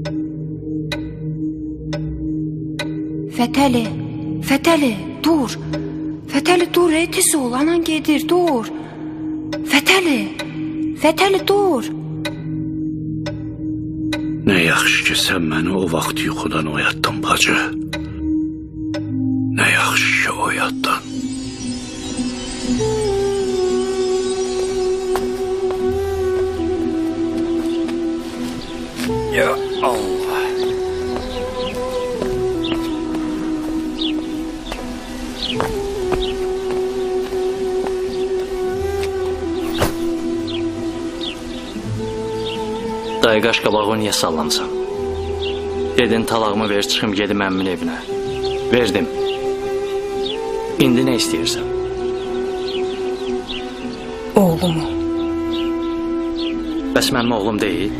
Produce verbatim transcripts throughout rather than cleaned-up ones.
Fətəli, Fətəli, dur. Fətəli, dur, ey, tez ol, anan gedir, dur. Fətəli, Fətəli, dur. Nə yaxşı ki, sən məni o vaxt yuxudan oyatdın, bacı. Nə yaxşı ki, oyatdın. Ya Allah. Dayı qaş qabağı niyə sallamsan? Dedin talağımı ver, çıxım gedim əmmin evinə. Verdim. İndi nə istəyirsən? Oğlumu. Bəs mənim oğlum deyil?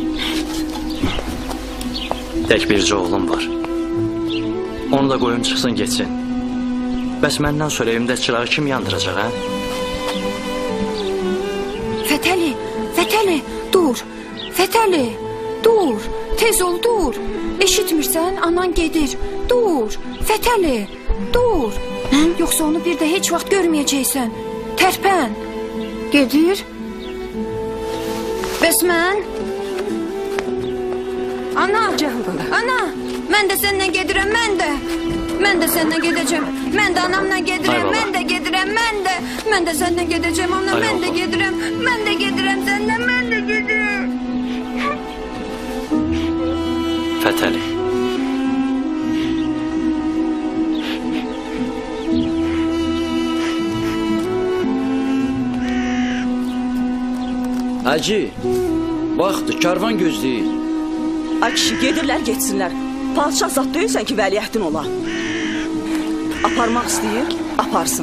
Tək bircə oğlum var. Onu da qoyun çıxsın, geçsin. Bəs məndən sonra evimdə çırağı kim yandıracaq, hə? Fətəli, Fətəli, dur. Fətəli, dur. Tez ol, dur. Eşitmirsən, anan gedir. Dur. Fətəli, dur. Hə? Yoxsa onu bir də heç vaxt görməyəcəksən. Tərpən. Gedir. Bəs mən? Ana, ana, mən də səninlə gedirəm, mən də. Mən də səninlə gedəcəm. Mən də anamla gedirəm, mən də gedirəm, mən də. Mən də səninlə gedəcəm, ana, mən də gedirəm. Mən də gedirəm səninlə, mən də gedirəm. Fətəli. Hacı, vaxtdır, karvan gözləyir. Ay kişi, gedirlər, geçsinlər. Padişah zat deyilsən ki, vəliyyətin ola. Aparmaq istəyir, aparsın.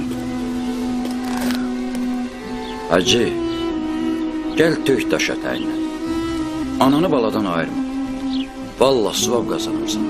Hacı, gəl tök daş ətəyinə. Ananı baladan ayırma. Vallahi sıvav qazanırsan.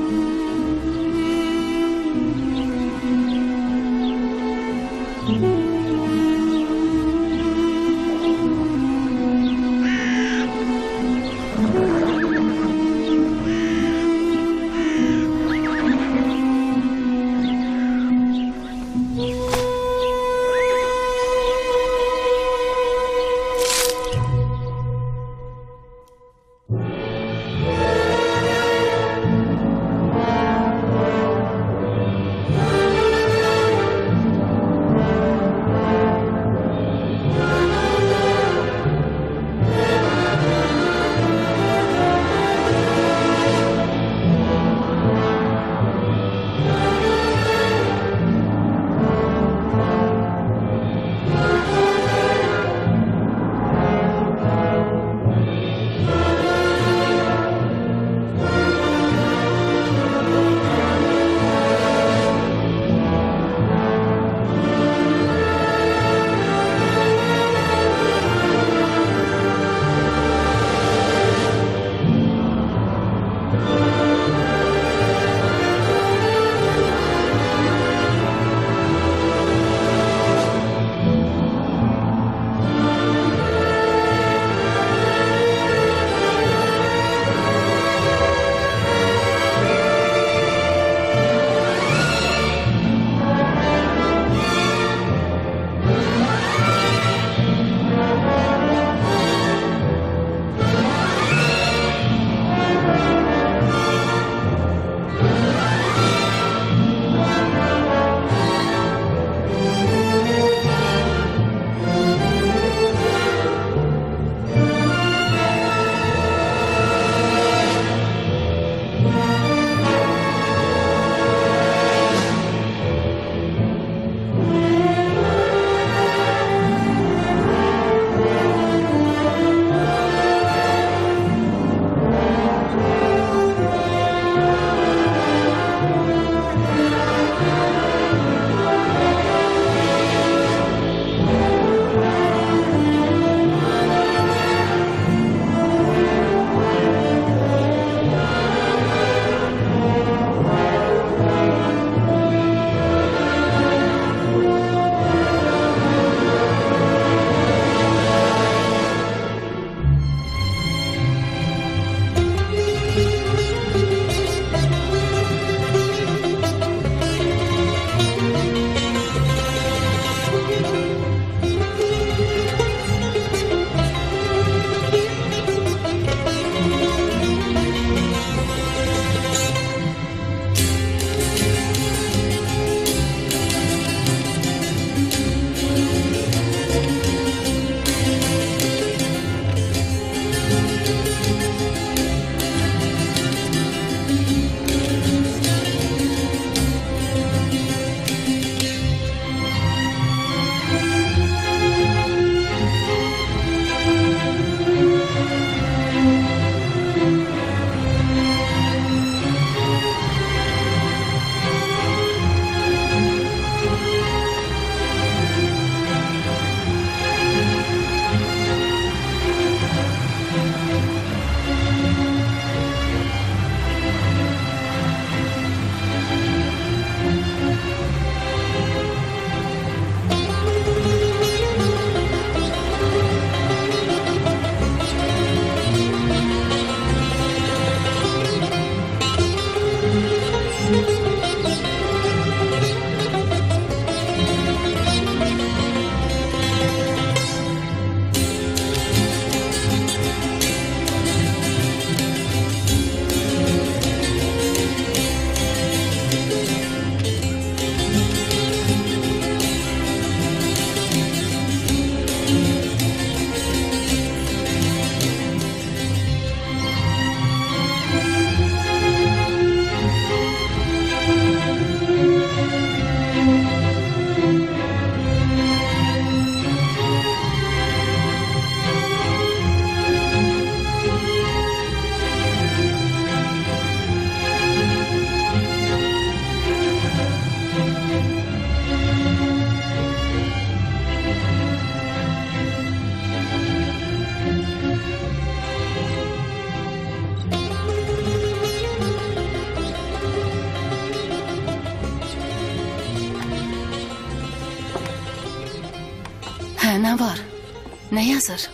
Nə yazır?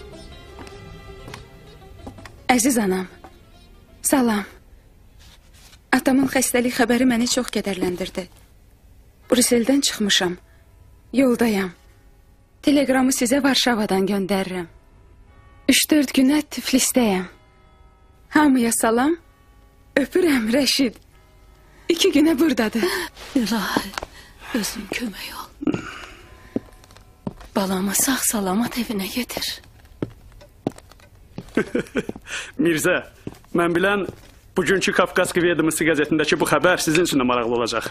Əziz anam, salam. Atamın xəstəlik xəbəri məni çox kədərləndirdi. Brüsseldən çıxmışam. Yoldayam. Teleqramı sizə Varşavadan göndərirəm. Üç dörd günə Tiflisdəyəm. Hamıya salam. Öpürəm Rəşid. İki günə buradadır. İlahi, özün kömək ol. Balamı sağ salamat evinə getir. Mirzə, mən bilən bugünkü Kafkaski Vedomisi qəzetindəki bu xəbər sizin üçün də maraqlı olacaq.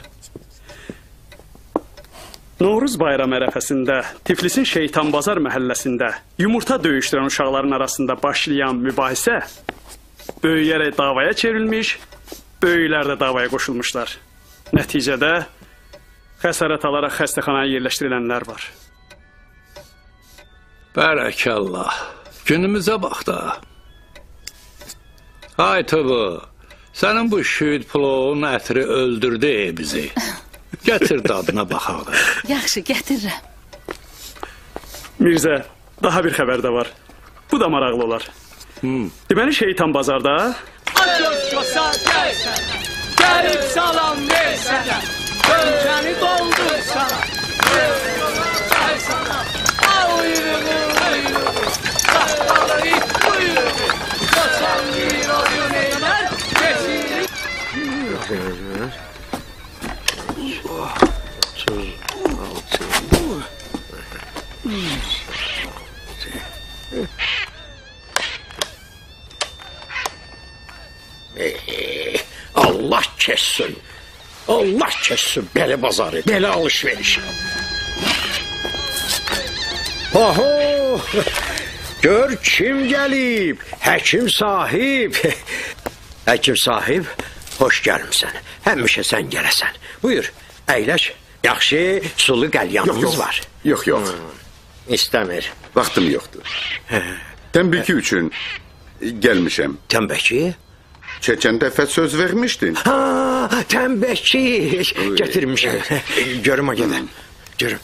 Novruz bayram ərəfəsində Tiflisin Şeytanbazar məhəlləsində yumurta döyüşdürən uşaqların arasında başlayan mübahisə böyüyərək davaya çevrilmiş, böyüklər də davaya qoşulmuşlar. Nəticədə xəsarət alaraq xəstəxanaya yerləşdirilənlər var. Bərəkallah. Günümüzə bax da. Ay Tıbı, sənin bu şüyd ploğun ətri öldürdü bizi. Gətir dadına baxaq da. Yaxşı, gətirirəm. Mirzə, daha bir xəbər də var. Bu da maraqlı olar. Hmm. Deməli Şeytan Bazarda Coşcosa gəlsən, gəlib salam versənə, öncəni doldur sana. Gəlsana, ayrımı, ayrımı, saxtalı it buyruğu, koçan bir oyun eylər, keçirir. Allah kessin. Allah kessin belə bazarı, belə alışveriş. Oho! Gör kim gəlib? Həkim sahib. Həkim sahib, hoş gəlmisən. Həmişə sən gələsən. Buyur, əyləş. Yaxşı, sulu qəlyanımız var. Yox, yox. Hmm, İstəmir. Vaxtım yoxdur. Təmbiki üçün gəlmişəm. Təmbəki? Keçən dəfə söz vermişdin. Ha, təmbəki. Gətirmişəm. Görüm o gedəm. Görüm.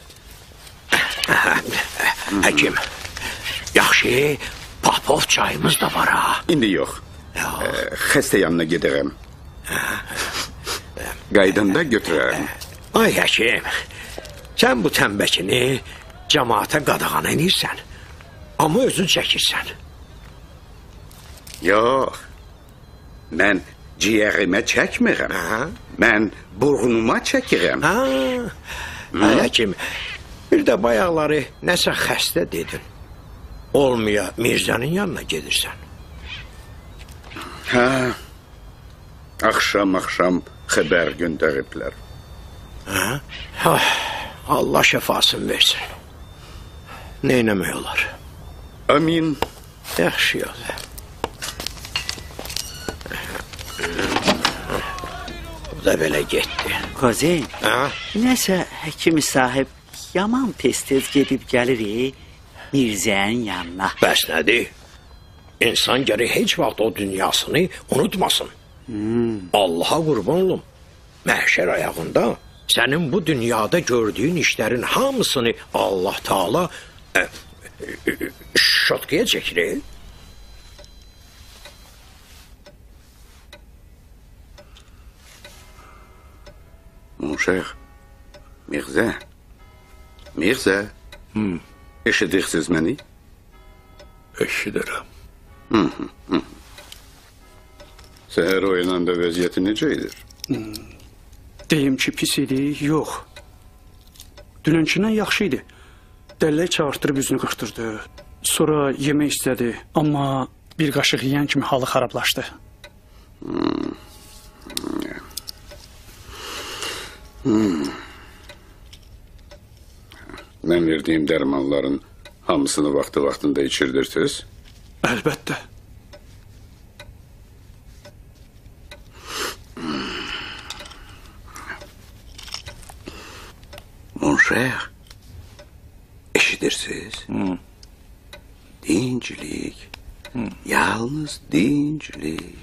Həkim. Yaxşı, Popov çayımız da var ha. İndi yox. Xəstə yanına gedərəm. Qaydanda götürərəm. Ay həkim, sən bu təmbəkini cəmaata qadağan edirsən. Amma özün çəkirsən. Yox. Mən ciyərimə çəkmirəm. Hə? Mən burnuma çəkirəm. Ha, həkim, bir də bayaqları nəsə xəstə dedin. Olmaya Mirzənin yanına gedirsən. Hə, axşam-axşam xəbər göndəriblər. Hə? Oh, Allah şəfasını versin. Neynəmək olar? Amin. Yaxşı yol. Bu da belə getdi. Kozen, Ha? nəsə həkim sahib yaman tez-tez gedib gəlir Mirzənin yanına. Bəs nədir? İnsan gərək heç vaxt o dünyasını unutmasın. Hmm. Allaha qurban olum. Məhşər ayağında sənin bu dünyada gördüyün işlərin hamısını Allah Taala e, e, şotkaya çəkir. Mon cher, Mirzə. Mirzə. Hmm. Eşidirsiniz məni? Eşidirəm. Hı hı hı. Səhər oyananda vəziyyəti necə edir? Hmm. Deyim ki, pis idi, yox. Dünənkindən yaxşı idi. Dəllək çağırtdırıb üzünü qırxdırdı. Sonra yemək istədi, amma bir qaşıq yeyən kimi halı xarablaşdı. Hmm. Hmm. Mən verdiyim dərmanların hamısını vaxtı-vaxtında içirdirsiniz? Əlbəttə. Mon cher, eşidirsiniz? Hmm. Dincilik. Hmm. Yalnız dincilik.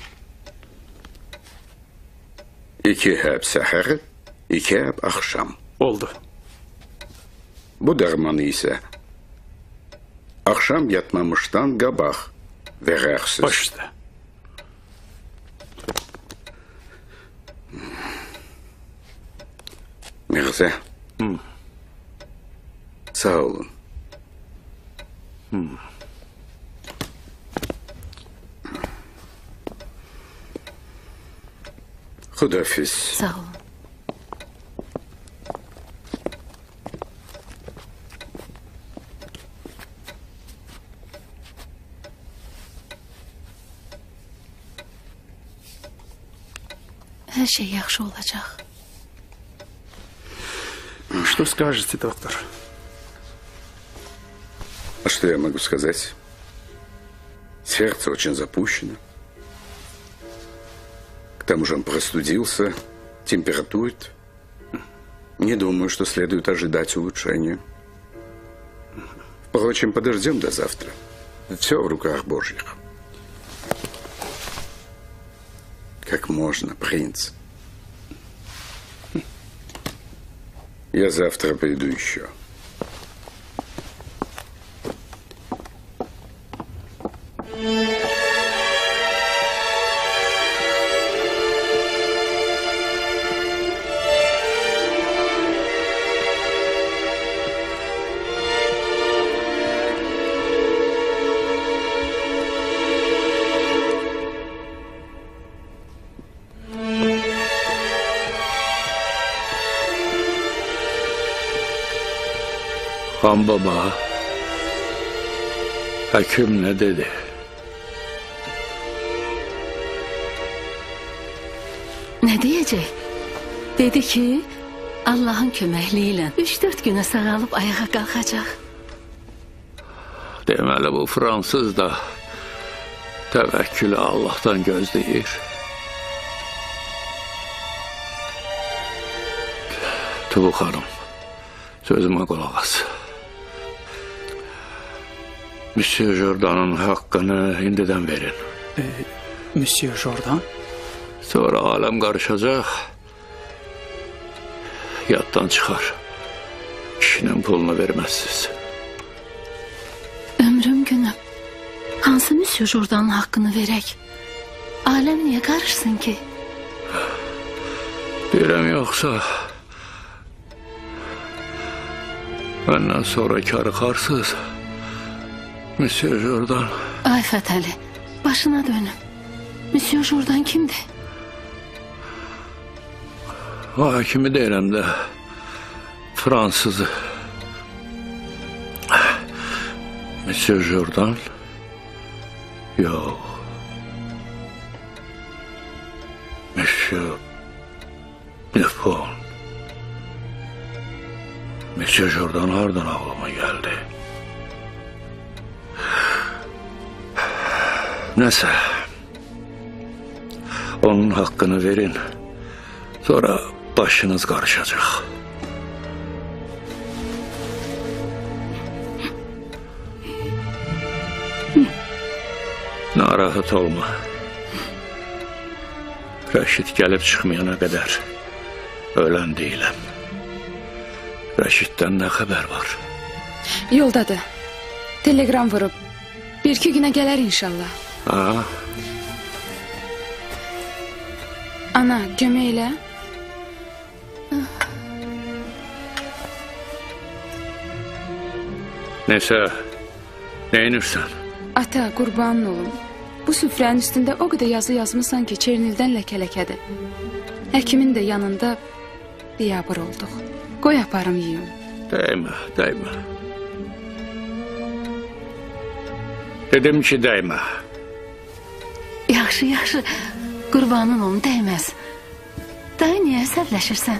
İki həb səhər, iki həb axşam. Oldu. Bu dərmanı isə axşam yatmamışdan qabaq verərsiniz. Baş üstə. Mirzə. Hı. Sağ olun. Hı. Xudafiz. Sağ olun. Her şey yaxşı olacak. Что скажете, доктор? А что я могу сказать? Сердце очень запущено. К тому же он простудился, температурит. Не думаю, что следует ожидать улучшения. Впрочем, подождем до завтра. Все в руках Божьих. Как можно, принц? Я завтра приду еще. Xan baba, həkim nə dedi? Ne diyecek? Dedi ki Allah'ın köməkliyi üç dörd günə sağalıb ayağa qalxacaq. Deməli bu Fransız da təvəkkülü Allah'tan gözləyir. Tuğ xanım, sözümə qulaq as. Monsieur Jordan'ın haqqını indidən verin. E, Monsieur Jordan? Sonra aləm qarışacaq, yaddan çıxar. Kişinin pulunu verməzsiniz. Ömrüm günüm. Hansı Monsieur Jordan'ın haqqını verək? Aləm niyə qarışsın ki? Deyirəm yoxsa məndən sonra karıxarsız, Monsieur Jordan. Ay Fətəli, başına dönüm. Monsieur Jordan kimdir? O hakimi deyirəm də Fransızı. Monsieur Jordan? Yox. Monsieur Buffon. Monsieur Jordan hardan ağlıma geldi? Neyse. Onun hakkını verin. Sonra başınız karışacak. Narahat olma. Rəşid gəlib çıxmayana qədər ölən deyiləm. Rəşiddən nə xəbər var? Yoldadır. Telegram vurub. Bir iki günə gələr inşallah. Ha? Ana, kömək elə. Neyse, neyinirsən? Ata, qurbanın olum. Bu süfrənin üstündə o qədər yazı yazmışsan ki, çernildən ləkə-ləkədir. Həkimin də yanında biyabır olduq. Qoy aparım yiyim. Dəymə, dəymə. Dedim ki, dəymə. Yaxşı, yaxşı. Qurbanın olum, dəyməz. Dayı niyə əsəbləşirsən?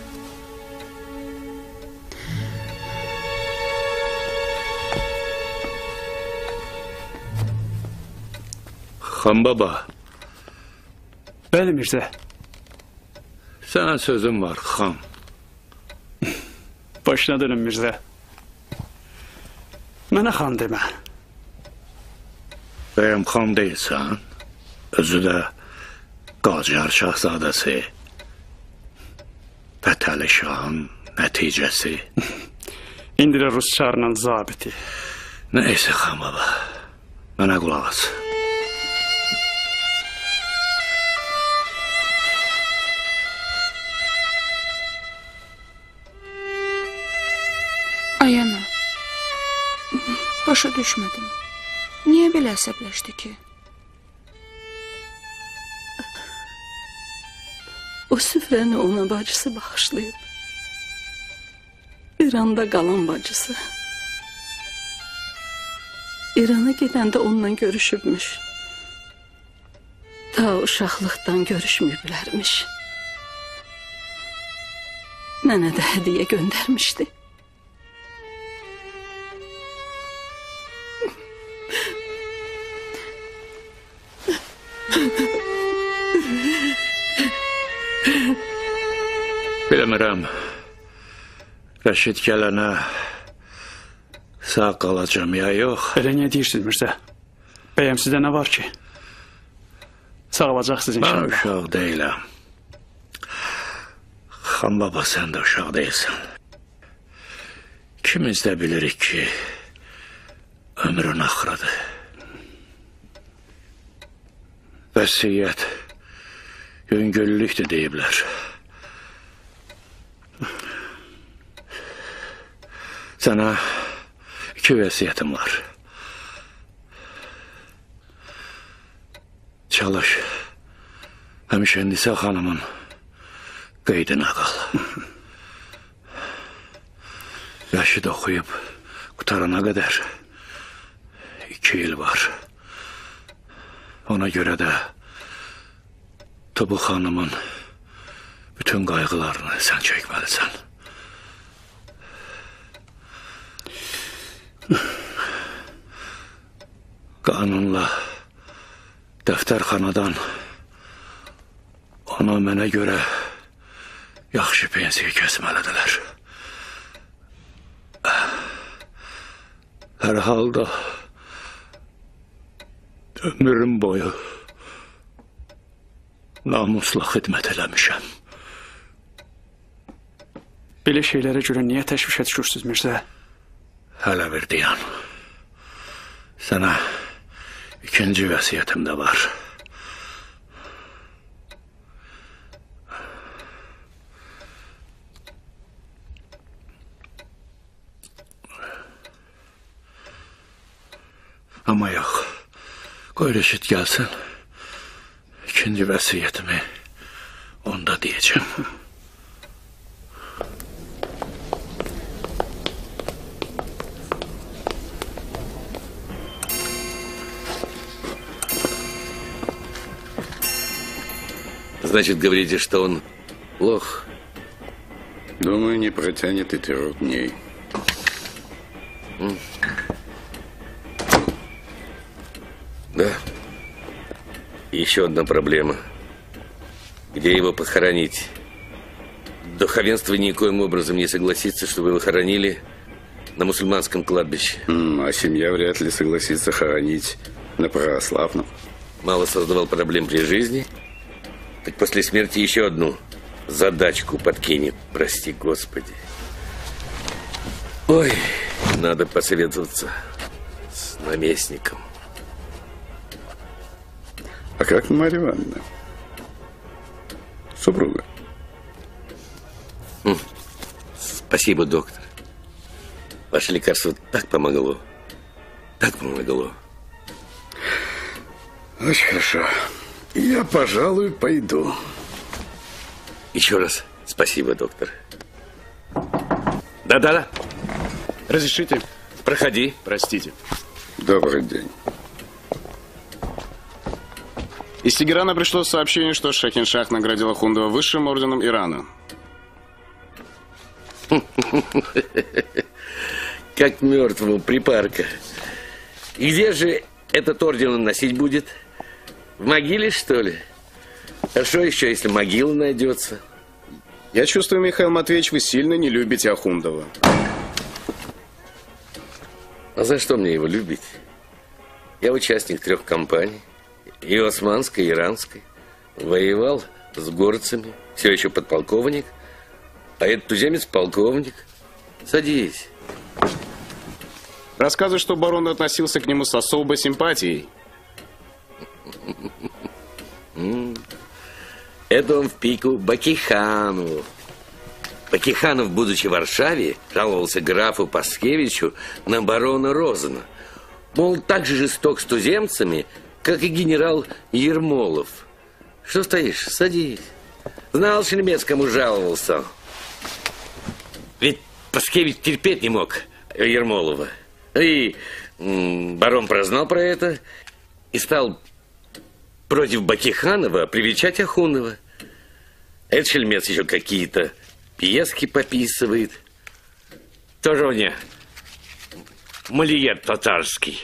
Xan baba. Bəli, Mirzə. Sənə sözüm var, xan. Başına dönüm, Mirzə. Mənə xan demə. Bəyəm xan deyilsən, özü də Qacar şahzadəsi. Fətəli şahın nəticəsi. İndi də rus çarının zabiti. Neyse xan baba, mənə qulaq as. Ay ana, başa düşmədim. Niyə belə əsəbləşdi ki? O süfrəni ona bacısı bağışlayıb. İranda qalan bacısı. İrana gedəndə onunla görüşübmüş. Ta uşaqlıqdan görüşməyiblərmiş. Mənə də hədiyyə göndərmişdi. Bilmirəm, Rəşid gələnə sağ qalacam ya yox. Elə niyə deyirsiniz Mirzə? Bəyəm sizdə nə var ki? Sağalacaqsınız inşallah. Mən uşaq deyiləm. Xan baba, sən də uşaq deyilsən. İkimiz də bilirik ki, ömrün axırıdır. Vəsiyyət yüngüllükdür deyiblər. Sənə iki vəsiyyətim var. Çalış, həmişə Nisa xanımın qeydinə qal. Rəşid oxuyub qutarana qədər iki il var. Ona görə də Tubu xanımın bütün qayğılarını sən çəkməlisən. Qanunla dəftərxanadan ona mənə görə yaxşı pensiya kəsməlidirlər. Hər halda ömrüm boyu namusla xidmət eləmişəm. Belə şeylərə görə niyə təşvişə düşürsünüz Mirzə? Hələ bir dayan. Sənə ikinci vəsiyyətim də var. Amma yox, qoy Rəşid gəlsin. İkinci vəsiyyətimi onda deyəcəm. Значит, говорите, что он лох? Думаю, не протянет и трех дней. Да. И еще одна проблема. Где его похоронить? Духовенство никоим образом не согласится, чтобы его хоронили на мусульманском кладбище. М, а семья вряд ли согласится хоронить на православном. Мало создавал проблем при жизни, так после смерти еще одну задачку подкинет, прости Господи. Ой, надо посоветоваться с наместником. А как Марья Ивановна? Супруга? М, Спасибо, доктор. Ваше лекарство так помогло. Так помогло. Очень хорошо. Я, пожалуй, пойду. Еще раз спасибо, доктор. Да-да-да. Разрешите? Проходи. Простите. Добрый день. Из Тегерана пришло сообщение, что Шахиншах наградил Ахундова высшим орденом Ирана. Как мертвого припарка. И где же этот орден он носить будет? В могиле, что ли? Хорошо еще, если могила найдется. Я чувствую, Михаил Матвеевич, вы сильно не любите Ахундова. А за что мне его любить? Я участник трех кампаний. И османской, и иранской. Воевал с горцами. Все еще подполковник. А этот туземец полковник. Садись. Рассказывай, что барон относился к нему с особой симпатией. Это он в пику Бакиханову. Бакиханов, будучи в Варшаве, жаловался графу Паскевичу на барона Розена. Мол, так же жесток с туземцами, как и генерал Ермолов. Что стоишь? Садись. Знал, Шельмец кому жаловался. Ведь Паскевич терпеть не мог Ермолова. И м, барон прознал про это и стал против Бакиханова привечать Ахунова. Этот Шельмец еще какие-то пьески пописывает. Тоже у меня Мольер татарский.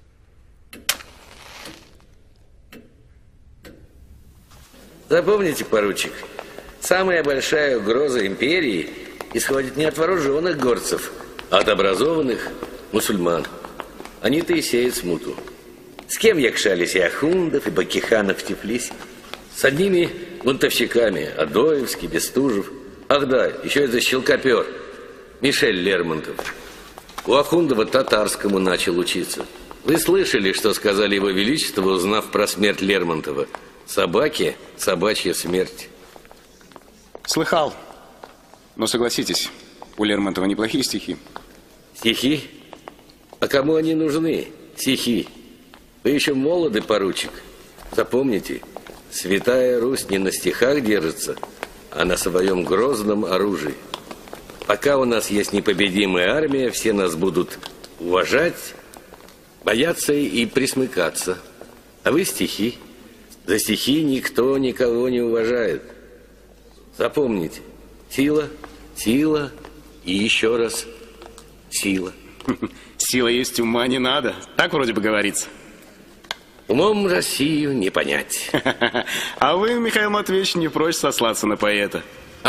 Запомните, поручик, самая большая угроза империи исходит не от вооруженных горцев, а от образованных мусульман. Они-то и сеют смуту. С кем якшались и Ахундов, и Бакиханов в Тифлисе? С одними бунтовщиками, Адоевский, Бестужев. Ах да, еще это щелкопер, Мишель Лермонтов. У Ахундова татарскому начал учиться. Вы слышали, что сказали его величество, узнав про смерть Лермонтова? Собаке собачья смерть. Слыхал. Но согласитесь, у Лермонтова неплохие стихи. Стихи? А кому они нужны? Стихи. Вы еще молоды, поручик. Запомните, Святая Русь не на стихах держится, а на своем грозном оружии. Пока у нас есть непобедимая армия, все нас будут уважать, бояться и присмыкаться. А вы стихи. За стихи никто никого не уважает. Запомните, сила, сила и еще раз сила. Сила есть, ума не надо. Так вроде бы говорится. Умом Россию не понять. А вы, Михаил Матвеевич, не прочь сослаться на поэта.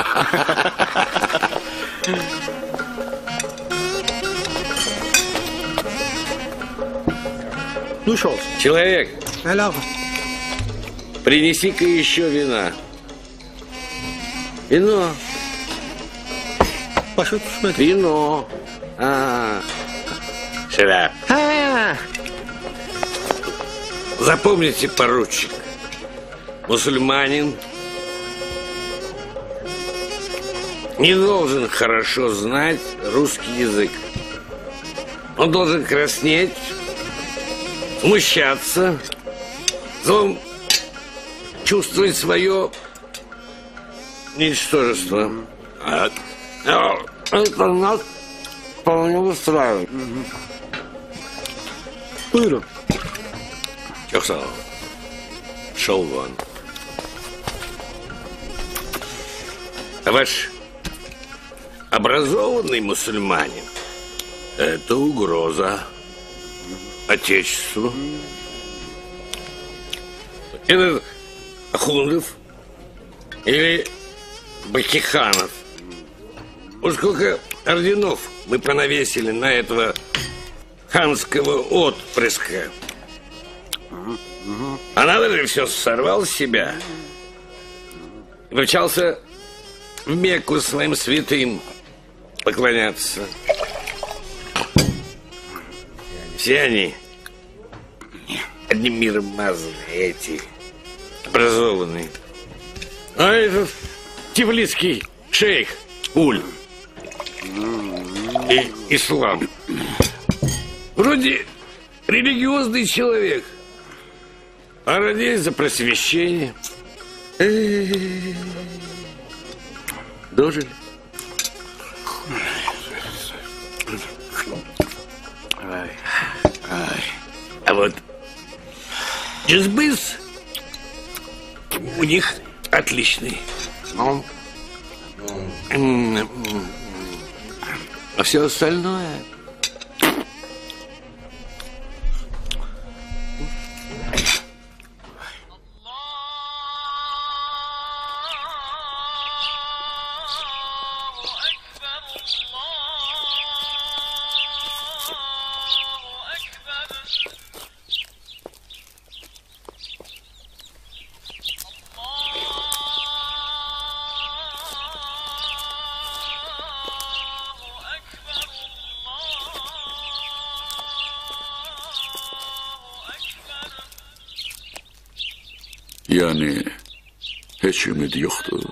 Ну что? Человек, Элява. принеси-ка еще вина. Вино. Başa düşmədi. Вино. А, шляп. Hə. Запомните, поручик, мусульманин не должен хорошо знать русский язык. Он должен краснеть, смущаться, он чувствовать свое ничтожество. А, а, это нас вполне устраивает. Buyurun. Çok sağ ol. Шел вон. А ваш образованный мусульманин – это угроза Отечеству. Этот Ахундов или Бакиханов. Вот сколько орденов мы понавесили на этого ханского отпрыска. А надо же, все сорвал с себя и помчался в Мекку своим святым поклоняться. Все они одним миром мазаны, эти образованные. А этот тифлисский шейх Уль и ислам. Вроде религиозный человек, а родились за просвещение. Дожили. Ай, ай. А вот джизбыс у них отличный. А все остальное... Yani hiç ümid yoktu.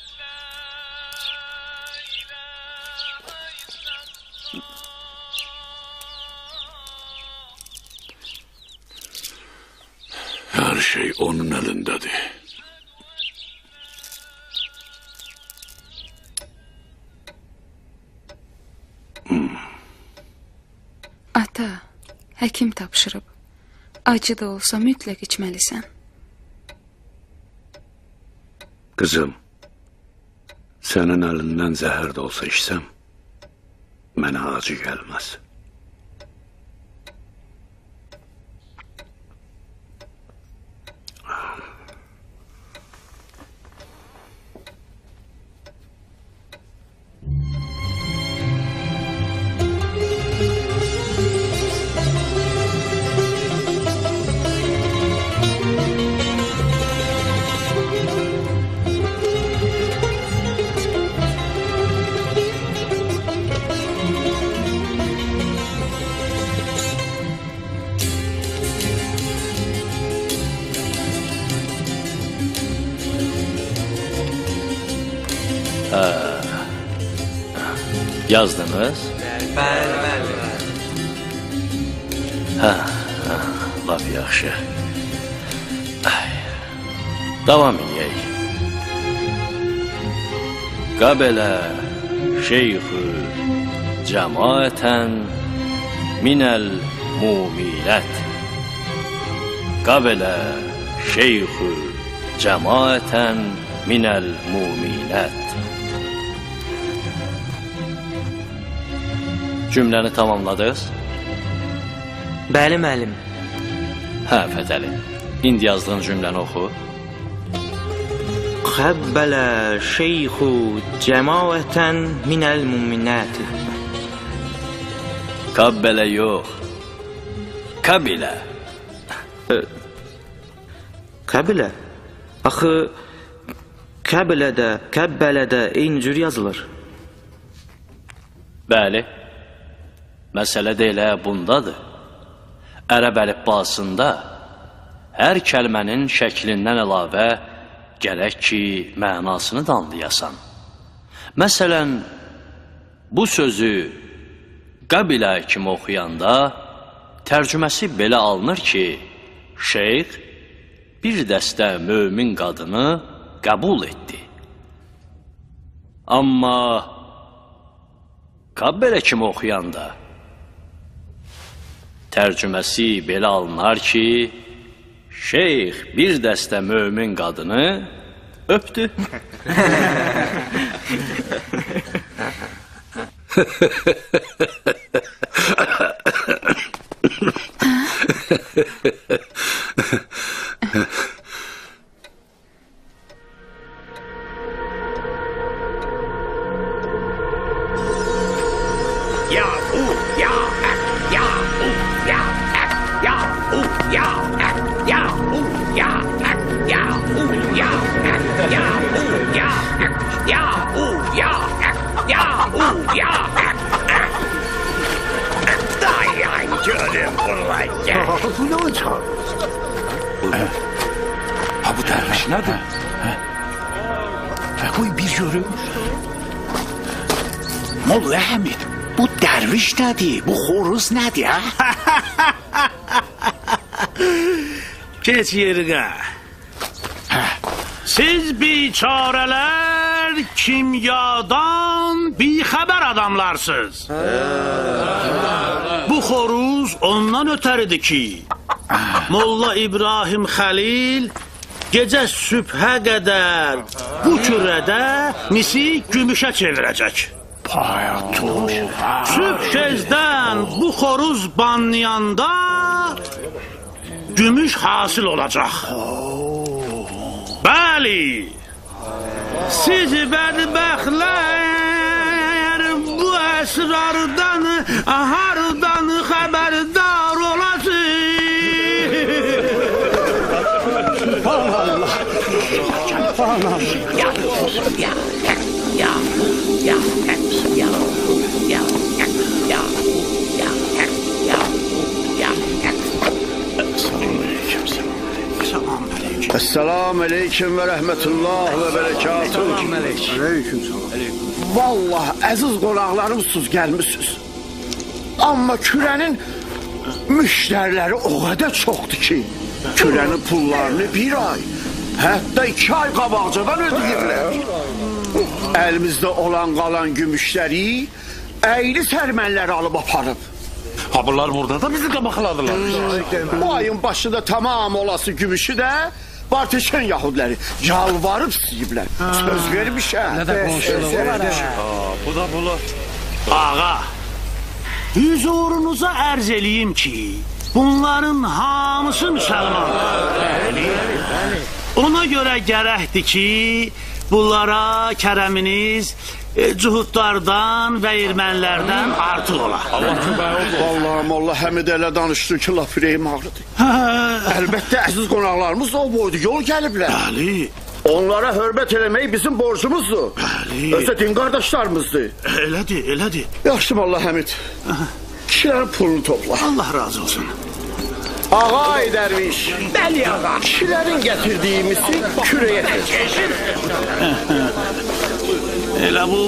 Her şey onun elindedir. Hmm. Ata, həkim tapşırıb. Acı da olsa mütləq içməlisən. Kızım, senin elinden zehir de olsa içsem, mənə acı gelmez. Yazdınız? Bəli, bəli. Hə, hə, laf yaxşı. Ay, davam edək. Qabələ şeyxü cəmaətən minəl muminət. Qabələ şeyxü cəmaətən minəl muminət. Cümləni tamamladınız? Bəli, müəllim. Hə, Fətəli. İndi yazdığın cümləni oxu. Qəbbələ şeyxu cəmaətən minəl muminət. Qəbbələ yox. Qəbilə. Qəbilə? Axı, qəbilədə, qəbbələdə eyni cür yazılır. Bəli. Məsələ də elə bundadır. Ərəb əlifbasında hər kəlmənin şəklindən əlavə gərək ki, mənasını da anlayasan. Məsələn, bu sözü qəbilə kimi oxuyanda tərcüməsi belə alınır ki, şeyx bir dəstə mömin qadını qəbul etdi. Amma qəbilə kimi oxuyanda tərcüməsi belə alınar ki, şeyx bir dəstə mömin qadını öpdü. Ha bu derviş nedir? Koy bir görüm. Molla Hamid, bu derviş nedir? Bu xoruz nedir? Geç yerine. Siz biçareler kimyadan bir haber adamlarsınız. Bu xoruz ondan ötəridir ki, Molla İbrahim Xəlil gecə sübhə qədər bu kürədə misi gümüşə çevirəcək. Sübh kezdən bu xoruz banlayanda gümüş hasil olacaq. Bəli, siz bədbəxtlər bu əsrardan hardan xəbərdar olasınız. Subhanallah. Subhanallah. Ya, ya, ya, ya, ya, ya, ya, ya, ya, ya. Selamünaleyküm. Selamünaleyküm. Esselamu aleyküm və rəhmətullah və bərəkatuhu. Esselamu aleyküm. Aleyküm salam. Vallahi əziz qonaqlarımsınız, gəlmişsiniz. Amma kürənin müştəriləri o qədər çoxdur ki, kürənin pullarını bir ay, hətta iki ay qabaqcadan ödəyirlər. Əlimizdə olan qalan gümüşləri əyri sərmənləri alıb aparıb. Ha bunlar burada da bizi qabaqladılar. Hmm. Bu ayın başında tamam olası gümüşü də Barteşen Yahudiləri yalvarıb siyiblər. Söz vermişəm. Nə də qonşuluq var. Bu da bulu. Ağa, hüzurunuza ərz eləyim ki, bunların hamısı müsəlmandır. Ona görə gərəkdir ki, bunlara kərəminiz cuhudlardan və ermənilərdən artıq ola. Allah kömək olsun. Vallahi Molla Həmid elə danışdı ki, laf ürəyim ağrıdı. Əlbəttə əziz qonaqlarımız da o boyda yol gəliblər. Bəli. Onlara hörmət eləmək bizim borcumuzdur. Bəli. Özə din qardaşlarımızdır. Elədir, elədir. Yaxşı Molla Həmid. Kişilərin pulunu topla. Allah razı olsun. Ağa Dərviş. Bəli ağa. Kişilərin gətirdiyimizi kürəyə təcək. Elə bu.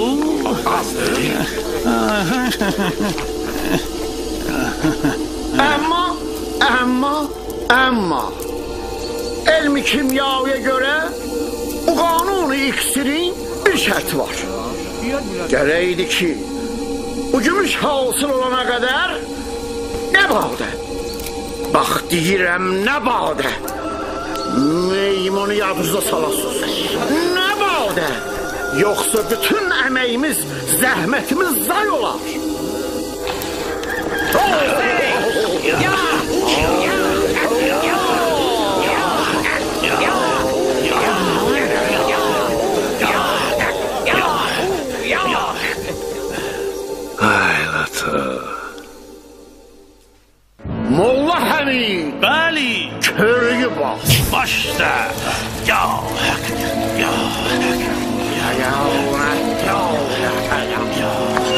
Amma, amma, amma elmi kimyaya görə bu qanun-u iksirin bir şərti var. Gərəkdir ki, bu gümüş halsın olana qədər nə bağda? Bax deyirəm, nə bağda? Meymonu yadınıza salasınız. Nə bağda? Yoxsa bütün əməyimiz, zəhmətimiz zay olar. Ay lata. Molla Həmid. Bəli. Körüyü bax. Başda. Ya hak. Ya hak. Ya ya ya ya ya.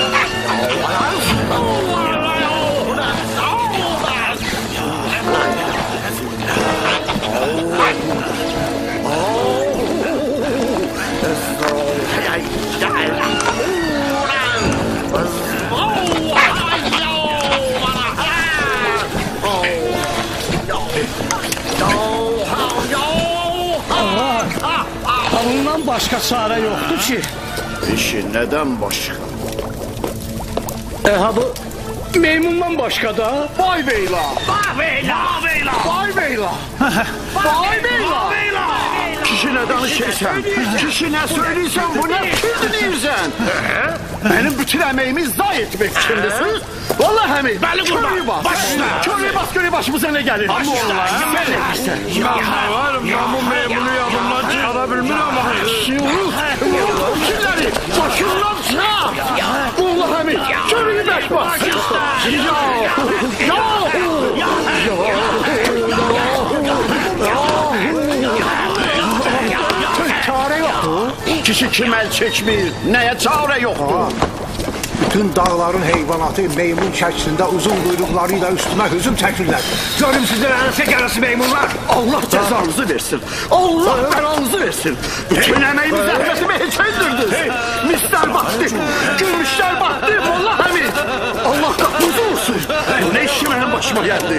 Bundan başqa çarə yoxdur ki. İşi nədən başqa? E ha bu meymundan başqa da. Vay beyla. Vay beyla. Vay beyla. Vay beyla. Kişi nə danışırsan? Kişi nə söyləyirsən? Bu nə fikir deyirsən? Mənim bütün əməyimi zay etmək fikrindəsiniz. Vallahi Həmid. Bəli qurban. Körüyü bas. Başla. Körüyü bas, körüyü başımıza nə gəlir? Başla. Sən nə deyirsən? Ya varım ya bu meymunu yadımdan çıxara bilmirəm axı. Kimləri? Başından çıx! Vallahi Həmid. Körüyü bəş bas. Ya. Ya. Çare yoxdur. Kişi kim əl çəkmir, nəyə çare yoxdur? Bütün dağların heyvanatı meymun şəklində uzun quyruqlarıyla üstümə hücum çəkirlər. Görüm sizin ərəsə gələsi meymunlar. Allah cəzanızı versin. Allah bəlanızı versin. Bütün əməyimi, zəhmətimi heç öldürdünüz. Mislər batdı, gümüşlər batdı. Vallahi Həmid. Allah qapınızı olsun. Bu nə işi mənim başıma gəldi?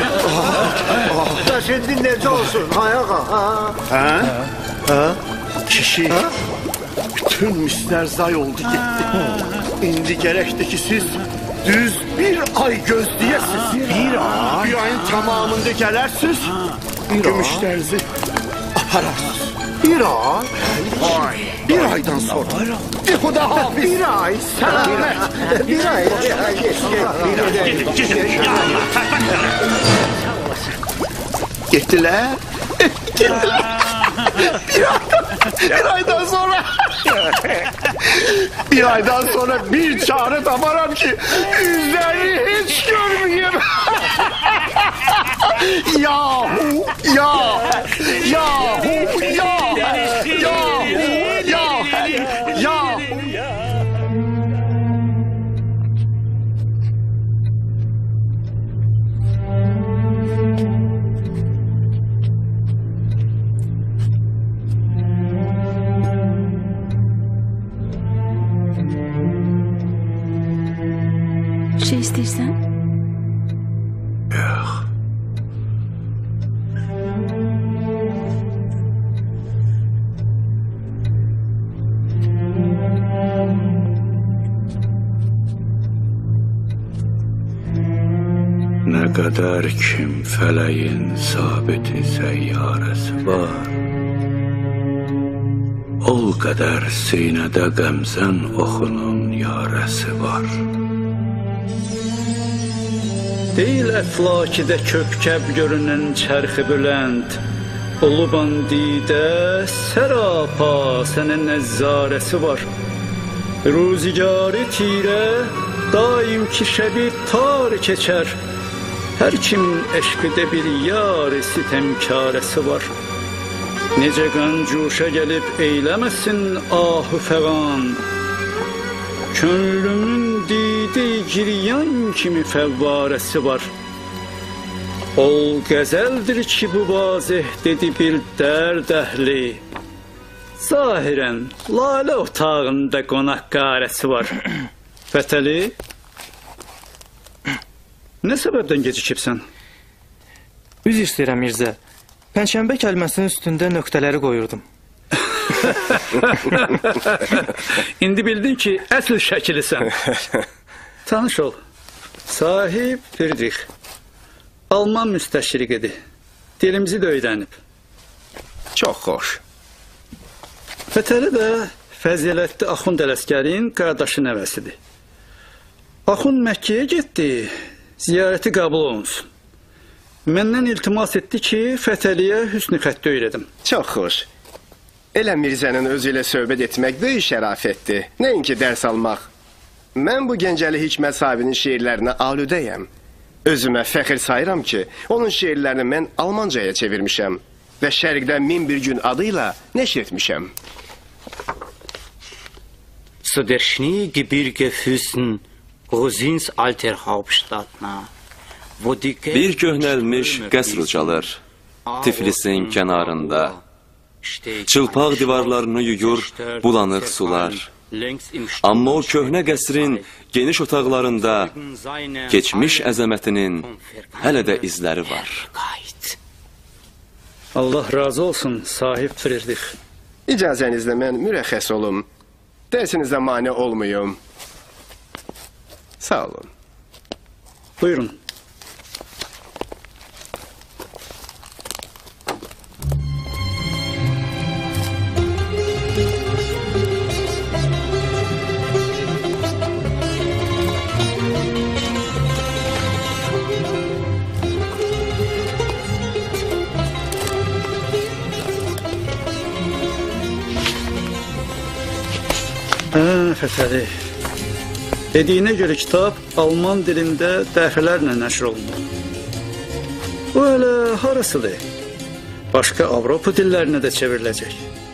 Da şimdi necə olsun? Ayağa. Hə? Hə? Kişi. Bütün mislər zay oldu gitti. İndi gərəkdir ki siz düz bir ay gözləyəsiniz. Bir ay? Bir ayın tamamında gələrsiniz. Gümüşlərinizi apararsınız. Bir ay? Ay. Bir aydan sonra. Xuda hafiz. Bir ay. Səlamət. Bir ay. Gidin, gidin. Getdilər. Getdilər. Bir aydan, bir aydan sonra bir aydan sonra bir çare taparam ki yüzlerini hiç görmeyeyim. Yahu ya yahu ya yahu ya ya. Nə qədər kim fələyin sabiti səyyarəsi var, ol qədər sinədə qəmzən oxunun yarəsi var. Deyil əflakidə köpkəb görünən çərxi bülənd, oluban didə sərapa sənin nəzzarəsi var. Ruzigarı tirə daim ki şəbi tar keçər, hər kimin eşqide bir yar-ı sitemkarəsi var. Necə qan cuşa gəlib eyləməsin ahı fəğan, könlümün didi giryan kimi fəvvarəsi var. Ol qəzəldir ki bu vazih dedi bir dərd əhli, zahirən lalə otağında qonaq qarəsi var. Fətəli, nə səbəbdən gecikibsən? Üz istəyirəm Mirzə. Pənşənbə kəlməsinin üstündə nöqtələri qoyurdum. İndi bildin ki, əsl şəkilisən. Tanış ol. Sahib Friedrich. Alman müstəşriqidir. Dilimizi də öyrənib. Çox xoş. Fətəli də fəzilətli Axund Ələsgərin qardaşı nəvəsidir. Axund Məkkəyə getdi, ziyarəti qəbul olunsun. Məndən iltimas etdi ki, Fətəliyə hüsnü xətti öyrədim. Çox xoş. Elə Mirzənin özü ilə söhbət etmək böyük şərafətdir, nəinki dərs almaq. Mən bu Gəncəli Hikmət sahibinin şeirlərinə alüdəyəm. Özümə fəxir sayıram ki, onun şeirlərini mən Almancaya çevirmişəm və Şərqdə min bir gün adıyla nəşr etmişəm. Zu der Schneegebirgefüßen Gruzins alter Hauptstadtna. Bir köhnəlmiş qəsr ucalır, Tiflisin kənarında. Çılpaq divarlarını yuyur bulanıq sular. Amma o köhnə qəsrin geniş otaqlarında keçmiş əzəmətinin hələ də izləri var. Allah razı olsun, sahib Friedrich. İcazənizlə mən mürəxəs olum. Dərsinizdə mane olmayım. Sağ olun. Buyurun. Hə, Fətəli. Dediyinə görə kitab Alman dilində dəfələrlə nəşr olunur. Bu hələ harasıdır? Başqa Avropa dillərinə də çevriləcək.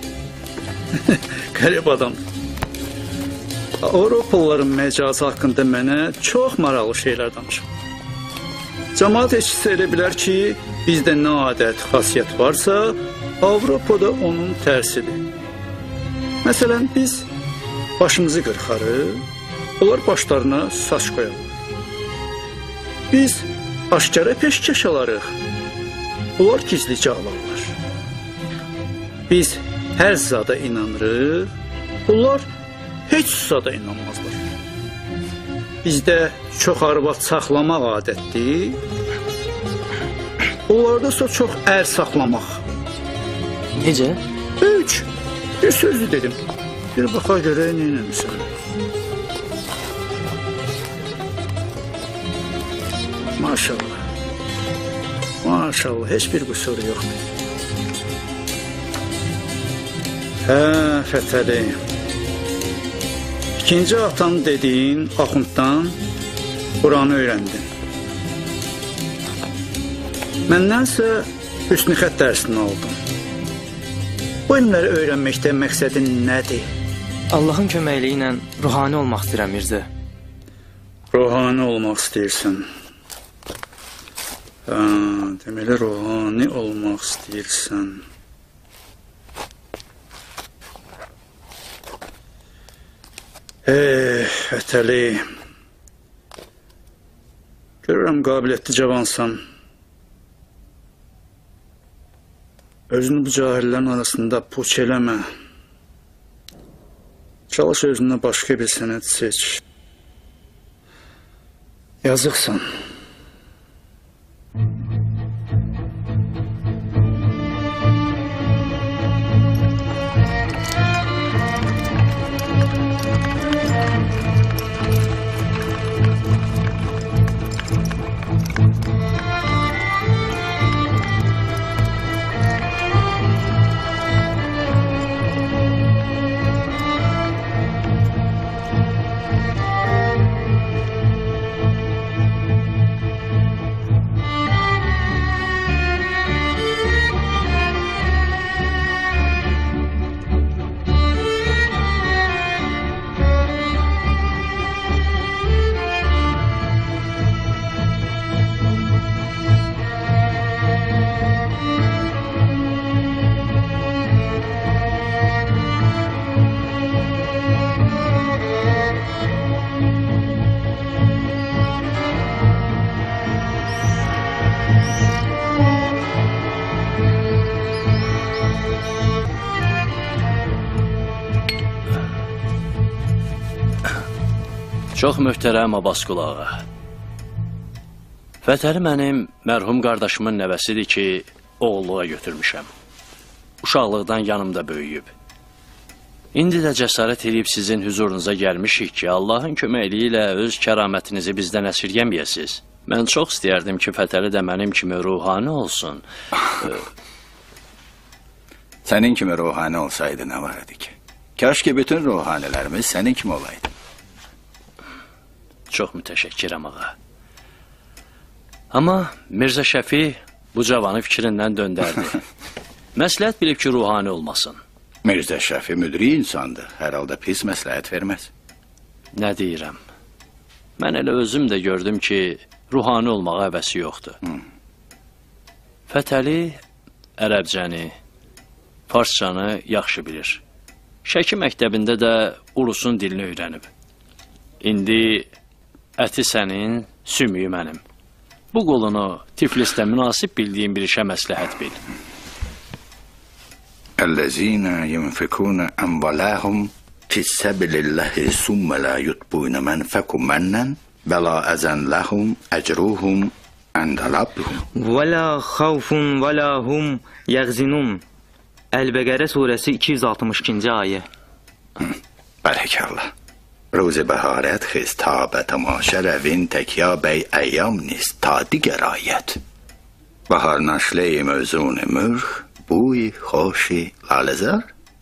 Qərib adam. Avropalıların məcazı haqqında mənə çox maraqlı şeylər danışır. Cəmaət eşitsə elə bilər ki, bizdə nə adət, xasiyyət varsa, Avropada onun tərsidir. Məsələn, biz başımızı qırxarıq, onlar başlarına saç qoyarlar. Biz aşkara peşkəş alarıq, onlar gizlicə alarlar. Biz hər zada inanırıq, onlar heç zada inanmazlar. Bizdə çox arvad saxlamaq adətdir, onlarda ise çox ər saxlamaq. Necə? Üç, bir sözü dedim. Bir baxa görə neynəmişsən? Maşallah. Maşallah, heç bir qüsuru yoxdur. Hə, Fətəli. İkinci atan dediyin Axunddan Quranı öyrəndin. Məndənsə hüsnü xətt dərsini aldım. Bu elmləri öyrənməkdə məqsədin nədir? Allahın köməkliyi ilə ruhani olmaq istəyirəm Mirzə. Ruhani olmaq istəyirsən. Hə, deməli ruhani olmaq istəyirsən. Eh, Fətəli. Görürəm qabiliyyətli cavansan. Özünü bu cahillərin arasında puç eləmə. Çalış özünə başqa bir sənət seç. Yazıqsan. Çox möhtərəm Abbasqulu ağa. Fətəli mənim mərhum qardaşımın nəvəsidir ki, oğulluğa götürmüşəm. Uşaqlıqdan yanımda böyüyüb. İndi də cəsarət edib sizin hüzurunuza gəlmişik ki, Allahın köməkliyi ilə öz kəramətinizi bizdən əsirgəməyəsiz. Mən çox istəyərdim ki, Fətəli də mənim kimi ruhani olsun. Sənin kimi ruhani olsaydı nə var idi ki? Kaş ki bütün ruhanilərimiz sənin kimi olaydı. Çox mütəşəkkirəm ağa. Amma Mirzə Şəfi bu cavanı fikrindən döndərdi. Məsləhət bilib ki, ruhani olmasın. Mirzə Şəfi müdri insandır. Hər halda pis məsləhət verməz. Nə deyirəm? Mən elə özüm də gördüm ki, ruhani olmağa həvəsi yoxdur. Hı. Fətəli ərəbcəni, farsçanı yaxşı bilir. Şəki məktəbində də ulusun dilini öyrənib. İndi əti sənin, sümüyü mənim. Bu qolunu Tiflisdə münasib bildiyim bir işə məsləhət bil. Əl-ləzinə yunfikuna əmvaləhum fissəbililləhi sümmə lə yutbuyna mənfəkum mənnən və la əzən ləhum əcruhum əndə rabbihum. Və la xavfun və la hum yəğzinun. Əl-Bəqərə surəsi iki yüz altmış ikinci ayə. Bərəkəllah. روز بهارت خستاب تماشا روین تکیا بی ایام نیست تا دیگر آید بهار نشله موزون مرخ بوی خوشی لالزر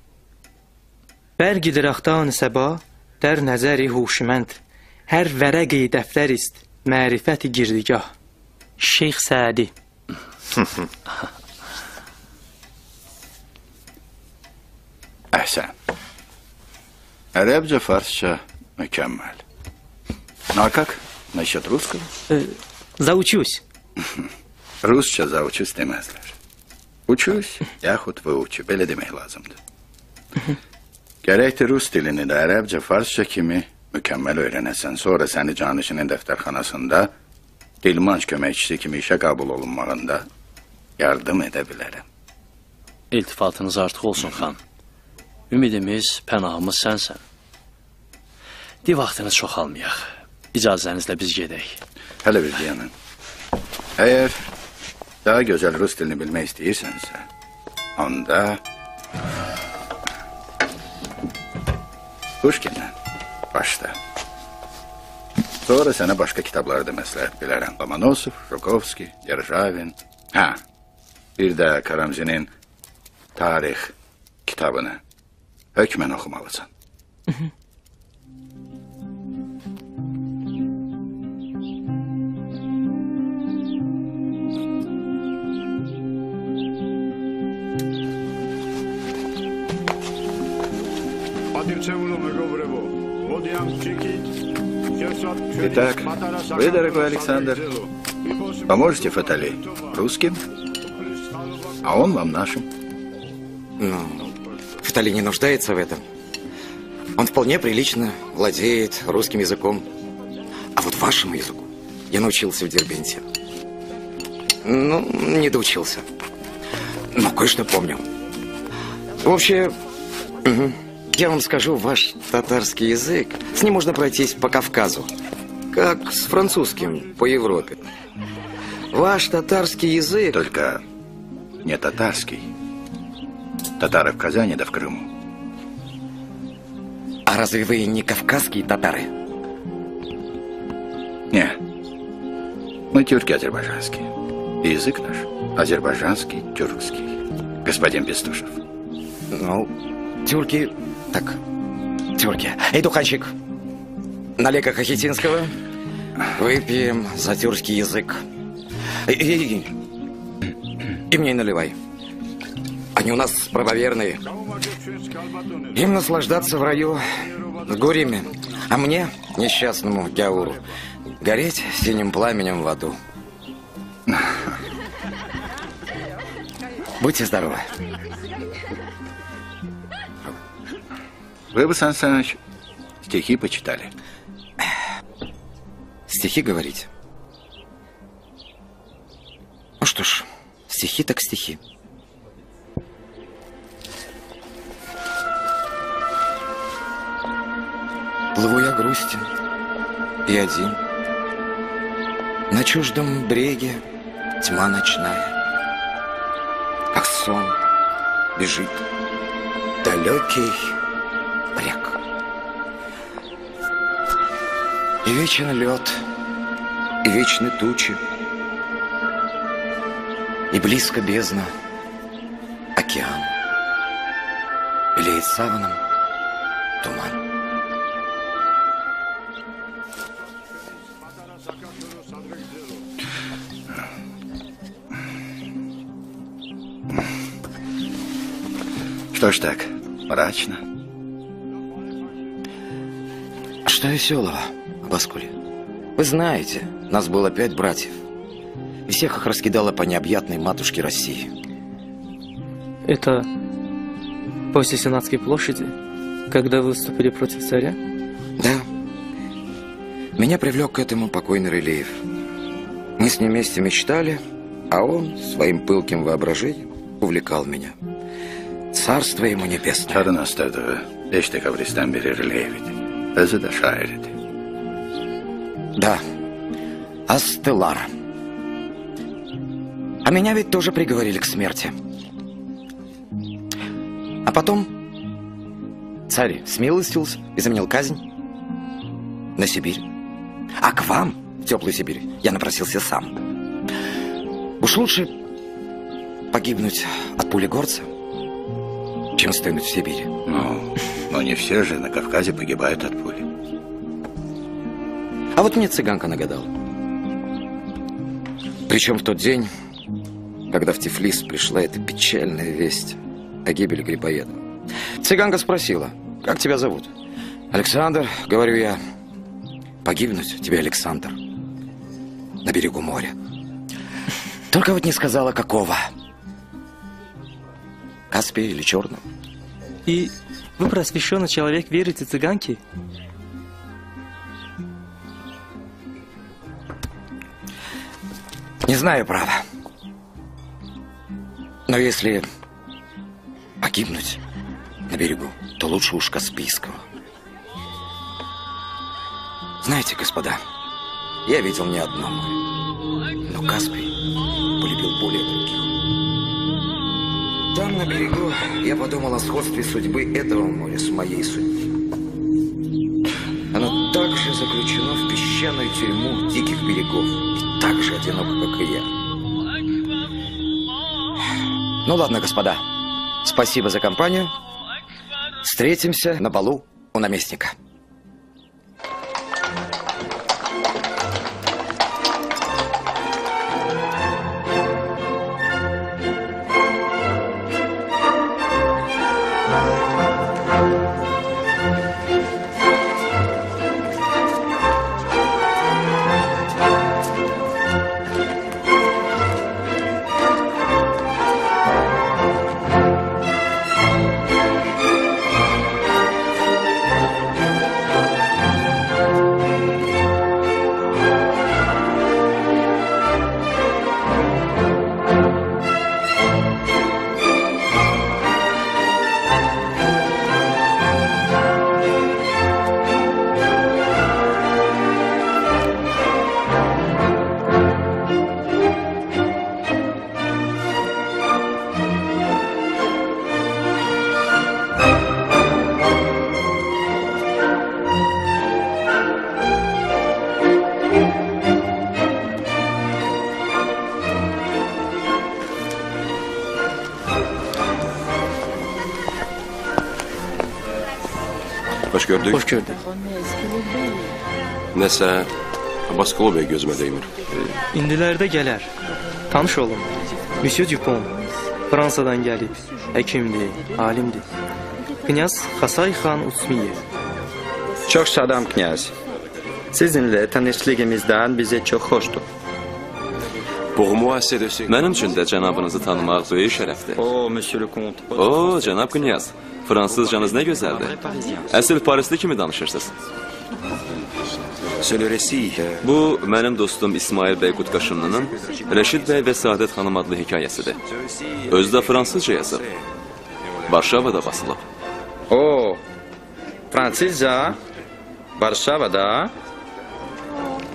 Bərqi diraqtan səba dər nəzəri huşmənd hər vərəqi dəftər ist mərifəti girdigah Şeyx Sədi. Əhsən. Ərəbcə, farsça mükemmel. Ну а как насчет русского? Заучусь. Rusça zavuçuz demezler. Uçuş yahut vuçu belə demək lazımdır. Gərəkdir Rus dilini də Ərəbcə, farsça kimi mükəmməl öyrənəsən. Sonra səni canişinin dəftərxanasında dilmanc köməkçisi kimi işə qəbul olunmağında yardım edə bilərəm. İltifatınız artıq olsun, xan. Ümidimiz, pənahımız sənsən. Di vaxtını çox almayaq. İcazənizlə biz gedək. Hələ bir deyəməm. Əgər daha gözəl Rus dilini bilmək istəyirsənsə, onda Pushkin'dən başla. Sonra sənə başqa kitabları da məsləhət bilərəm. Lomonosov, Jukowski, Yerjavin. Hə, bir də Karamzinin tarix kitabını hökmən oxumalısan. Итак, вы, дорогой Александр, поможете Фатали русским, а он вам нашим. Ну, Фатали не нуждается в этом. Он вполне прилично владеет русским языком. А вот вашему языку я научился в Дербенте. Ну, не доучился. Но кое-что помню. В общем, угу. Я вам скажу, ваш татарский язык, с ним можно пройтись по Кавказу, как с французским по Европе. Ваш татарский язык... Только не татарский. Татары в Казани да в Крыму. А разве вы не кавказские татары? Не. Мы тюрки азербайджанские. Язык наш азербайджанский, тюркский. Господин Бестушев. Ну, тюрки... Так, тюрки. Эй, духанчик, налей-ка Хахетинского. Выпьем за тюркский язык. И, и, и мне наливай. Они у нас правоверные. Им наслаждаться в раю с горями, а мне, несчастному Гяуру, гореть синим пламенем в аду. Будьте здоровы. Вы бы, Сан Саныч, стихи почитали. Стихи говорите? Ну что ж, стихи так стихи. Плыву я грустен и один. На чуждом бреге тьма ночная, как сон бежит далекий брег. И вечен лед, и вечны тучи, и близко бездна, океан. Белеет саваном туман. Что ж так, мрачно? Что веселого об Аскуле? Вы знаете, нас было пять братьев. И всех их раскидало по необъятной матушке России. Это после Сенатской площади, когда вы выступили против царя? Да. Меня привлек к этому покойный Рылеев. Мы с ним вместе мечтали, а он своим пылким воображением увлекал меня. Царство ему небесное. Çarınastada beş dekabristan beri Rıleyev'di. Özü de şairdi. Да, Астелар. А меня ведь тоже приговорили к смерти. А потом царь смилостился и заменил казнь на Сибирь. А к вам, в теплую Сибирь, я напросился сам. Уж лучше погибнуть от пули горца, чем стынуть в Сибири. Ну, но не все же на Кавказе погибают от пули. А вот мне цыганка нагадала. Причем в тот день, когда в Тифлис пришла эта печальная весть о гибели Грибоеда. Цыганка спросила: как тебя зовут? Александр, говорю я. Погибнуть тебе, Александр, на берегу моря. Только вот не сказала, какого. Каспия или Черного. И вы, просвещенный человек, верите цыганке? Не знаю, право. Но если погибнуть на берегу, то лучше уж Каспийского. Знаете, господа, я видел не одно море, но Каспий полюбил более других. Там, на берегу, я подумал о сходстве судьбы этого моря с моей судьбой. Оно также заключено в песчаную тюрьму диких берегов и так же одиноко, как и я. Ну ладно, господа, спасибо за компанию. Встретимся на балу у наместника. Hoş gördük. Hoş gördük. Nəsə, Abbasqulu bəy gözümə dəymir. İndilərdə gələr. Tanış olun. Monsieur Dupont. Fransadan gəlib. Həkimdir, alimdir. Knyaz Xasay xan Usmiyev. Çox sadam knyaz. Sizinlə tanışlığımızdan bizə çox xoşdur. Mənim üçün də cənabınızı tanımaq böyük şərəfdir. O, Monsieur le Comte. O, cənab knyaz. Fransızcanız nə gözəldir. Əsl Parisli kimi danışırsınız. Bu, mənim dostum İsmail bəy Qutqaşınlının Rəşid bəy və Saadət xanım adlı hekayəsidir. Özü də fransızca yazıb. Varşavada basılıb. O, Fransızca? Varşavada?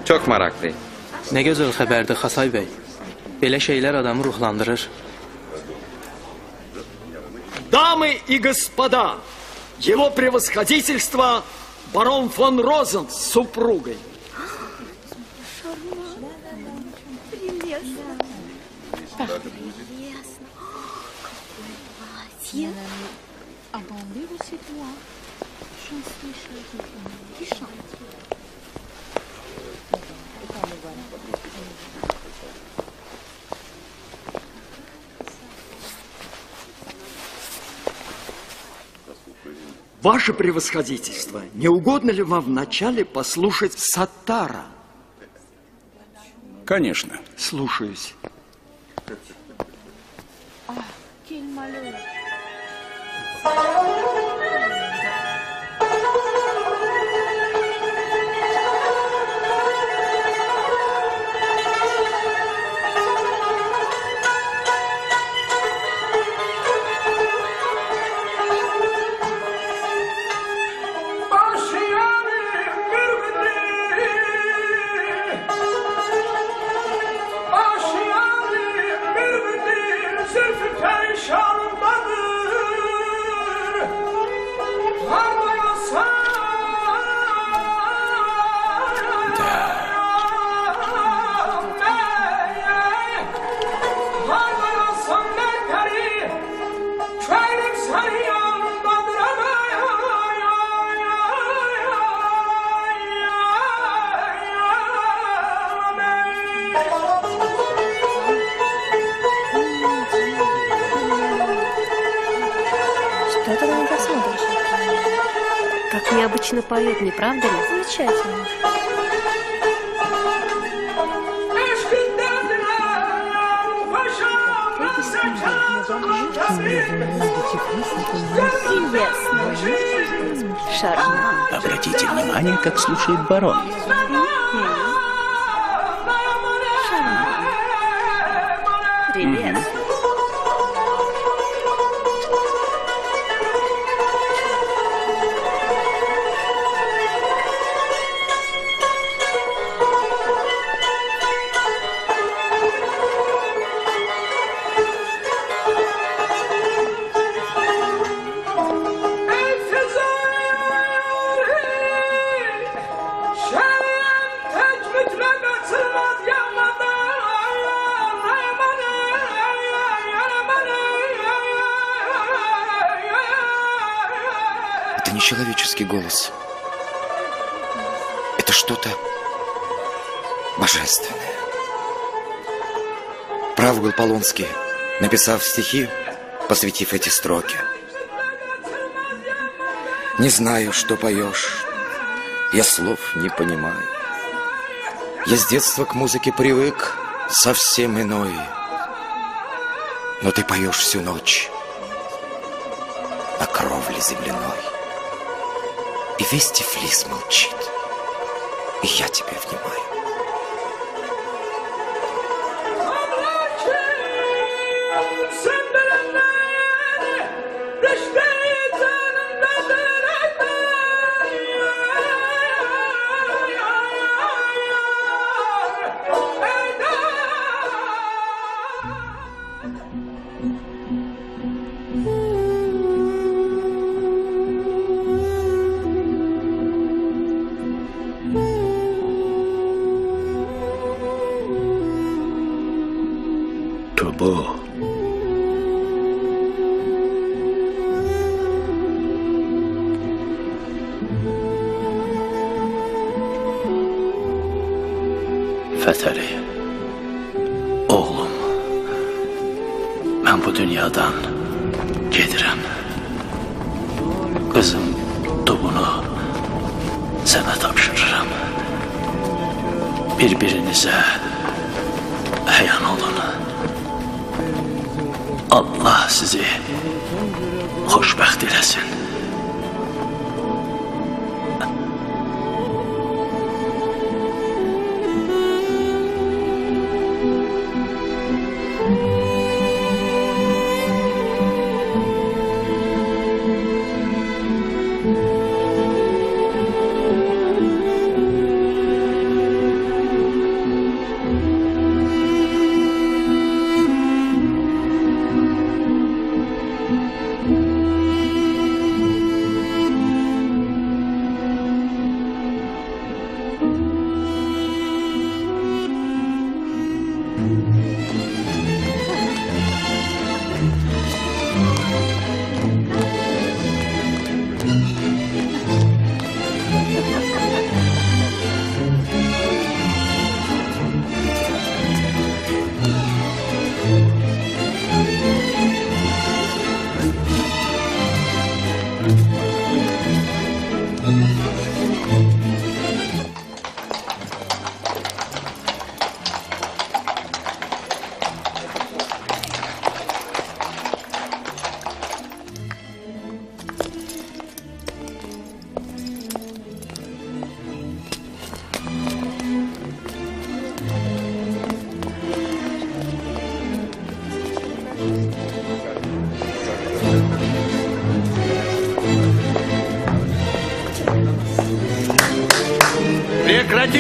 Çox maraqlı. Nə gözəl xəbərdir Xasay bəy. Belə şeylər adamı ruhlandırır. Дамы и господа, его превосходительство барон фон Розен с супругой. Ваше превосходительство, не угодно ли вам вначале послушать Саттара? Конечно. Слушаюсь. Необычно поет, не правда ли? Замечательно. Обратите внимание, как слушает барон. Привет. Человеческий голос. Это что-то божественное. Прав был Полонский, написав стихи, посвятив эти строки. Не знаю, что поешь, я слов не понимаю. Я с детства к музыке привык, совсем иной. Но ты поешь всю ночь на кровле земляной. И весь Тифлис молчит, и я тебе внимаю. Fətəli, oğlum, mən bu dünyadan gedirəm. Qızım Dubunu sənə tapşırıram. Bir-birinizə həyan olun. Allah sizi xoşbəxt eləsin.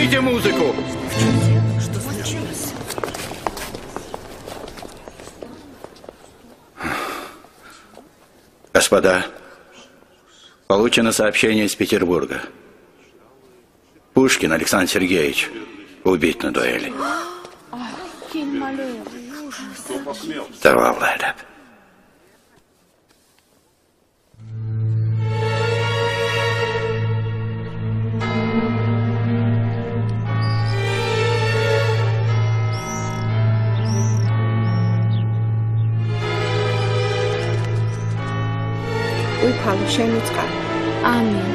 Выключите музыку! Что случилось? Господа, получено сообщение из Петербурга. Пушкин Александр Сергеевич убит на дуэли. Zavallı Edep. უფალო შემიწყა. ამინ.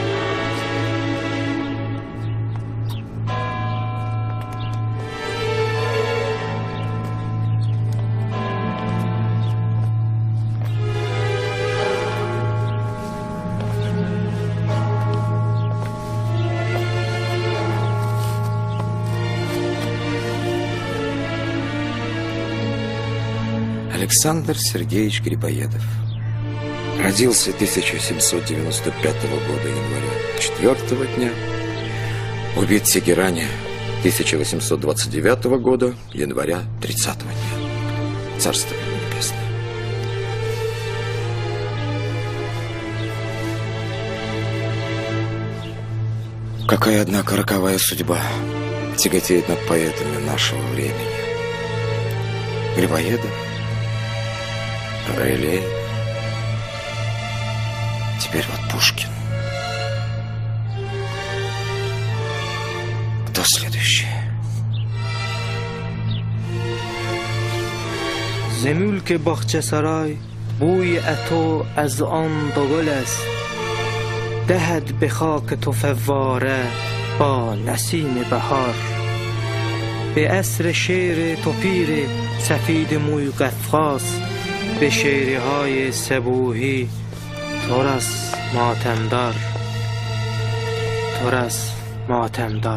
Александр Сергеевич Грибоедов. Родился тысяча семьсот девяносто пятого года января четвёртого дня. Убит в Тегеране тысяча восемьсот двадцать девятого года января тридцатого дня. Царство ему небесное. Какая, однако, роковая судьба тяготеет над поэтами нашего времени. Грибоедов, Рылеев, теперь вот Пушкин. Кто следующий? ز ملک باغچه سرای بوی اتو از آن داغل است دهد به خاک تو فواره با نسیم بهار به عصر شعر تو پیر سفید موی قفقاس به شعرهای صبوحی تورس ماتمدار تورس ماتمدار.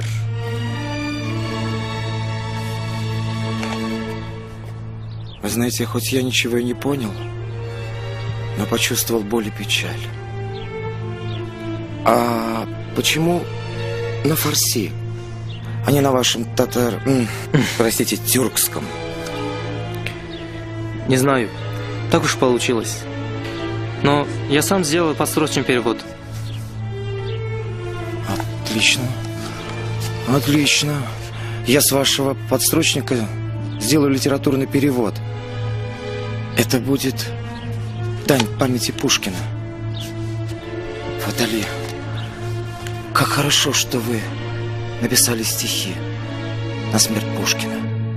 Вы знаете, хоть я ничего и не понял, но почувствовал боль и печаль. А почему на фарси, а не на вашем татар... простите, тюркском? Не знаю, так уж получилось. Но я сам сделал подсрочный перевод. Отлично. Отлично. Я с вашего подстрочника сделаю литературный перевод. Это будет дань памяти Пушкина. Фатали, как хорошо, что вы написали стихи на смерть Пушкина.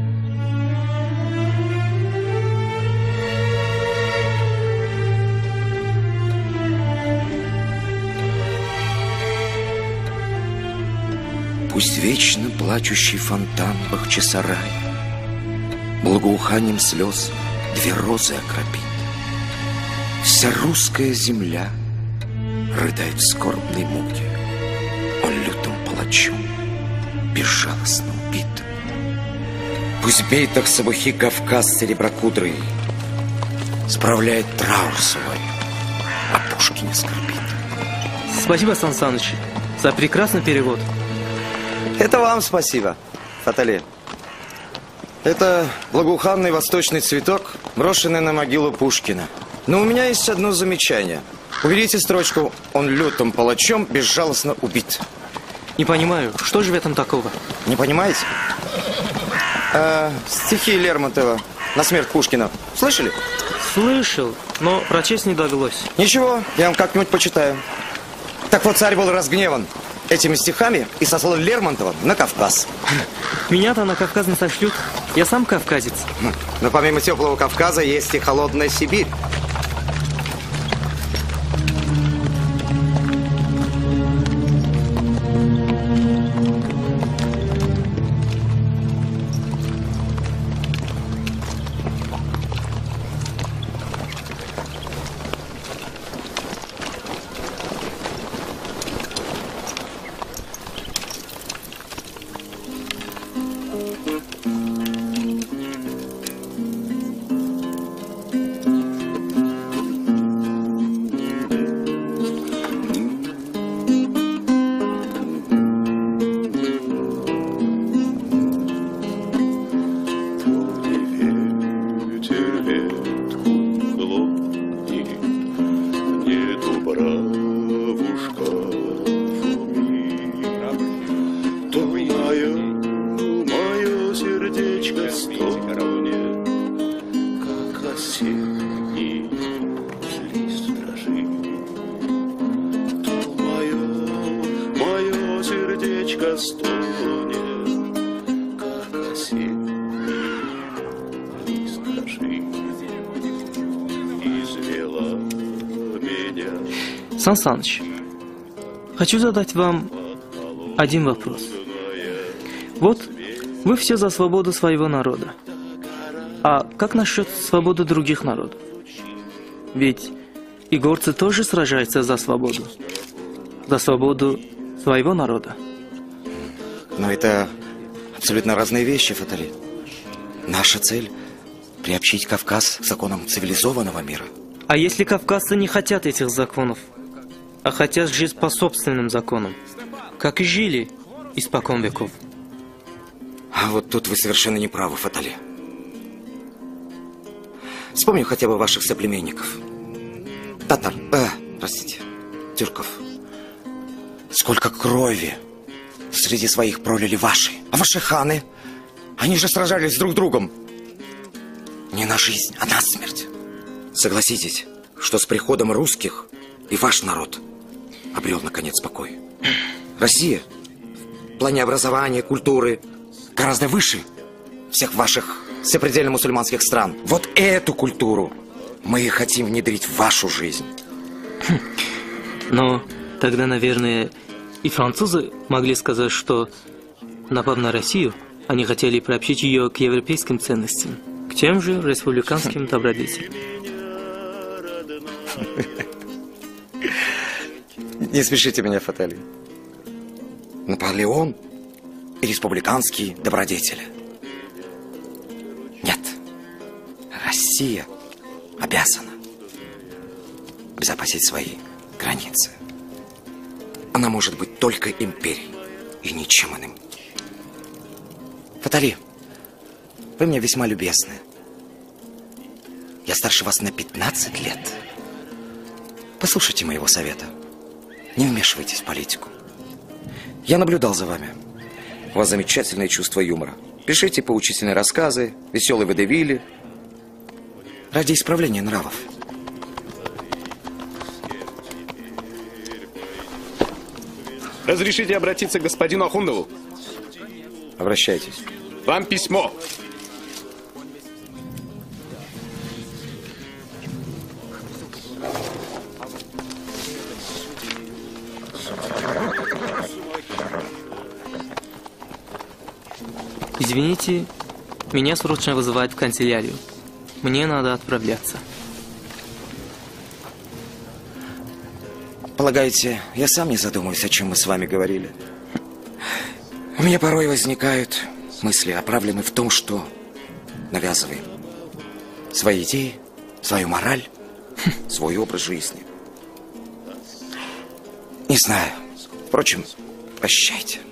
Пусть вечно плачущий фонтан Бахчисарая благоуханием слез две розы окропит. Вся русская земля рыдает в скорбной муке. Он лютым палачом безжалостно убит. Пусть бейтах Сабухи Кавказ сереброкудрый справляет траур свой, а Пушкине скорбит. Спасибо, Сан Саныч, за прекрасный перевод. Это вам спасибо, Фатали. Это благоуханный восточный цветок, брошенный на могилу Пушкина. Но у меня есть одно замечание. Уберите строчку «Он лютым палачом безжалостно убит». Не понимаю, что же в этом такого? Не понимаете? А, стихи Лермонтова на смерть Пушкина слышали? Слышал, но прочесть не довелось. Ничего, я вам как-нибудь почитаю. Так вот, царь был разгневан этими стихами и сослал Лермонтова на Кавказ. Меня-то на Кавказ не сошлют. Я сам кавказец. Но помимо теплого Кавказа есть и холодная Сибирь. Сан Саныч, хочу задать вам один вопрос. Вот вы все за свободу своего народа. А как насчет свободы других народов? Ведь и горцы тоже сражаются за свободу. За свободу своего народа. Но это абсолютно разные вещи, Фатали. Наша цель – приобщить Кавказ к законам цивилизованного мира. А если кавказцы не хотят этих законов, а хотят жить по собственным законам, как и жили испокон веков? А вот тут вы совершенно не правы, Фатали. Вспомню хотя бы ваших соплеменников. Татар, э, простите, тюрков. Сколько крови среди своих пролили ваши. А ваши ханы, они же сражались друг с другом. Не на жизнь, а на смерть. Согласитесь, что с приходом русских и ваш народ обрел, наконец, покой. Россия в плане образования, культуры гораздо выше всех ваших сопредельно мусульманских стран. Вот эту культуру мы и хотим внедрить в вашу жизнь. Но тогда, наверное, и французы могли сказать, что, напав на Россию, они хотели приобщить ее к европейским ценностям, к тем же республиканским добродетелям. Не смешите меня, Фатали. Наполеон и республиканские добродетели. Нет. Россия обязана обезопасить свои границы. Она может быть только империей и ничем иным. Фатали, вы мне весьма любезны. Я старше вас на пятнадцать лет. Послушайте моего совета. Не вмешивайтесь в политику. Я наблюдал за вами. У вас замечательное чувство юмора. Пишите поучительные рассказы, веселые водевили. Ради исправления нравов. Разрешите обратиться к господину Ахундову? Обращайтесь. Вам письмо. Извините, меня срочно вызывают в канцелярию. Мне надо отправляться. Полагаете, я сам не задумаюсь, о чем мы с вами говорили? У меня порой возникают мысли, оправленные в том, что навязываем свои идеи, свою мораль, свой образ жизни. Не знаю. Впрочем, прощайте.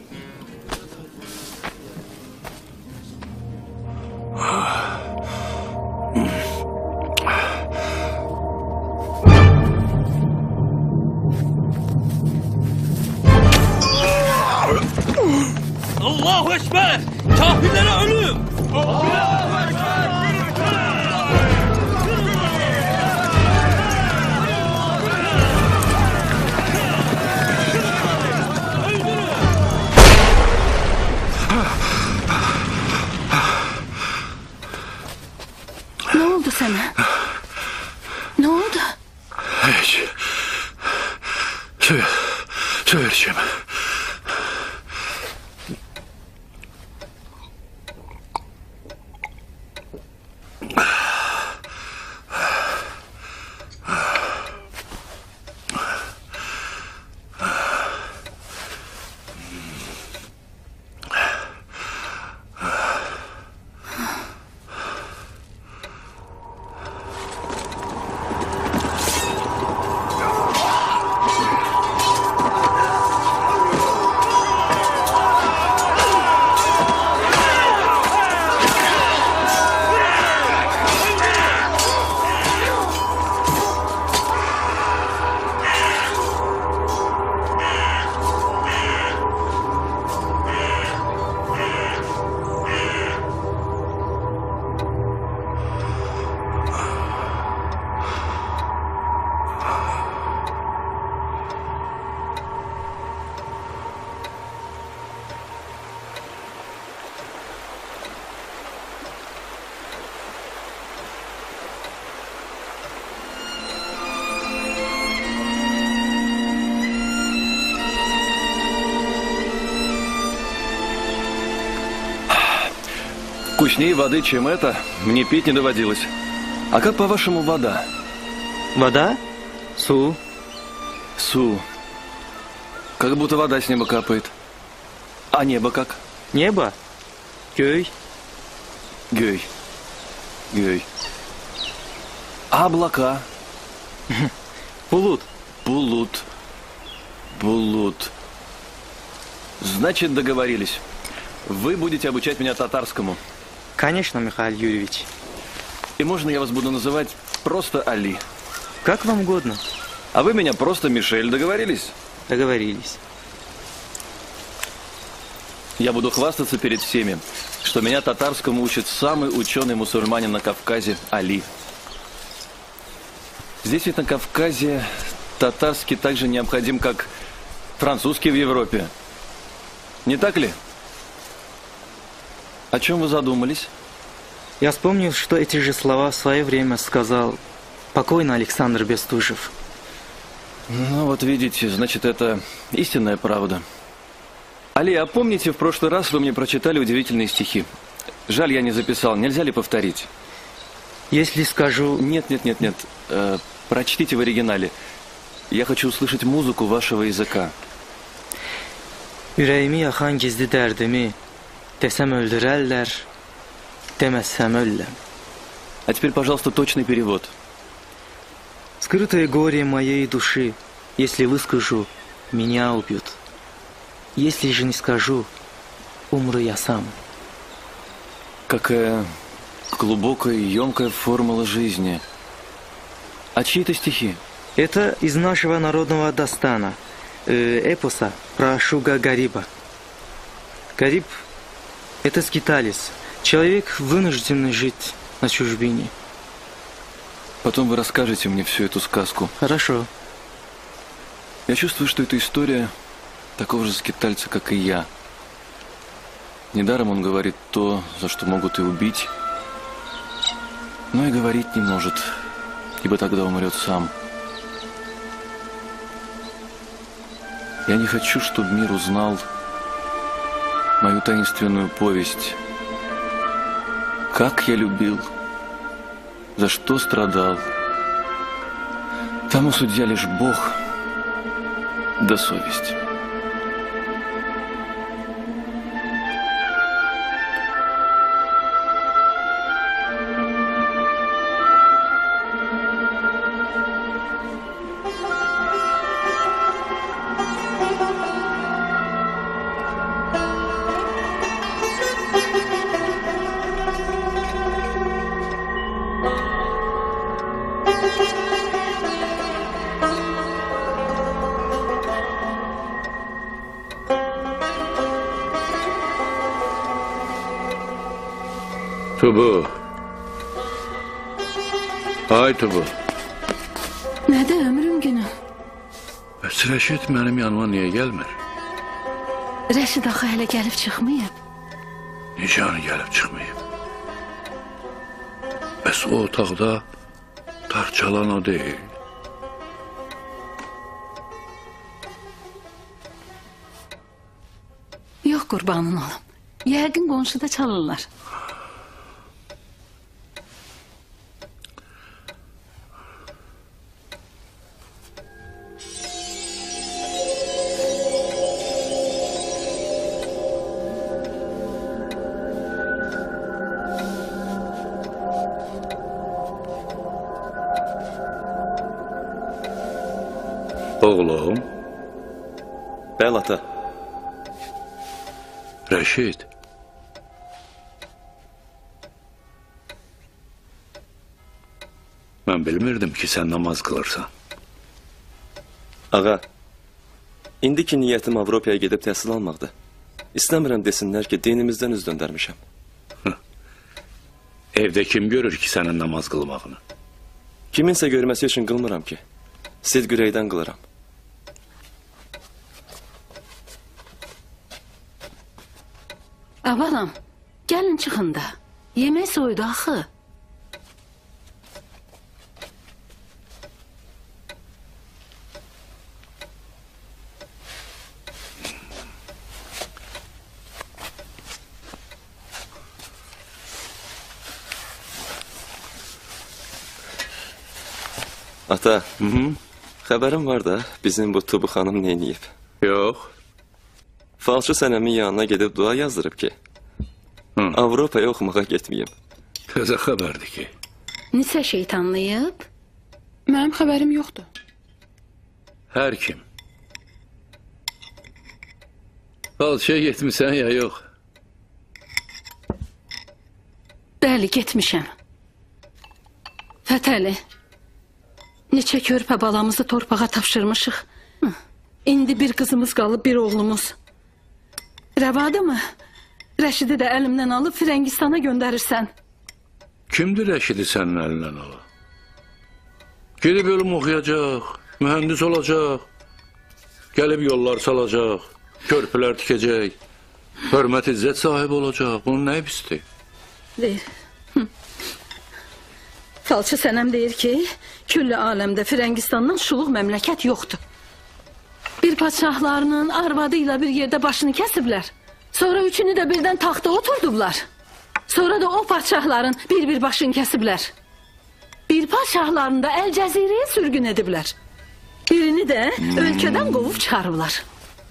Allahu Ekber! Kafirlere ölüm! Allahu Ekber! Ne oldu sana? Ne oldu? Hiç. Su, su vereceğim. Вкуснее воды, чем это, мне пить не доводилось. А как, по-вашему, вода? Вода? Су. Су. Как будто вода с неба капает. А небо как? Небо? Гёй. Гёй. Гёй. А облака? Булут. Булут. Булут. Значит, договорились. Вы будете обучать меня татарскому. Конечно, Михаил Юрьевич. И можно я вас буду называть просто Али? Как вам угодно. А вы меня просто Мишель. Договорились? Договорились. Я буду хвастаться перед всеми, что меня татарскому учит самый ученый мусульманин на Кавказе Али. Здесь ведь на Кавказе татарский так же необходим, как французский в Европе. Не так ли? О чем вы задумались? Я вспомнил, что эти же слова в свое время сказал покойный Александр Бестужев. Ну вот видите, значит, это истинная правда. Али, а помните, в прошлый раз вы мне прочитали удивительные стихи? Жаль, я не записал. Нельзя ли повторить? Если скажу... Нет, нет, нет, нет. Э, прочтите в оригинале. Я хочу услышать музыку вашего языка. Ürəyimi yaxan gizli dərdimi desəm öldürərlər, deməsəm ölürəm. А теперь, пожалуйста, точный перевод. Скрытое горе моей души, если выскажу, меня убьют. Если же не скажу, умру я сам. Какая глубокая и емкая формула жизни. А чьи это стихи? Это из нашего народного дастана, э, эпоса про Шуга Гариба. Гариб – это скиталец, человек, вынужденный жить на чужбине. Потом вы расскажете мне всю эту сказку. Хорошо. Я чувствую, что эта история такого же скитальца, как и я. Недаром он говорит то, за что могут и убить, но и говорить не может, ибо тогда умрет сам. Я не хочу, чтобы мир узнал мою таинственную повесть. Как я любил, за что страдал. Тому судья лишь Бог да совесть. Tubu. Ay Tubu. Nədir ömrüm günü? Bəs Rəşid mənim yanıma niyə gəlmir? Rəşid axı hələ gəlib çıxmayıb. Necə yəni gəlib çıxmayıb? Bəs o otaqda tarçalan o deyil. Yox, qurbanın olum. Yəqin qonşuda çalırlar. Oğlum. Bəli, ata. Rəşid. Mən bilmirdim ki, sən namaz qılırsan. Ağa, indiki niyyətim Avropaya gedib təhsil almaqdır. İstəmirəm desinlər ki, dinimizdən üz döndərmişəm. Evdə kim görür ki, sənin namaz qılmağını? Kiminsə görməsi üçün qılmıram ki. Siz ürəkdən qılıram. Avalam, gəlin çıxın da. Yemək soydu axı. Ata, xəbərim var da, bizim bu Tubu xanım neyniyib? Yox. Falçı sənəmin yanına gedib dua yazdırıb ki, Avropaya oxumağa getməyim. Təzə xəbərdir ki. Nisə şeytanlayıb? Mənim xəbərim yoxdur. Hər kim. Falçıya getmirsən ya yox? Bəli, getmişəm. Fətəli, neçə körpə balamızı torpağa tapşırmışıq. İndi bir qızımız qalıb, bir oğlumuz. Rəvadı mı? Rəşidi də əlimdən alıb Firəngistana göndərirsən. Kimdir Rəşidi sənin əlindən alıb? Gedib ölüm oxuyacaq, mühəndis olacaq, gəlib yollar salacaq, körpülər tikəcək, hörmət izzət sahibi olacaq. Bunun nə pisdir? Deyir. Falçı sənəm deyir ki, külli aləmdə Firəngistandan şuluq məmləkət yoxdur. Bir padşahlarının arvadı ilə bir yerdə başını kəsiblər. Sonra üçünü də birdən taxta oturdublar. Sonra da o padşahların bir-bir başını kəsiblər. Bir padşahlarını da Əl-Cəzirəyə sürgün ediblər. Birini də ölkədən qovub çıxarıblar.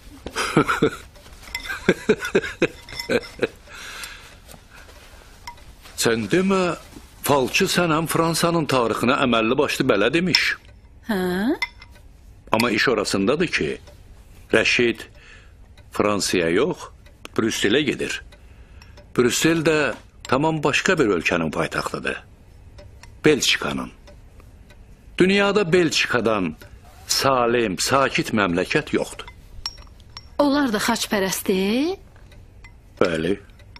Sən demə, Falçı sənəm Fransanın tarixinə əməlli başlı bələ demiş. Hə? Amma iş orasındadır ki, Rəşid Fransaya yox, Brüsselə gedir. Brüssel də tamam başqa bir ölkənin paytaxtıdır. Belçikanın. Dünyada Belçikadan salim, sakit məmləkət yoxdur. Onlar da xaçpərəstdir? Bəli.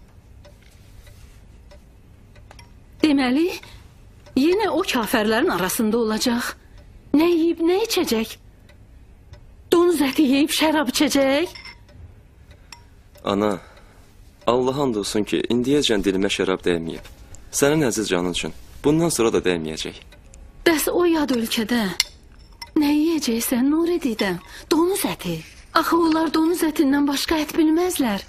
Deməli, yenə o kafərlərin arasında olacaq. Nə yiyib, nə içəcək? Donuz əti yiyib, şərab içəcək? Ana, Allah and olsun ki, indiyəcən dilimə şərab dəyməyib. Sənin əziz canın üçün. Bundan sonra da dəyməyəcək. Bəs o yad ölkədə nə yiyəcəksən, Nurididəm? Donuz əti. Axı onlar donuz ətindən başqa ət bilməzlər.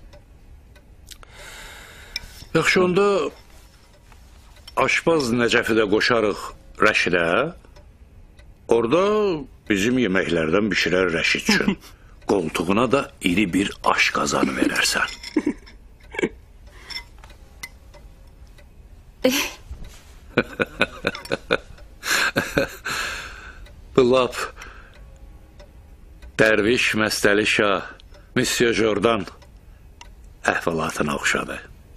Yaxşı, onda aşpaz Nəcəfi də qoşarıq Rəşidə. Orada bizim yeməklərdən bişirər Rəşid üçün. Qoltuğuna da iri bir aş qazanı verərsən. Bu lap Dərviş Məstəli Şah, Monsieur Jordan əhvalatına oxşadı.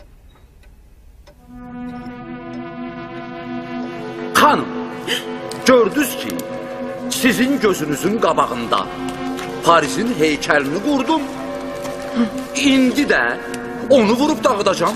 Xanım, gördünüz ki, sizin gözünüzün qabağında Parisin heykəlini qurdum. İndi də onu vurub dağıdacam.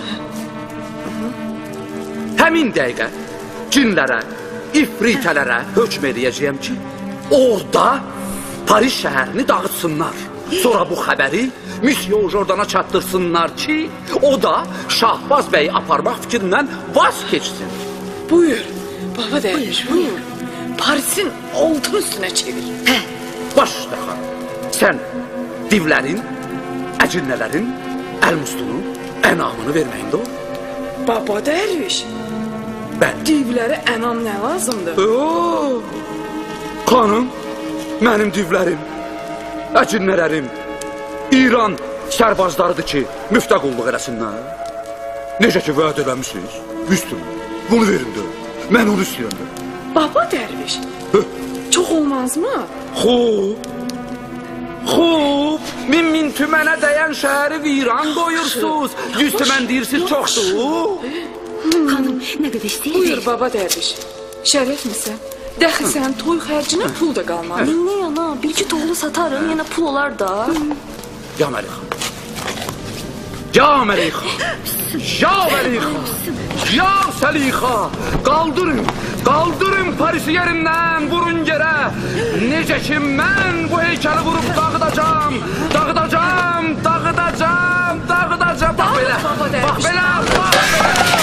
Həmin dəqiqə cinlərə, ifritələrə hökm edəcəyəm ki, orada Paris şəhərini dağıtsınlar. Sonra bu xəbəri Monsieur Jordana çatdırsınlar ki, o da Şahbaz bəyi aparmaq fikrindən vaz keçsin. Buyur, baba dərviş, buyur. Parisin altın üstünə çevir. Hə, başla xanım. Sən divlərin, əcinnələrin əl-mustunu, ənamını verməyində ol. Baba dərviş, divlərə ənam nə lazımdır? Oo, xanım, mənim divlərim, əcinnələrim, İran sərbazlarıdır ki, müftə qulluq eləsinlər. Necə ki, vəd eləmişsiniz, müstüm, bunu verin də, mən onu istəyirəm. Baba dərviş, çox olmaz mı? Xub, xub, min min tümənə dəyən şəhəri viran qoyursuz, yüz tümən deyirsiniz çoxdur. Xanım, nə qədər istəyir? Buyur, baba dərviş, şərəf misən? Dəxi sən toy xərcinə pul da qalmadı. Ne yana, bir iki tohulu satarım, yine pul olar da. Ya Məlixan, ya Məlixan, ya Məlixan, ya Səlixa, qaldırın, qaldırın Parisi yerindən, vurun yerə. Necə ki, mən bu heykəli vurub dağıdacam, dağıdacam, dağıdacam, dağıdacam. Bax belə, bax belə, bax belə.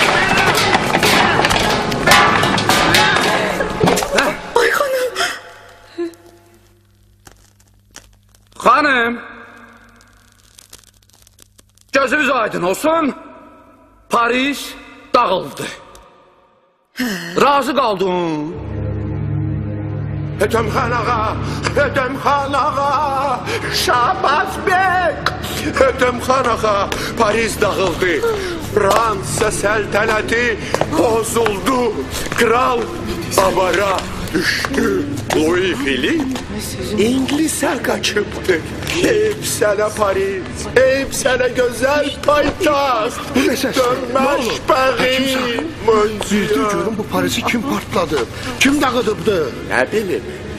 Ay xanım. Xanım, gözünüz aydın olsun, Paris dağıldı. Razı qaldın. Edemxan ağa, Edemxan ağa, Şahbaz Bey. Edemxan ağa, Paris dağıldı. Fransa səltənəti bozuldu. Kral avara düştü. Louis Philippe İngiliz'e kaçıptı. Hep sana Paris, hep sana güzel paytaxt. Dönmez Paris, Siz de görün bu Paris'i kim partladı? Kim dağıdıbdı? Ne bileyim.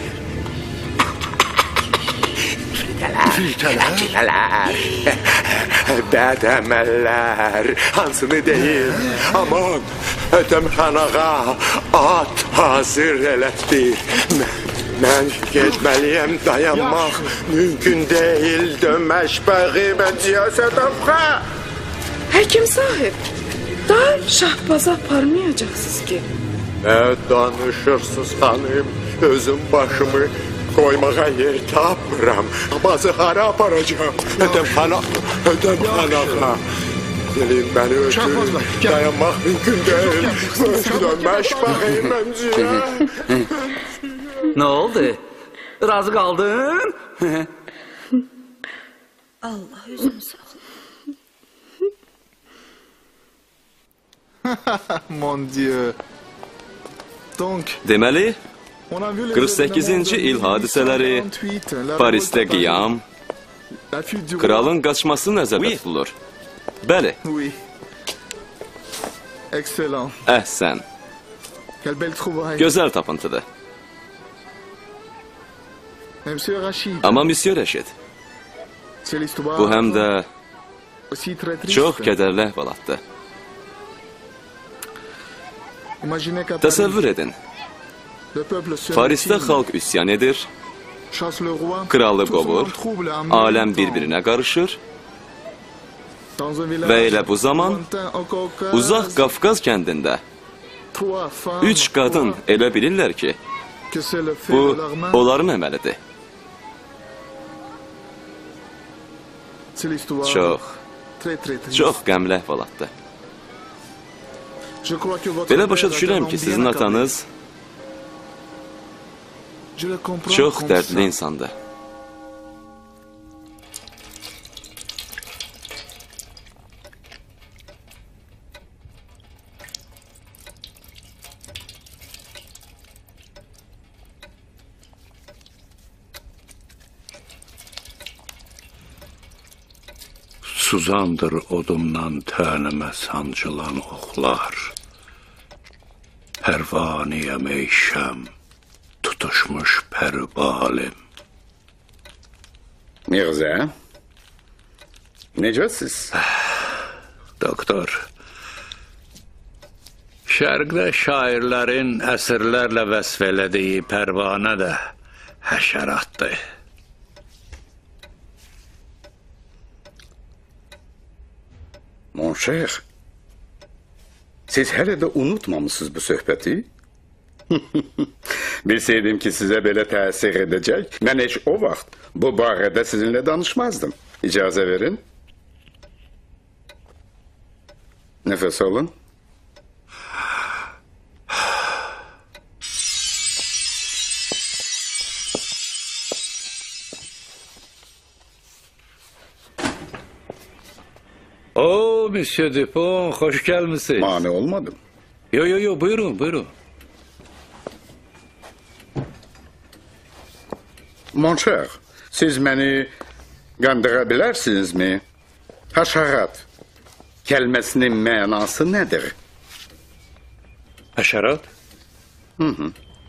Filtreler, bədemələr, hansını deyim, aman, Edemxan ağa, at hazır elətdir. Mən getməliyəm, dayanmaq mümkün deyil, dönməşbəği mən ciyasədəmxə. Həkim sahib, daha şahbaza aparmayacaqsınız ki. Nə danışırsınız xanım, özüm başımı koymağa yer tapmıram. Bazı hara aparacağım. Edemxan ağa, Edemxan ağa. Gelin beni ötür, dayanmaq mümkün deyil. Dönməşbəği mən ciyasədəmxə. Ne oldu? Razı kaldın? Allah özünü saxla. Mon Dieu. Donc, Deməli, qırx səkkizinci il hadisələri, Parisdə qiyam, kralın qaçması nəzərdə tutulur. Bəli. Oui. Excellent. Əhsən. Quelle belle trouvaille. Gözəl tapıntıdır. Monsieur Rachid. Amma Monsieur Rəşid, C'est l'histoire. bu həm də aussi très triste. çox kədərli əhvalatdır. Imaginez qu'à Təsəvvür Paris, edin, le peuple se Parisdə mutine, xalq üsyan edir, chasse le roi, kralı tout son qovur, trouble en même aləm temps. bir-birinə qarışır Dans un village və elə bu zaman lointain au Caucase, uzaq Qafqaz kəndində trois femmes üç qadın elə bilirlər ki, que c'est le fait bu de leur main. onların əməlidir. C'est l'histoire. Çox, Très très triste. çox qəmli əhvalatdır. Je crois que votre Belə başa père a düşürəm tellement ki, bien sizin accablé. atanız Je le comprends çox comme dərdli ça. insandır. Suzandır odumdan tənimə sancılan oxlar. Pərvaniyəm ey şəm, tutuşmuş pərbalim. Mirzə, necəsiz? Doktor, şərqdə şairlərin əsrlərlə vəsf elədiyi pərvanə də həşəratdır. Mon cher, siz hələ də unutmamışsınız bu söhbəti? Bilseydim ki, sizə belə təsir edəcək, mən heç o vaxt bu barədə sizinlə danışmazdım. İcazə verin. Nəfəs alın. Oo, Monsieur Dupont, hoş gelmişsiniz. Mane olmadım. Yo yo yo, buyurun buyurun. Mon cher, siz məni qandıra bilərsinizmi? Həşərat kəlməsinin mənası nədir? Həşərat? Hı hı.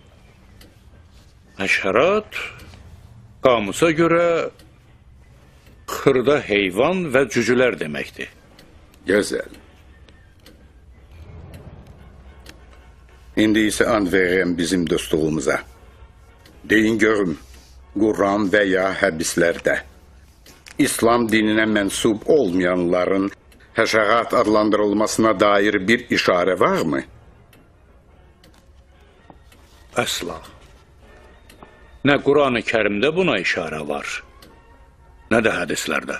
Həşərat, qamusa görə xırda heyvan və cücülər deməkdir. Gözəl. İndi isə and verirəm bizim dostluğumuza. Deyin görüm, Quran və ya hədislərdə İslam dininə mənsub olmayanların həşərat adlandırılmasına dair bir işarə varmı? Əsla. Nə Quran-ı Kərimdə buna işarə var, nə də hədislərdə.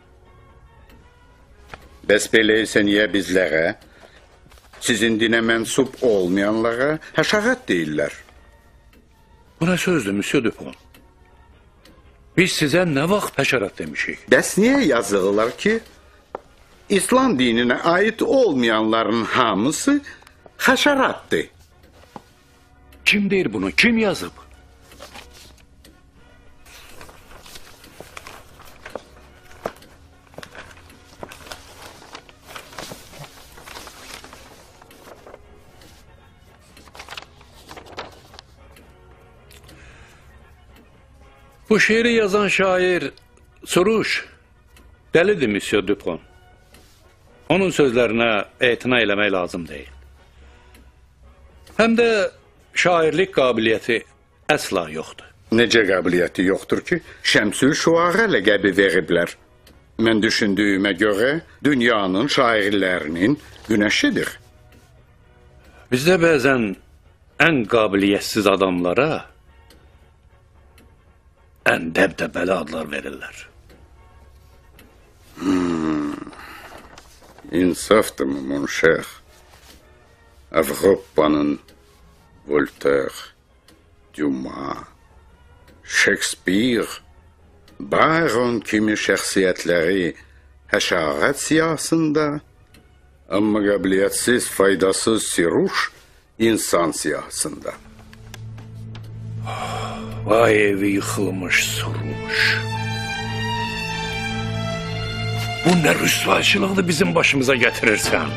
Bəs belə isə niyə bizlərə, sizin dinə mənsub olmayanlara həşərat deyirlər? Bu nə sözdür, Monsieur Dupont? Biz sizə nə vaxt həşərat demişik? Bəs niyə yazırlar ki, İslam dininə aid olmayanların hamısı həşəratdır? Kim deyir bunu? Kim yazıb? Bu şiiri yazan şair Suruş, dəlidir Monsieur Dupont. Onun sözlərinə etina eləmək lazım deyil. Həm də şairlik qabiliyyəti əsla yoxdur. Necə qabiliyyəti yoxdur ki, Şəmsül Şuara ləqəbi veriblər. Mən düşündüyümə görə dünyanın şairlərinin günəşidir. Bizdə bəzən ən qabiliyyətsiz adamlara ən dəbdəbəli adlar verirlər. Hmm. İnsafdır mı, mon cher? Avropanın Voltaire, Dumas, Shakespeare, Byron kimi şəxsiyyətləri həşarət siyasında, amma qabiliyyətsiz, faydasız Siruş insan siyasında. Vay evi yıxılmış Suruş. Bu nə rüsvayçılıqdır bizim başımıza gətirirsən?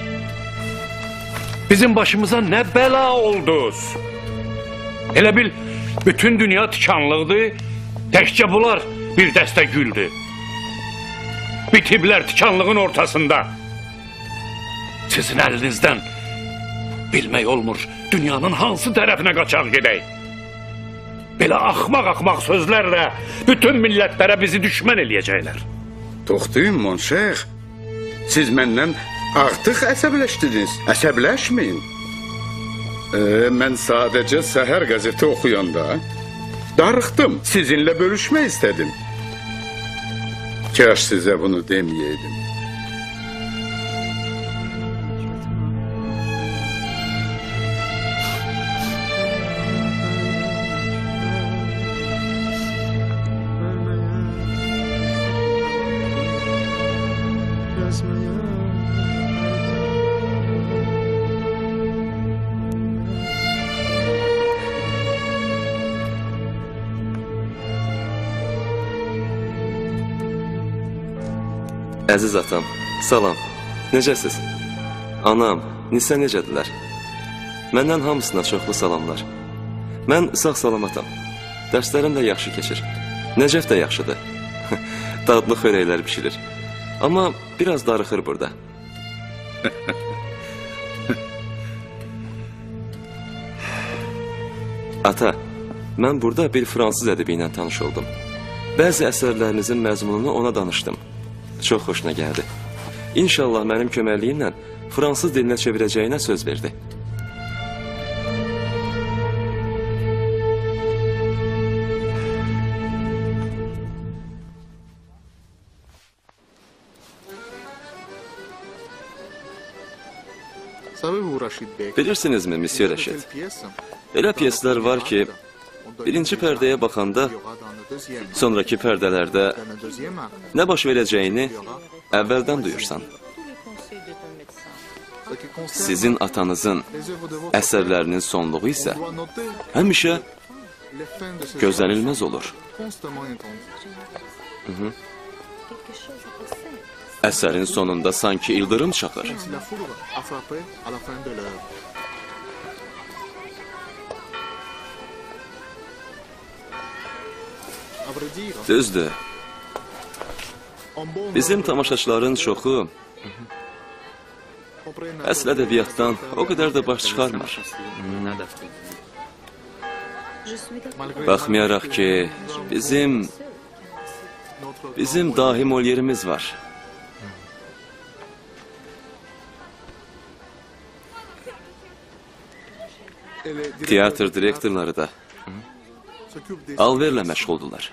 Bizim başımıza nə bəla olduz? Elə bil, bütün dünya tikanlıqdır, təkcə bunlar bir dəstə güldür. Bitiblər tikanlığın ortasında. Sizin əlinizdən bilmək olmur, dünyanın hansı tərəfinə qaçaq gedək. Belə axmaq-axmaq sözlərlə bütün millətlərə bizi düşmən eləyəcəklər. Toxtuyun, mon cher. Siz məndən artıq əsəbləşdiniz. Əsəbləşməyin. E, mən sadəcə səhər qəzeti oxuyanda darıxdım. Sizinlə bölüşmək istədim. Kaş sizə bunu deməyəydim. Əziz atam, salam, necəsiz? Anam, Nisə necədirlər? Məndən hamısına çoxlu salamlar. Mən sağ salamatam. Dərslərim də yaxşı keçir. Nəcəf də yaxşıdır. Dadlı xörəklər pişirir. Amma biraz darıxır burada. Ata, mən burada bir fransız ədəbi ilə tanış oldum. Bəzi əsərlərinizin məzmununu ona danışdım. Çox xoşuna gəldi. İnşallah mənim köməkliğimlə fransız dilinə çevirəcəyinə söz verdi. Bilirsinizmi, Monsieur Rəşid? Elə piyeslər var ki, birinci pərdəyə baxanda, sonraki pərdələrdə nə baş verəcəyini əvvəldən duyursan. Sizin atanızın əsərlərinin sonluğu isə həmişə gözlənilməz olur. Hı -hı. Əsərin sonunda sanki ildırım çaxır. Düzdür. Bizim tamaşaçıların çoxu əsl ədəbiyyatdan o qədər də baş çıxarmır. Baxmayaraq ki, bizim bizim dahi Molièrimiz var. Teatr direktorları da alverlə məşğuldular.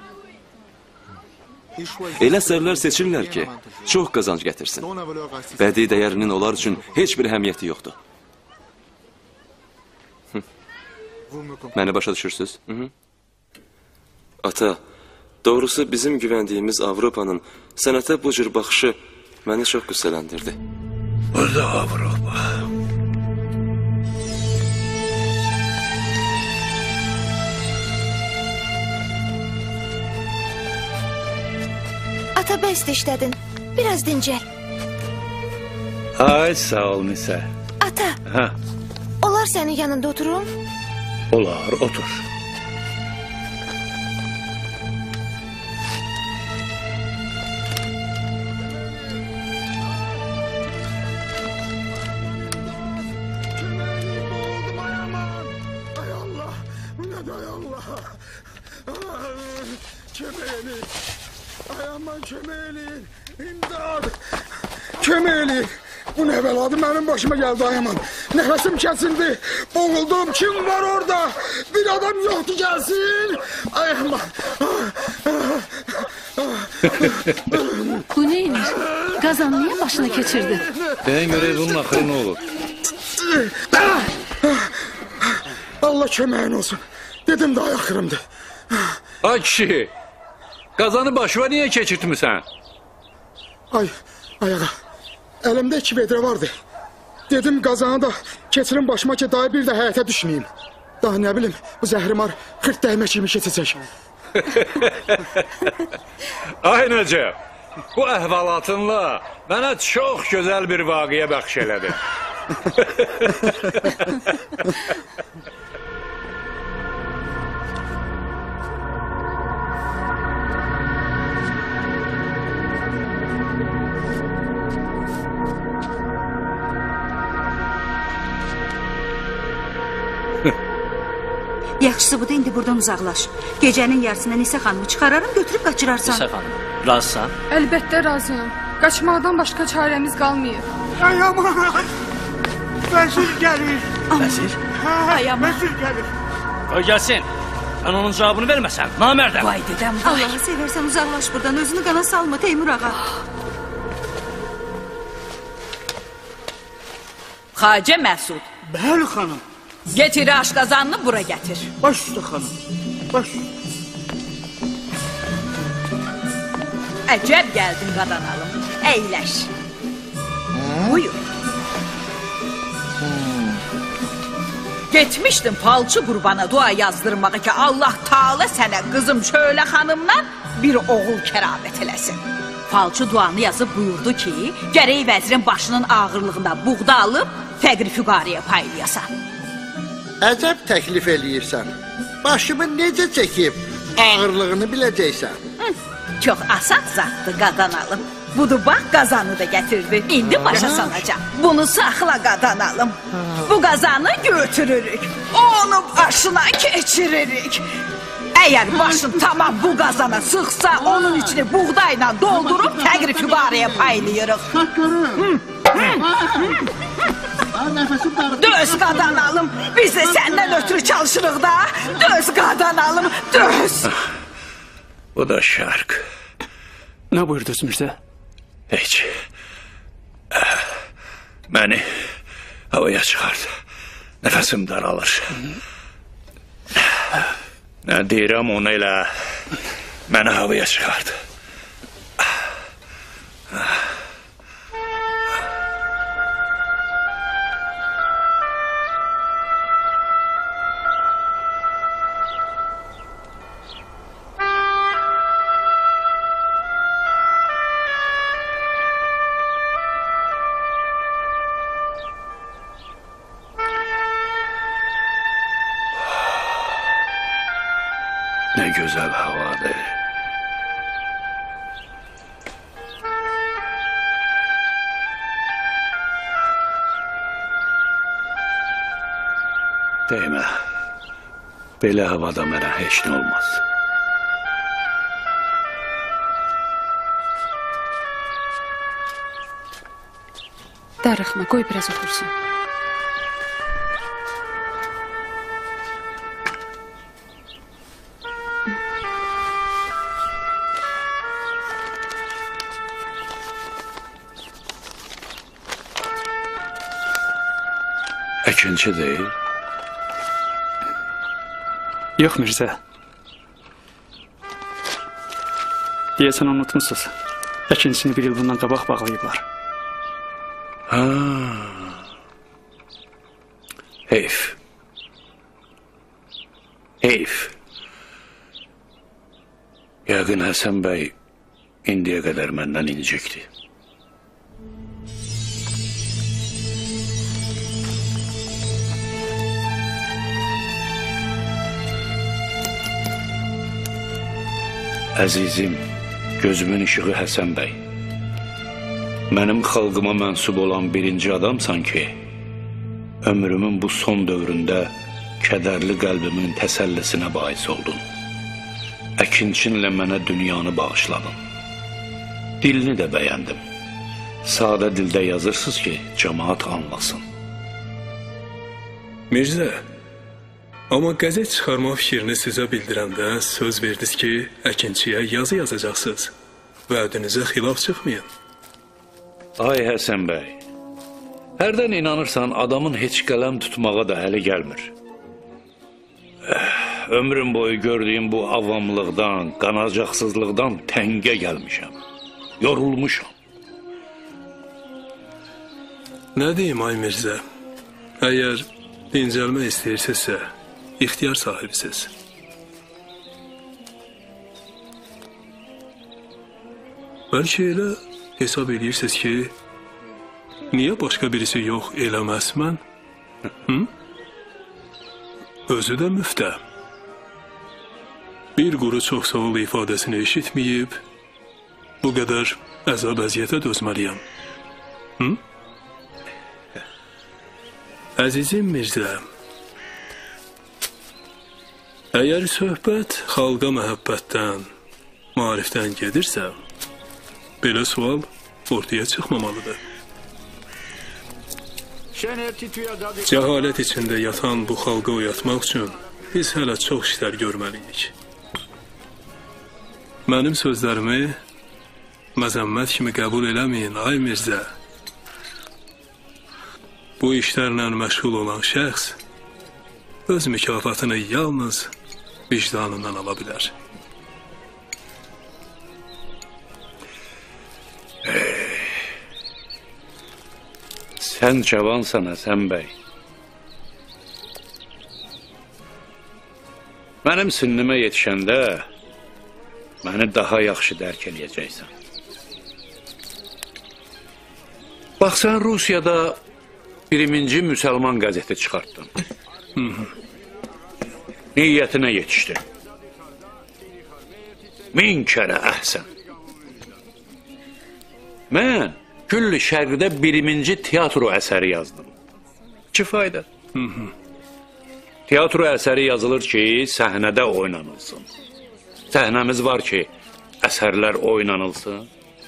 Elə əsərlər seçirlər ki, çox qazanc gətirsin. Bədii dəyərinin onlar üçün heç bir əhəmiyyəti yoxdur. Məni başa düşürsüz? Hı -hı. Ata, doğrusu bizim güvəndiyimiz Avropanın sənətə bu cür baxışı məni çox qüssələndirdi. Bu da Avropa. Ata bəsdə işlədin. Biraz dincəl. Ay sağ ol Nisə. Ata. Hə. Olar sənin yanında oturum? Olar, otur. Köməylik. Ay aman köməylik. İmdad. Köməylik. Bu nə bəladır mənim başıma gəldi ay aman. Nəfəsim kəsildi. Boğuldum. Kim var orada? Bir adam yoxdur gəlsin. Ay aman. Bu neymiş? Qazan niyə başına keçirdi? Deyən görək bunun axırı nə olur? Allah köməyin olsun. Dedim də axırımdır. Ay kişi, qazanı başıva niyə keçirtmirsən? Ay, ayağa. Əlimdə iki vedrə vardı. Dedim qazanı da keçirin başıma ki, daha bir də həyətə düşməyim. Daha nə bilim, bu zəhrimar xırd dəymə kimi keçəcək. Ay Nəcəb, bu əhvalatınla mənə çox gözəl bir vaqiyə bəxş elədi. Yaxşısı budur, indi buradan uzaqlaş. Gecənin yarısında Nisə xanımı çıxararım, götürüb qaçırarsan. Nisə xanım, razısan? Əlbəttə razıyam. Qaçmaqdan başqa çarəmiz qalmayıb. Ay aman! Vəzir gəlir. Vəzir? Ay aman! Vəzir gəlir. Qoy gəlsin. Sən onun cavabını verməsən, namərdəm. Vay dedəm, vay. Allahı seversən uzaqlaş buradan, özünü qana salma Teymur ağa. Xacə Məsud. Bəli xanım. Getir aşqazanını bura gətir. Baş üstə xanım. Baş üstə. Əcəb gəldin qadanalım. Əyləş. Buyur. Getmişdim falçı qurbana dua yazdırmağa ki Allah Taala sənə qızım Şölə xanımdan bir oğul kəramət eləsin. Falçı duanı yazıb buyurdu ki, gərək vəzirin başının ağırlığında buğda alıb fəqri füqarıya paylayasan. Əcəb təklif eləyirsən. Başımı necə çəkib ağırlığını biləcəksən. Hı, çox asad zatdır qadanalım. Budur bax qazanı da gətirdi. İndi başa salacaq. Bunu saxla qadanalım. Bu qazanı götürürük. Onu başına keçiririk. Əgər başın tamam bu qazana sıxsa, onun içini buğdayla doldurub fəqri füqarıya paylayırıq. Döz qadanalım. Biz də səndən ötürü çalışırıq da. Döz qadanalım. Döz. Bu da şark. Nə buyurdunuz Mirzə? Heç. Məni havaya çıxardı. Nəfəsim daralır. Nə deyirəm onu elə məni havaya çıxardı. Nə gözəl havadır. Demə, belə havada mənə heç nə olmaz. Darıxma, qoy biraz otursun. Əkinçi deyil. Yox Mirzə. Deyəsən unutmuşsunuz. Əkinçisini bir il bundan qabaq bağlayıblar. Ha. Heyf. Heyf. Yəqin Həsən bəy indiyə qədər məndən incikdi. Əzizim, gözümün işığı Həsən bəy. Mənim xalqıma mənsub olan birinci adamsan ki, ömrümün bu son dövründə kədərli qəlbimin təsəllisinə bais oldun. Əkinçinlə mənə dünyanı bağışladın. Dilini də bəyəndim. Sadə dildə yazırsınız ki, cəmaat anlasın. Mirzə, amma qəzet çıxarma fikrini sizə bildirəndə söz verdiniz ki, əkinçiyə yazı yazacaqsınız. Vədinizə xilaf çıxmayın. Ay Həsən bəy, hərdən inanırsan adamın heç qələm tutmağa da əli gəlmir. Ömrüm boyu gördüyüm bu avamlıqdan, qanacaqsızlıqdan təngə gəlmişəm. Yorulmuşam. Nə deyim ay Mirzə? Əgər dincəlmək istəyirsinizsə, ixtiyar sahibisiz. Bəlkə elə hesab edirsiniz ki, niyə başqa birisi yox eləməz mən? Hı? Özü də müftə. Bir quru çox sağ ol ifadəsini eşitməyib, bu qədər əzab əziyyətə dözməliyəm. Hı? Əzizim Mirzə, əgər söhbət xalqa məhəbbətdən, maarifdən gedirsə, belə sual ortaya çıxmamalıdır. Cəhalət içində yatan bu xalqı oyatmaq üçün biz hələ çox işlər görməliyik. Mənim sözlərimi məzəmmət kimi qəbul eləməyin, ay Mirzə. Bu işlərlə məşğul olan şəxs öz mükafatını yalnız vicdanından ala bilər. Sən cavansan Həsən bəy. Mənim sinnimə yetişəndə məni daha yaxşı dərk eləyəcəksən. Bax, sən Rusiyada birinci müsəlman qəzeti çıxartdın. Niyyətinə yetişdin. Min kərə əhsən. Mən Güllü Şərqdə birinci tiyatro əsəri yazdım. Kifaydə. Tiyatro əsəri yazılır ki, səhnədə oynanılsın. Səhnəmiz var ki, əsərlər oynanılsın.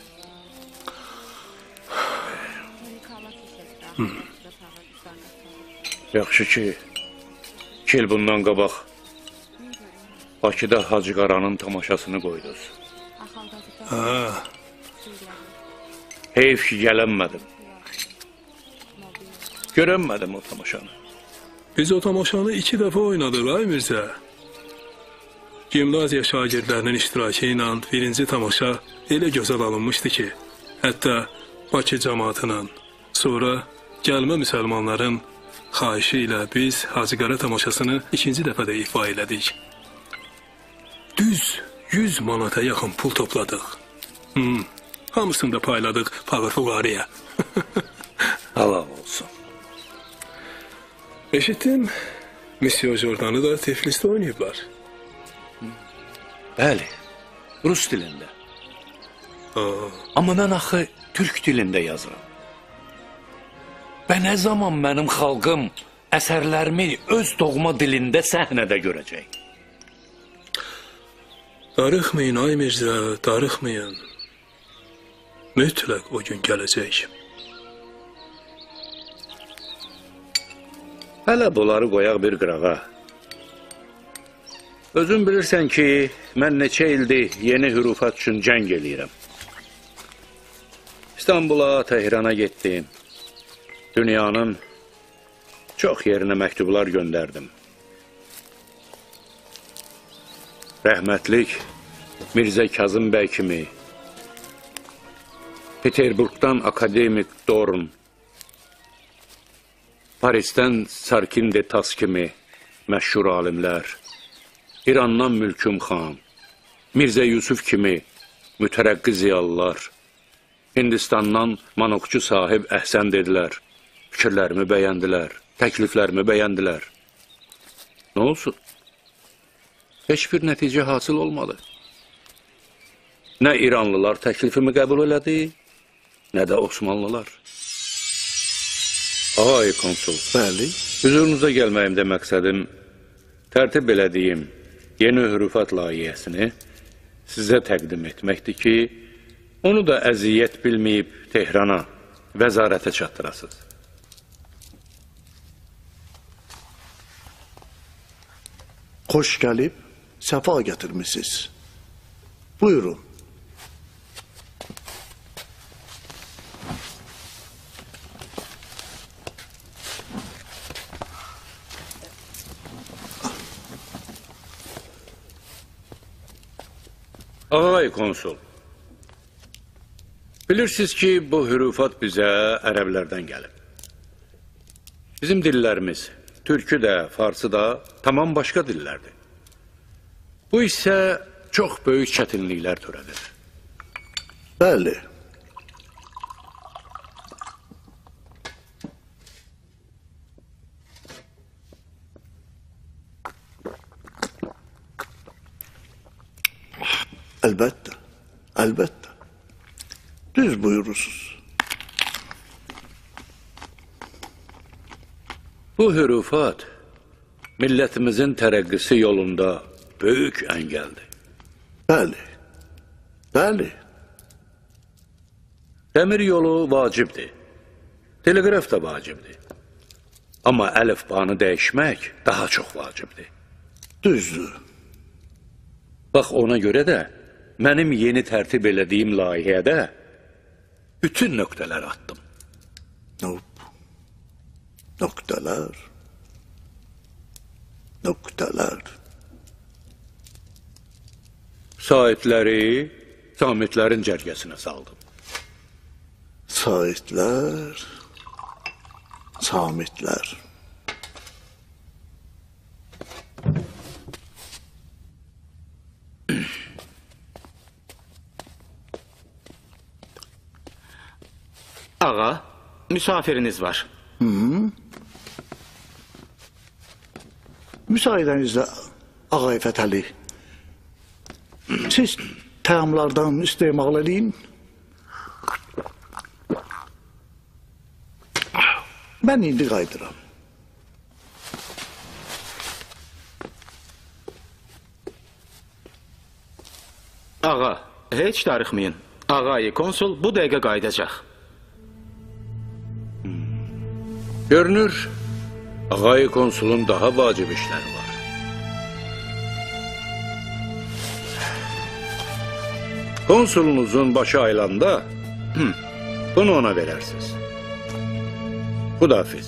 Yaxşı ki, iki il bundan qabaq Bakıda Hacı Qaranın tamaşasını qoydunuz. Heyf ki, gələnmədim. Görənmədim o tamaşanı. Biz o tamaşanı iki dəfə oynadık, ay Mirzə. Gimnaziya şagirdlərinin iştirakı ilə birinci tamaşa elə gözəl alınmışdı ki, hətta Bakı cəmaatının, sonra gəlmə müsəlmanların xahişi ilə biz Hacı Qara tamaşasını ikinci dəfə də ifa elədik. Düz yüz manata yaxın pul topladıq. Hmm. Hamısını da payladıq fağır fuqarıya. Allah olsun. Eşitdim, Monsieur Jordan'ı da Tiflis'te oynayıblar. Bəli, Rus dilində. Amma mən axı Türk dilində yazıram. Və nə zaman mənim xalqım əsərlərimi öz doğma dilində səhnədə görəcək? Darıxmayın ay Mirzə, darıxmayın. Mütləq o gün gələcək. Hələ bunları qoyaq bir qırağa. Özün bilirsən ki, mən neçə ildir yeni hürufat üçün cəng eləyirəm. İstanbula, Tehrana getdim. Dünyanın çox yerinə məktublar göndərdim. rəhmətlik Mirzə Kazım bəy kimi, Peterburqdan akademik Dorn, Parisdən Sarkin de Tas kimi məşhur alimlər, İrandan Mülküm xan, Mirzə Yusuf kimi mütərəqqi ziyalılar, Hindistandan Manokçu sahib əhsən dedilər, fikirlərimi bəyəndilər, təkliflərimi bəyəndilər. Nə olsun? Heç bir nəticə hasıl olmadı. Nə İranlılar təklifimi qəbul elədi, nə də Osmanlılar. Ağay konsul, bəli. Hüzurunuza gəlməyimdə məqsədim tərtib elədiyim yeni hürufat layihəsini sizə təqdim etməkdir ki, onu da əziyyət bilməyib Tehrana, vəzarətə çatdırasınız. Xoş gəlib, səfa gətirmişsiniz. Buyurun. Ağay konsul, bilirsiniz ki, bu hürufat bizə ərəblərdən gəlib. Bizim dillərimiz, türkü də, farsı da tamam başqa dillərdir. Bu isə çox böyük çətinliklər törədir. Bəli. Əlbəttə, əlbəttə. Düz buyurursunuz. Bu hürufat millətimizin tərəqqisi yolunda böyük əngəldir. Bəli, bəli. Dəmir yolu vacibdir, teleqraf da vacibdir. Amma əlifbanı dəyişmək daha çox vacibdir. Düzdür. Bax, ona görə də mənim yeni tərtib elədiyim layihədə bütün nöqtələr attım. Nope. Nöqtələr. Nöqtələr. Saitləri samitlərin cərgəsinə saldım. Saitlər, samitlər. Ağa, misafiriniz var. Hı -hı. Müsaadenizle Ağay Fətəli, siz təamlardan istemal edin. Ben indi qaydıram. Ağa, heç darıxmayın. Ağay konsul bu dəqiqə qayıdacaq. Görünür, ağay konsulun daha vacib işləri var. Konsulunuzun başı aylanda bunu ona verərsiniz. Xudafiz.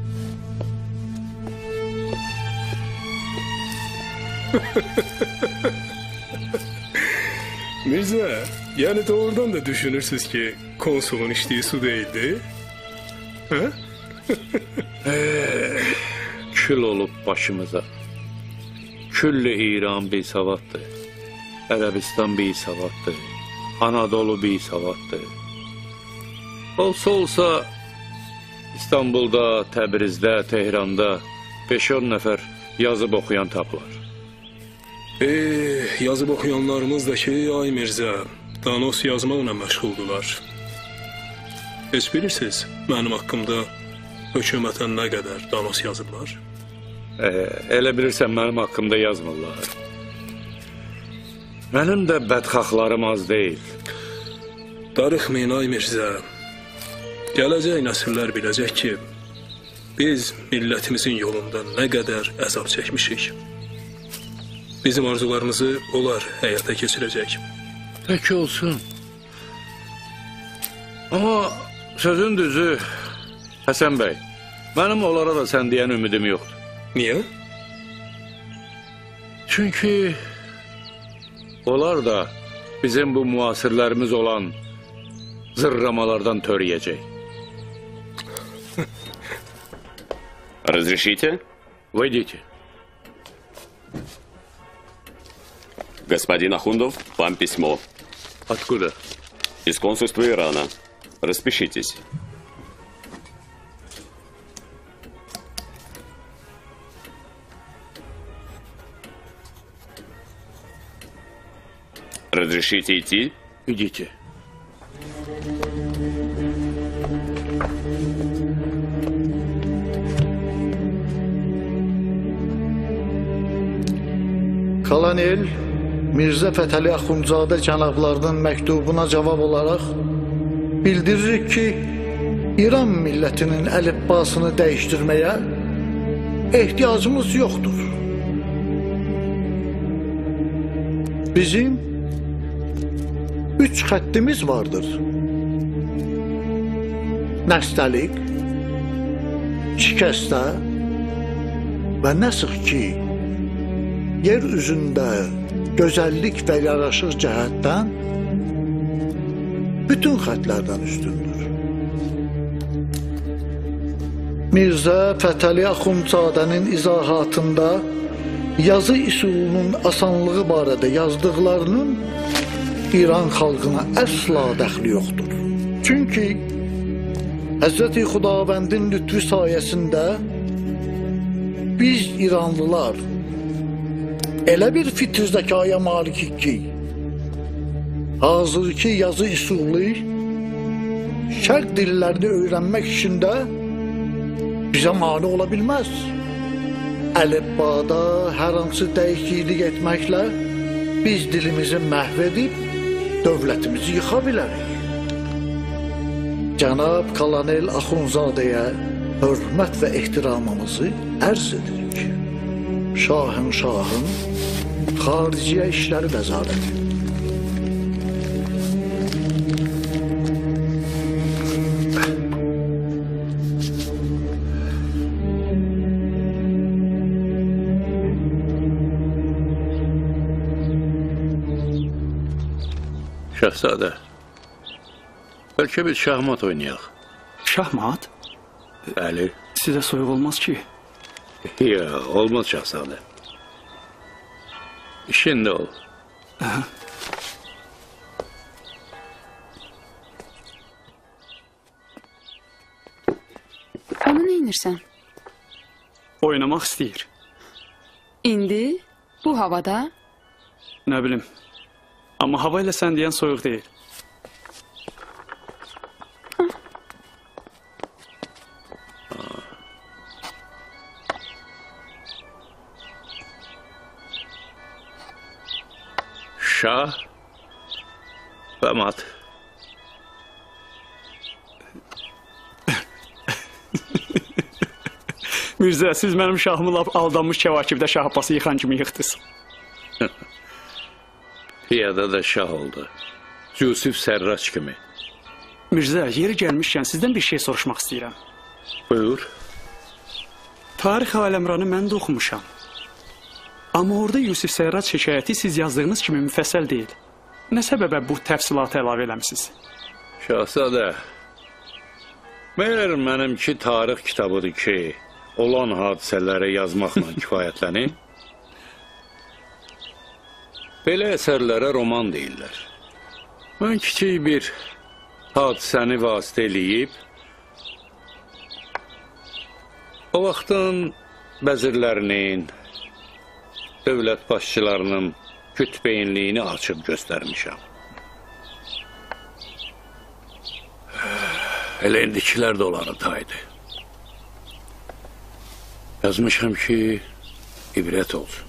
Mirza, yani doğrudan da düşünürsünüz ki konsulun içtiği su değildi. Ha? Ee, kül olub başımıza. Külli İran bir savaddır. Ərəbistan bir savaddır. Anadolu bir savaddır. Olsa olsa İstanbul'da, Təbrizdə, Tehranda beş on nəfər yazıb oxuyan tapılar. Eee, yazıb oxuyanlarımız da ki, ay Mirzə, danos yazmaqla məşğuldular. Heç bilirsiniz, mənim haqqımda hökumətə nə qədər danos yazıblar? Ee, elə bilirsən, mənim haqqımda yazmırlar. Mənim də bədxaxlarım az deyil. Darıxmayın, ay Mirzə. Gələcək nəsillər biləcək ki, biz millətimizin yolunda nə qədər əzab çəkmişik. Bizim arzularımızı onlar həyata keçirəcək. Peki olsun. Amma sözün düzü, Həsən bəy, mənim onlara da sən deyən ümidim yoxdur. Niyə? Çünki Onlar da bizim bu müasirlərimiz olan zırramalardan törəyəcək. Разрешите? Войдите. Господин Ахундов, вам письмо. Откуда? Из консульства Ирана. Распишитесь. Разрешите идти? Идите. Kolonel Mirzə Fətəli Axundzadə cənablarının məktubuna cavab olaraq bildiririk ki, İran millətinin əlifbasını dəyişdirməyə ehtiyacımız yoxdur. Bizim üç xəttimiz vardır. Nəstəlik, şikəstə və nəsx ki, yer üzündə gözəllik və yaraşıq cəhətdən bütün xətlərdən üstündür. Mirzə Fətəli Axundzadənin izahatında yazı üsulunun asanlığı barədə yazdıqlarının İran xalqına əsla dəxli yoxdur. Çünki Həzrəti Xudavəndin lütfü sayəsində biz İranlılar elə bir fitr zəkaya malikik ki, hazırki yazı üsulu şərq dillərini öyrənmək üçün də bizə mane ola bilməz. Əlifbada hər hansı dəyişiklik etməklə biz dilimizi məhv edib dövlətimizi yıxa bilərik. Cənab Kolonel Axundzadəyə hörmət və ehtiramımızı ərz edirik. Şahın şahın Xariciyə İşləri Vəzarəti. Şəhzadə, bəlkə biz şahmat oynayaq. Şahmat? Bəli. Sizə soyuq olmaz ki. Yox, olmaz şəhzadə. İşində ol. Aha. Onu neynirsən? Oynamaq istəyir. İndi? Bu havada? Nə bilim. Amma hava ilə sən deyən soyuq deyil. Şah və mat. Mirzə, siz mənim şahımı lap aldanmış kəvakibdə şah abbası yıxan kimi yıxdınız. Piyada da şah oldu. Yusuf Sərraç kimi. Mirzə, yeri gəlmişkən sizdən bir şey soruşmaq istəyirəm. Buyur. Tarix aləmranı mən də oxumuşam. Amma orada Yusuf Sərraç hekayəti siz yazdığınız kimi müfəssəl deyil. Nə səbəbə bu təfsilatı əlavə eləmişsiniz? Şahzadə, məyər mənimki tarix kitabıdır ki, olan hadisələri yazmaqla kifayətlənir? Belə əsərlərə roman deyirlər. Mən kiçik bir hadisəni vasitə eləyib, o vaxtın bəzirlərinin, dövlət başçılarının kütbeyinliyini açıb göstərmişəm. Elə indikilər də onların taydı. Yazmışam ki, ibrət olsun.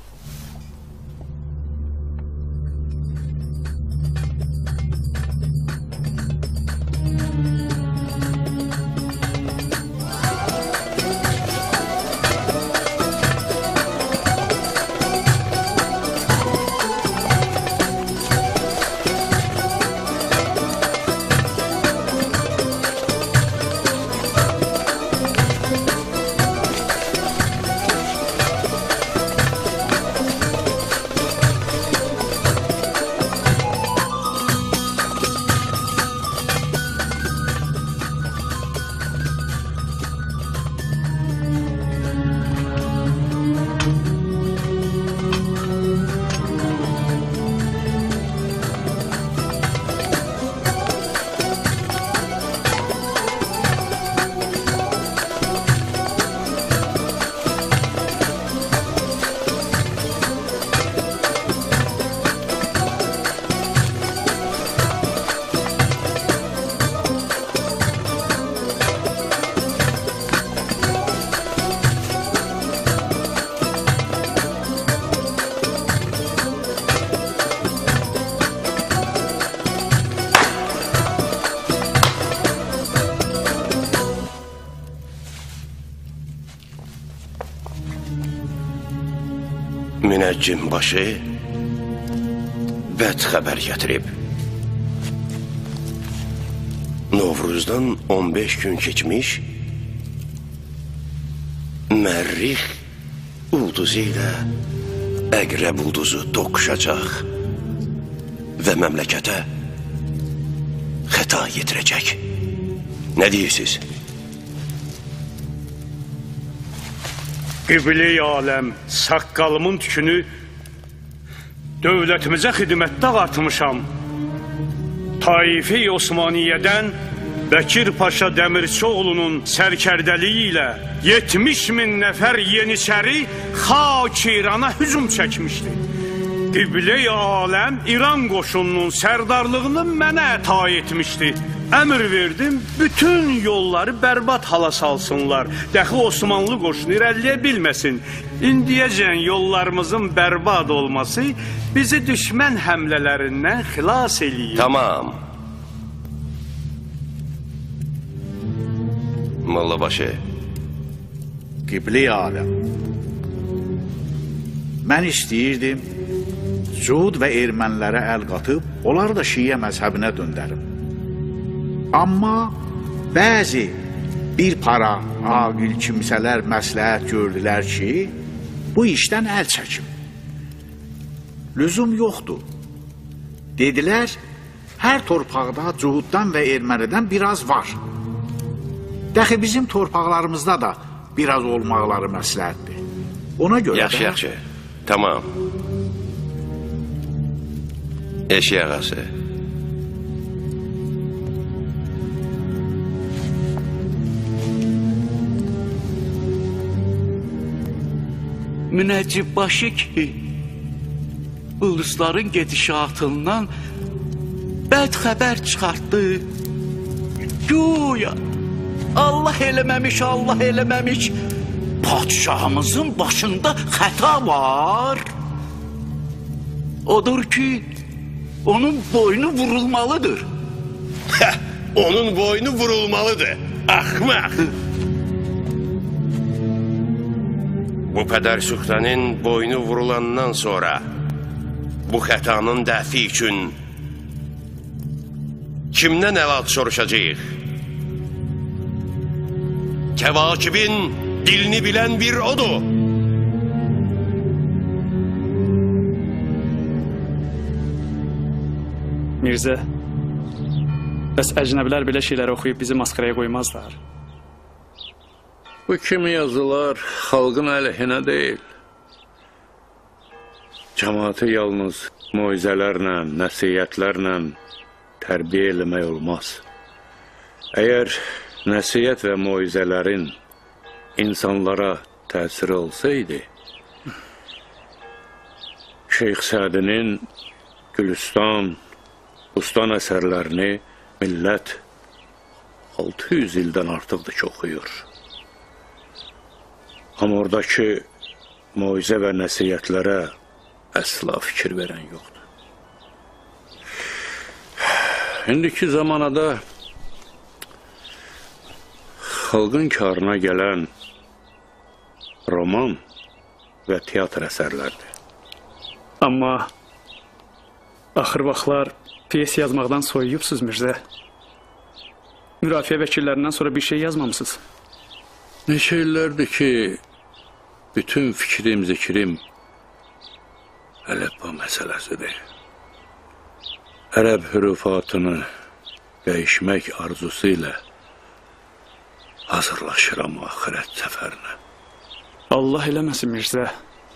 Münəccim başı bəd xəbər gətirib. Novruzdan on beş gün keçmiş, Mərrix ulduzu ilə Əqrəb ulduzu toqquşacaq və məmləkətə xəta yetirəcək. Nə deyirsiniz? Qibli-i aləm, saqqalımın tükünü dövlətimizə xidmətdə artırmışam. Taifi Osmaniyyədən Bəkir Paşa Dəmirçioğlunun sərkərdəliyi ilə yetmiş min nəfər yeniçəri Xaq-İrana hücum çəkmişdi. Qibli-i aləm İran qoşununun sərdarlığını mənə əta etmişdi. Əmr verdim, bütün yolları bərbad hala salsınlar. Dəxi Osmanlı qoşunu irəliyə bilməsin. İndiyəcən yollarımızın bərbad olması bizi düşmən həmlələrindən xilas eləyir. Tamam. Mollabaşı. Qibli-i aləm. Mən istəyirdim, Cuhud və ermənilərə əl qatıb, onları da şiyə məzhəbinə döndərim. Amma bəzi bir para aqil kimsələr məsləhət gördülər ki, bu işdən əl çəkim. Lüzum yoxdur. Dedilər, hər torpaqda Cuhuddan və ermənidən biraz var. Dəxi bizim torpaqlarımızda da biraz olmaqları məsləhətdir. Ona görə yaxşı, də... Yaxşı, tamam. Eşi ağası. Münəccib başı ki, ulusların gedişatından bəd xəbər çıxartdı. Güya, Allah eləməmiş, Allah eləməmiş, padişahımızın başında xəta var. Odur ki, onun boynu vurulmalıdır. Heh, onun boynu vurulmalıdır, axmaq. Bu Pədər Süxtənin boynu vurulandan sonra bu xətanın dəfi üçün kimdən əlac soruşacaq? Kəvakibin dilini bilən bir odur. Mirzə, bəs əcnəbilər belə şeyləri oxuyub bizi maskaraya qoymazlar. Bu kimi yazılar xalqın əleyhinə deyil. Cəmaatı yalnız moizələrlə, nəsiyyətlərlə tərbiyə eləmək olmaz. Əgər nəsiyyət və moizələrin insanlara təsiri olsaydı, Şeyx Sədinin Gülüstan, Bustan əsərlərini millət altı yüz ildən artıqdır ki, oxuyur. Amma oradakı moizə və nəsiyyətlərə əsla fikir verən yoxdur. İndiki zamanada xalqın karına gələn roman və teatr əsərlərdir. Amma axır vaxtlar piyes yazmaqdan soyuyubsuz, Mirzə. Mürafiə vəkillərindən sonra bir şey yazmamısınız. Neçə illərdir ki, bütün fikrim, zikrim Ələbba məsələsidir. Ərəb hürufatını dəyişmək arzusu ilə hazırlaşıram axirət səfərinə. Allah eləməsin, Mirzə.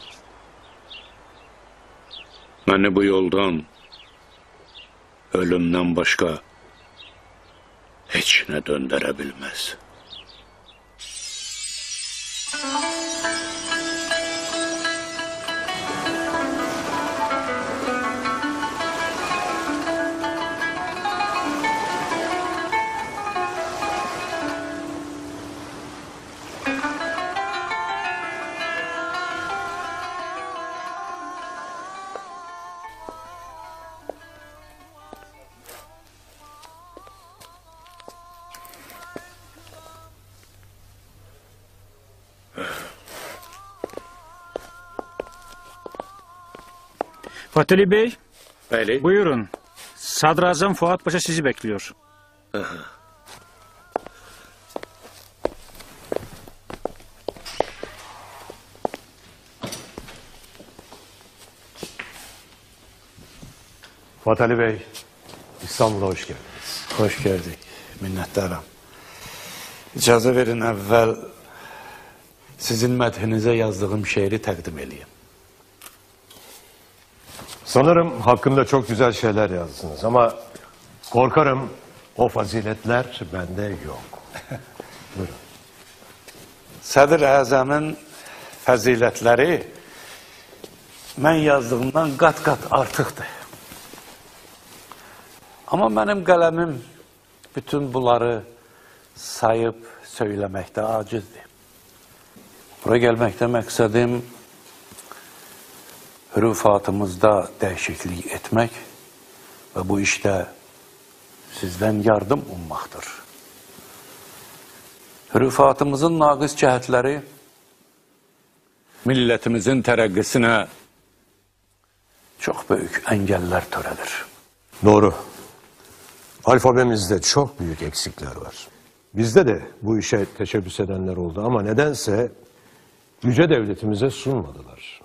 Məni bu yoldan, ölümdən başqa heç nə döndərə bilməz. Fatih Bey, Bəli. buyurun. Sadrazam Fuat Paşa sizi bekliyor. Aha. Fuat Ali Bey, İstanbul'a hoş geldiniz. Hoş geldik. Minnettarım. İcazə verin əvvəl sizin mədhinizə yazdığım şeiri təqdim edeyim. Sanırım hakkında çok güzel şeyler yazdınız ama korkarım o faziletler bende yok. Buyurun. Sədir Əzəmin fəzilətləri mən yazdığımdan qat-qat artıqdır. Amma mənim qələmim bütün bunları sayıb söyləməkdə acizdir. Bura gəlməkdə məqsədim hürufatımızda dəyişiklik etmək və bu işdə sizdən yardım ummaqdır. Hürufatımızın naqis cəhətləri millətimizin tərəqqisinə çox böyük əngəllər törədir. Doğru. Alfabemizde çok büyük eksikler var. Bizde de bu işe teşebbüs edenler oldu ama nedense yüce devletimize sunmadılar.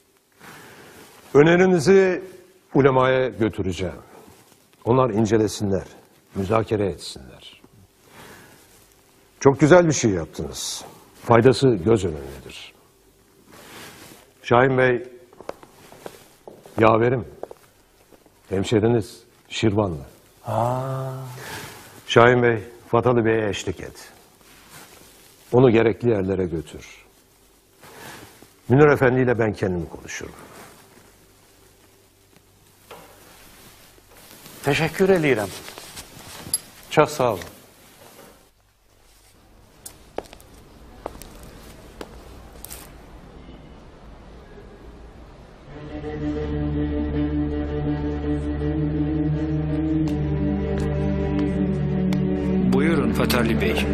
Önerinizi ulemaya götüreceğim. Onlar incelesinler, müzakere etsinler. Çok güzel bir şey yaptınız. Faydası göz önündedir. Şahin Bey, yaverim, hemşeriniz Şirvanlı. Aa. Şahin Bey, Fatalı Bey'e eşlik et. Onu gerekli yerlere götür. Münir Efendi ile ben kendim konuşurum. Teşekkür edirəm. Çox sağ olun. Buyurun Fatih Bey.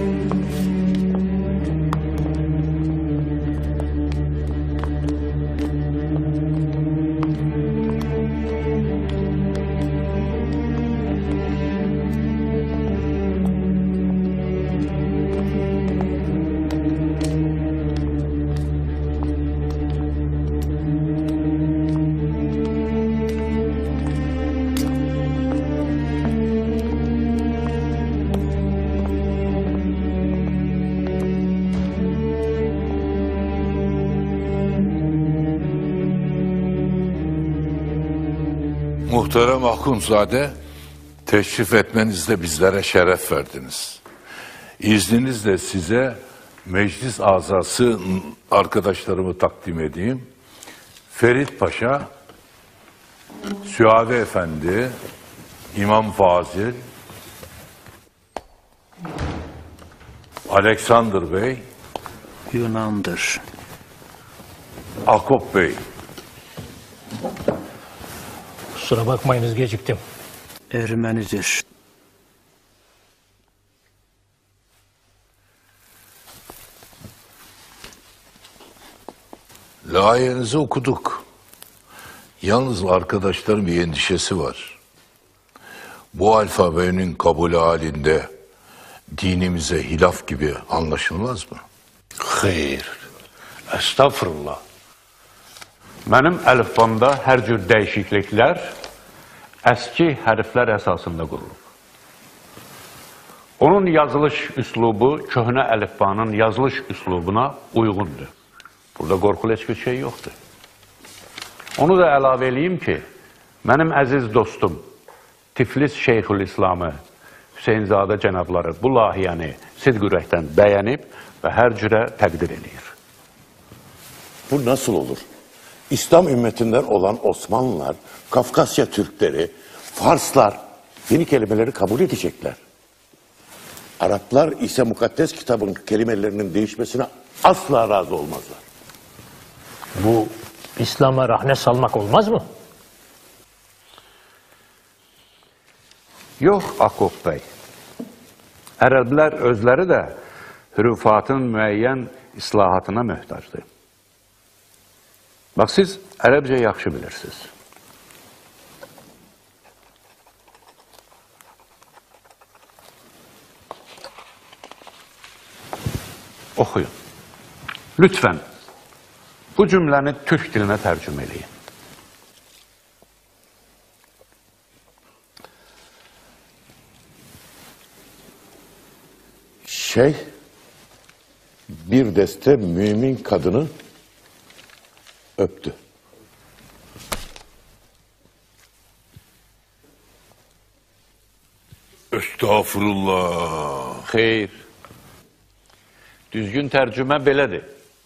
Muhterem Akunzade, teşrif etmenizle bizlere şeref verdiniz. İzninizle size meclis azası arkadaşlarımı takdim edeyim. Ferit Paşa, Süavi Efendi, İmam Fazil, Alexander Bey, Yunan'dır. Akop Bey. Kusura bakmayınız geciktim. Ermenidir. Layığınızı okuduk. Yalnız arkadaşların bir endişesi var. Bu alfabenin kabulü halinde dinimize hilaf gibi anlaşılmaz mı? Xeyr, estağfurullah. Mənim əlifbamda hər cür dəyişikliklər əski hərflər əsasında qurulub. Onun yazılış üslubu köhnə əlifbanın yazılış üslubuna uyğundur. Burada qorxulu heç bir şey yoxdur. Onu da əlavə eləyim ki, mənim əziz dostum Tiflis Şeyxülislamı Hüseynzadə cənabları bu layihəni sidq ürəkdən bəyənib və hər cürə təqdir edir. Bu nasıl olur? İslam ümmetinden olan Osmanlılar, Kafkasya Türkleri, Farslar yeni kelimeleri kabul edecekler. Araplar ise mukaddes kitabın kelimelerinin değişmesine asla razı olmazlar. Bu İslam'a rahne salmak olmaz mı? Yox, Akop bəy. Ərəblər özləri də hürufatın müəyyən islahatına möhtacdır. Bax, siz ərəbcə yaxşı bilirsiniz. Oxuyun. Lütfən, bu cümləni türk dilinə tərcümə eləyin. Şeyh bir deste mümin kadını öptü. Estağfurullah. Xeyr. Düzgün tərcümə belədir.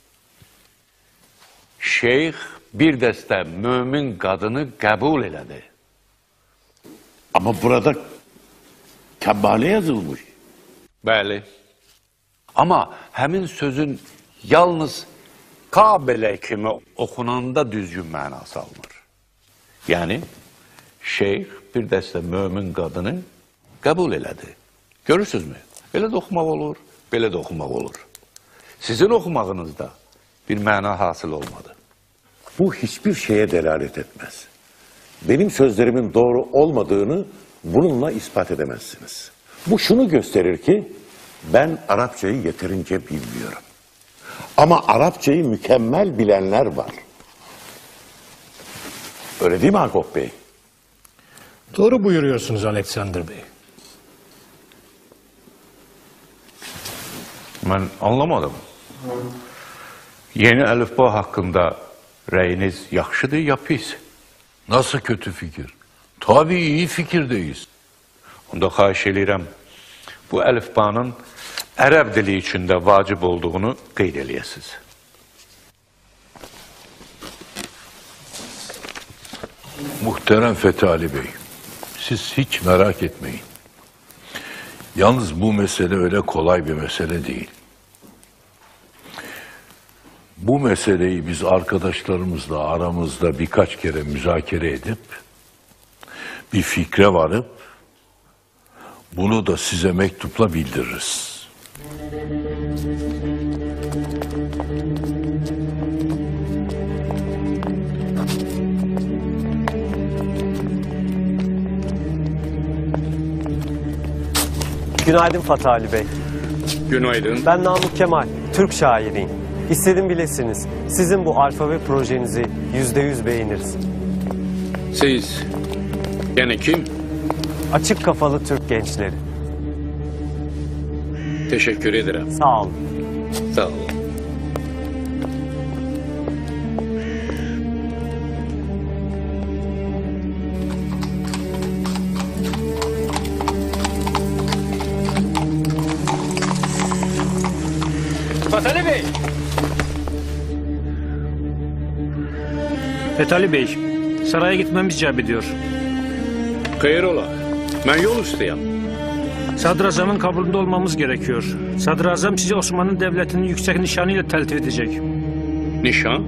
Şeyx bir dəstə mömin qadını qəbul elədi. Ama burada Kebale yazılmış. Bəli. Amma həmin sözün yalnız Kabelə kimi oxunanda düzgün mənası alınır. Yəni, şeyx bir dəstə mömin qadını qəbul elədi. Görürsünüzmü? Belə də oxumaq olur, belə də oxumaq olur. Sizin oxumağınızda bir məna hasıl olmadı. Bu hiçbir şeye delalet etmez. Benim sözlerimin doğru olmadığını bununla ispat edemezsiniz. Bu şunu gösterir ki ben Arapçayı yeterince bilmiyorum. Ama Arapçayı mükemmel bilenler var. Öyle değil mi Akop Bey? Doğru buyuruyorsunuz Alexander Bey. Mən anlamadım. Yeni əlifba haqqında rəyiniz yaxşıdır ya pis? Nasıl kötü fikir? Tabii iyi fikirdeyiz. Onda xahiş edirəm, bu əlifbanın ərəb dili içində vacib olduğunu qeyd eləyəsiniz. Muhterem Fethi Ali Bey, siz hiç merak etmeyin. Yalnız bu mesele öyle kolay bir mesele değil. Bu meseleyi biz arkadaşlarımızla aramızda birkaç kere müzakere edip, bir fikre varıp, bunu da size mektupla bildiririz. Günaydın Fatih Ali Bey. Günaydın. Ben Namık Kemal, Türk şairiyim. İstedim bilesiniz, sizin bu alfabe projenizi yüzde yüz beğeniriz. Siz, yani kim? Açık kafalı Türk gençleri. Teşekkür ederim. Sağ olun. Sağ olun. Fatih Ali Bey. Fethi Ali Bey, saraya gitmemiz icap ediyor. Xeyr ola, mən yol üstəyəm. Sadrazamın kabulunda olmamız gerekiyor. Sadrazam sizi Osmanlı Devleti'nin yüksek nişanıyla teltif edecek. Nişan?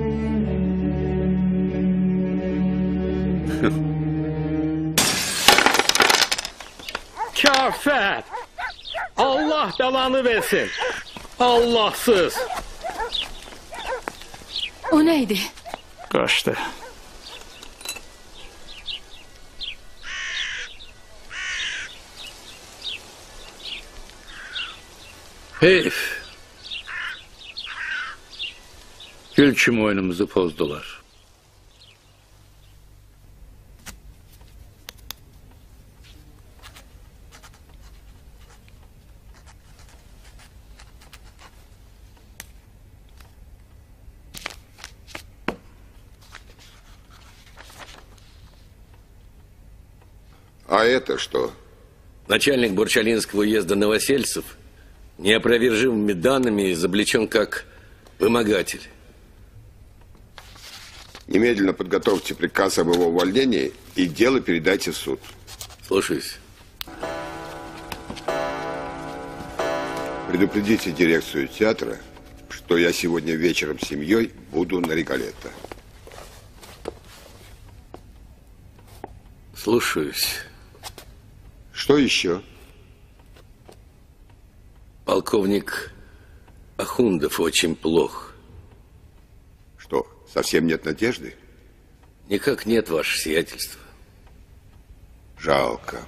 Kafir! Allah belanı versin. Allahsız. O neydi? Kaçtı. Heyf. Gül kimi oyunumuzu pozdular. А это что? Начальник Бурчалинского уезда Новосельцев неопровержимыми данными изобличен как вымогатель. Немедленно подготовьте приказ об его увольнении и дело передайте в суд. Слушаюсь. Предупредите дирекцию театра, что я сегодня вечером с семьей буду на Риколетто. Слушаюсь. Что еще? Полковник Ахундов очень плох. Что, совсем нет надежды? Никак нет, ваше сиятельство. Жалко.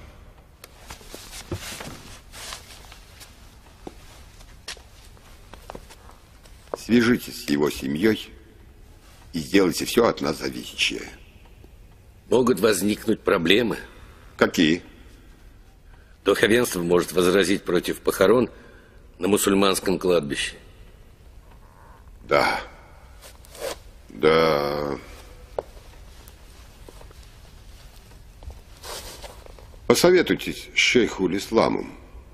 Свяжитесь с его семьей и сделайте все от нас зависящее. Могут возникнуть проблемы. Какие? Духовенство может возразить против похорон на мусульманском кладбище. Да. Да. Посоветуйтесь с шейхуль Исламом.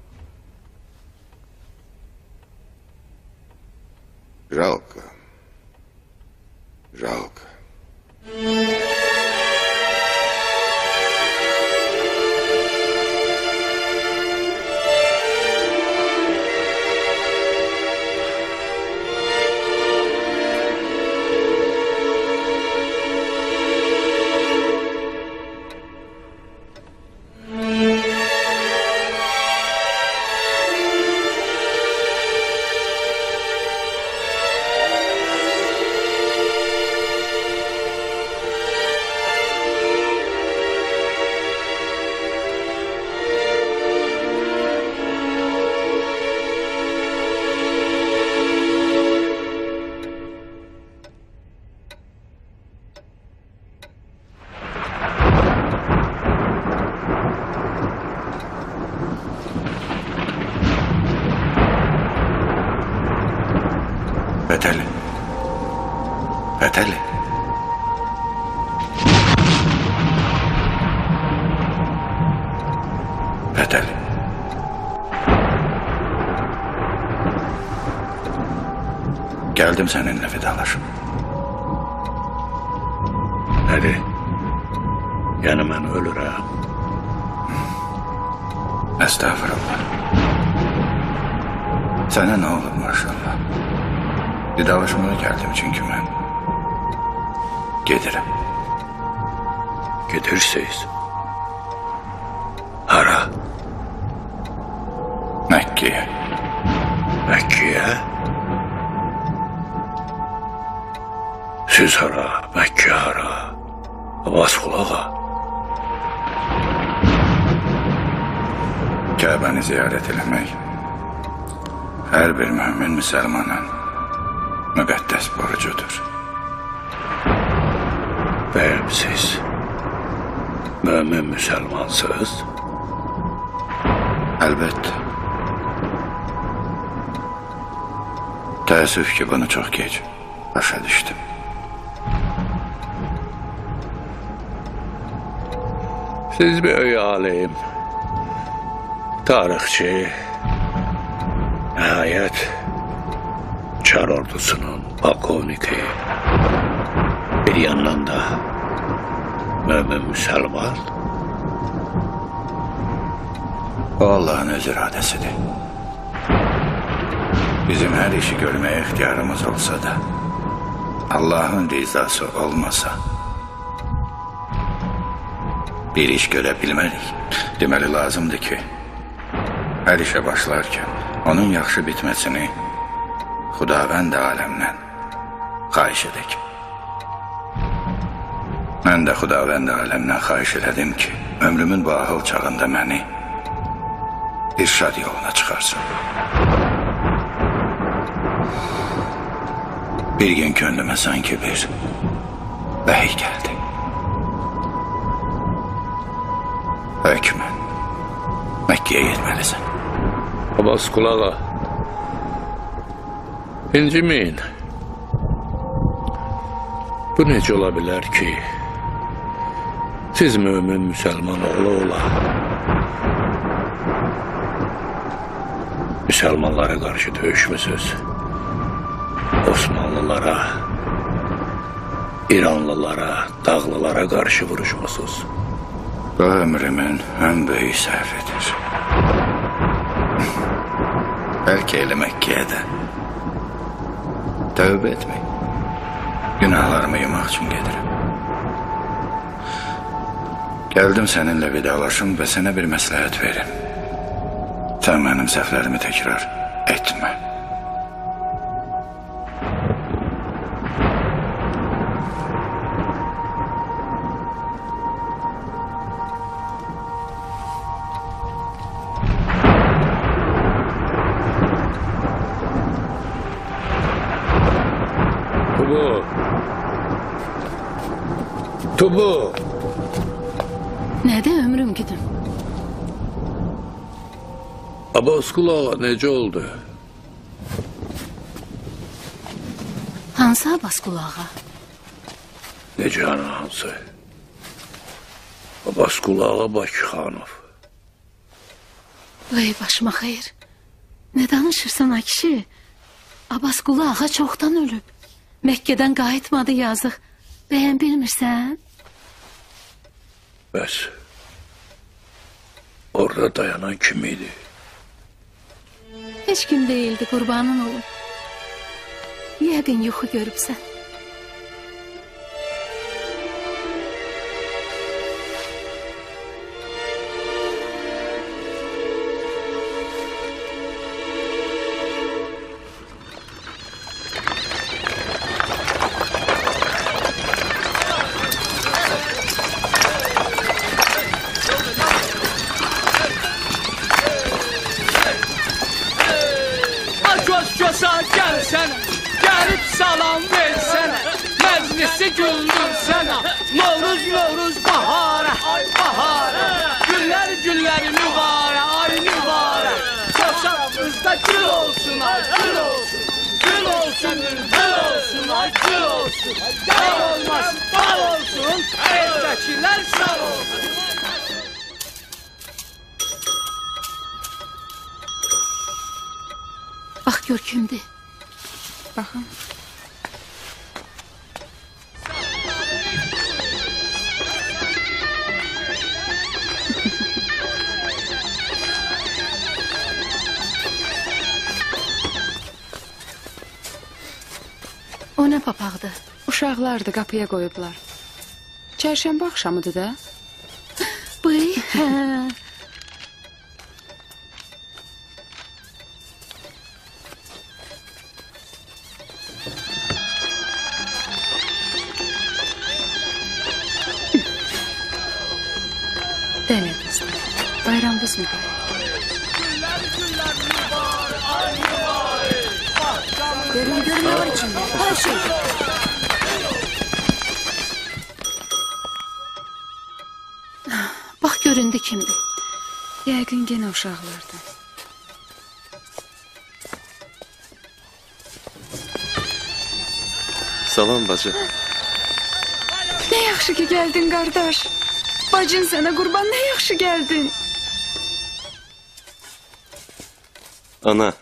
Жалко. Жалко. Fetheli. Fetheli. Fetheli. Geldim seninle vedalaşım. Hadi. Yani ben ölürüm. Estağfurullah. Sana ne olur maşallah. Vedalaşmaya geldim çünkü ben. Gelirim. Gidirsiniz. Hara? Mekke'ye. Mekke'ye? Siz hara, Mekke hara. Abbas kulağa. Kabe'ni ziyaret etmek her bir mümin Müslümanın müqəddəs borcudur. Bəyəm siz mümin Müslümansınız? Əlbəttə. Təəssüf ki, bunu çox gec başa düşdüm. Siz bir öy alim, tarixçi, nəhayət Çar ordusunun polkovniki, bir yandan da mümin Müslüman. O Allah'ın öz iradesidir. Bizim her işi görmeye ihtiyarımız olsa da Allah'ın rızası olmasa bir iş görebilmelik. Demeli lazımdır ki her işe başlarken onun yaxşı bitmesini Xudavənd aləmdən xahiş edək. Mən də Xudavənd aləmdən xahiş elədim ki, ömrümün bu ahıl çağında məni irşad yoluna çıxarsın. Bir gün könlümə sanki bir vəhiy gəldi. Hökmən, Məkke'yə getməlisən. Abbas kulağa. İncimeyin. Bu necə ola bilər ki, siz mümin Müslüman ola ola Müslümanlara qarşı döyüşmüsünüz. Osmanlılara, İranlılara, Dağlılara qarşı vuruşmusunuz. Bu ömrümün ən böyük səhvidir. Bəlkə elə Məkke'yə də tövbə etmək, günahlarımı yumaq üçün gedirəm. Gəldim səninlə vedalaşım və sənə bir məsləhət verim. Sən mənim səhvlərimi təkrar etmə. Kutu bu. Nədir ömrüm gidim? Abbasqul ağa necə oldu? Hansı Abbasqul ağa? Necə hansı? Abbasqul ağa Bakıxanov. Vay başıma xeyir. Ne danışırsan ha kişi? Abbasqul ağa çoxdan ölüb. Məkkədən qayıtmadı yazıq. Bəyən bilmirsən? Bəs orada dayanan kim idi? Heç kim değildi qurbanın olun. Yəqin yuxu görübsən. Bax gör kimdir. Baxın. O nə papaqdır? Uşaqlardır, qapıya qoyublar. Çərşənbə axşamıdır da. Bıy, hə. Dələ qızlar, bayramınız mübarək. Görün, görün, ne var içinde? Her şey. Bax göründü kimdir. Yəqin genə uşaqlardan. Salam bacı. Ne yaxşı ki geldin qardaş. Bacın sənə qurban, ne yaxşı geldin. Ana.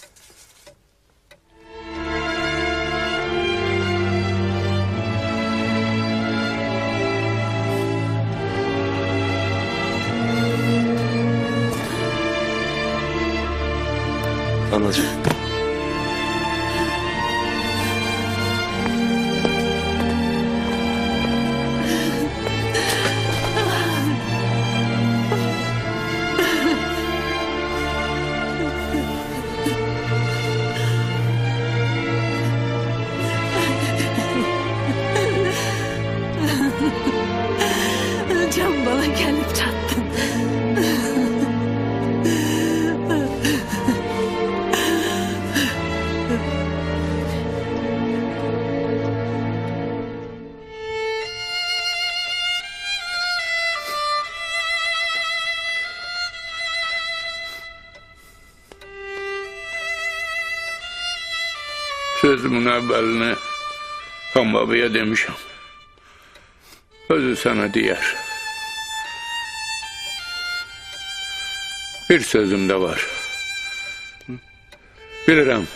Anacığım. Can bana gelip çattın. Sözümün əvvəlini Xanbabıya demişəm. Özü sənə deyər. Bir sözüm də var. Bilirəm,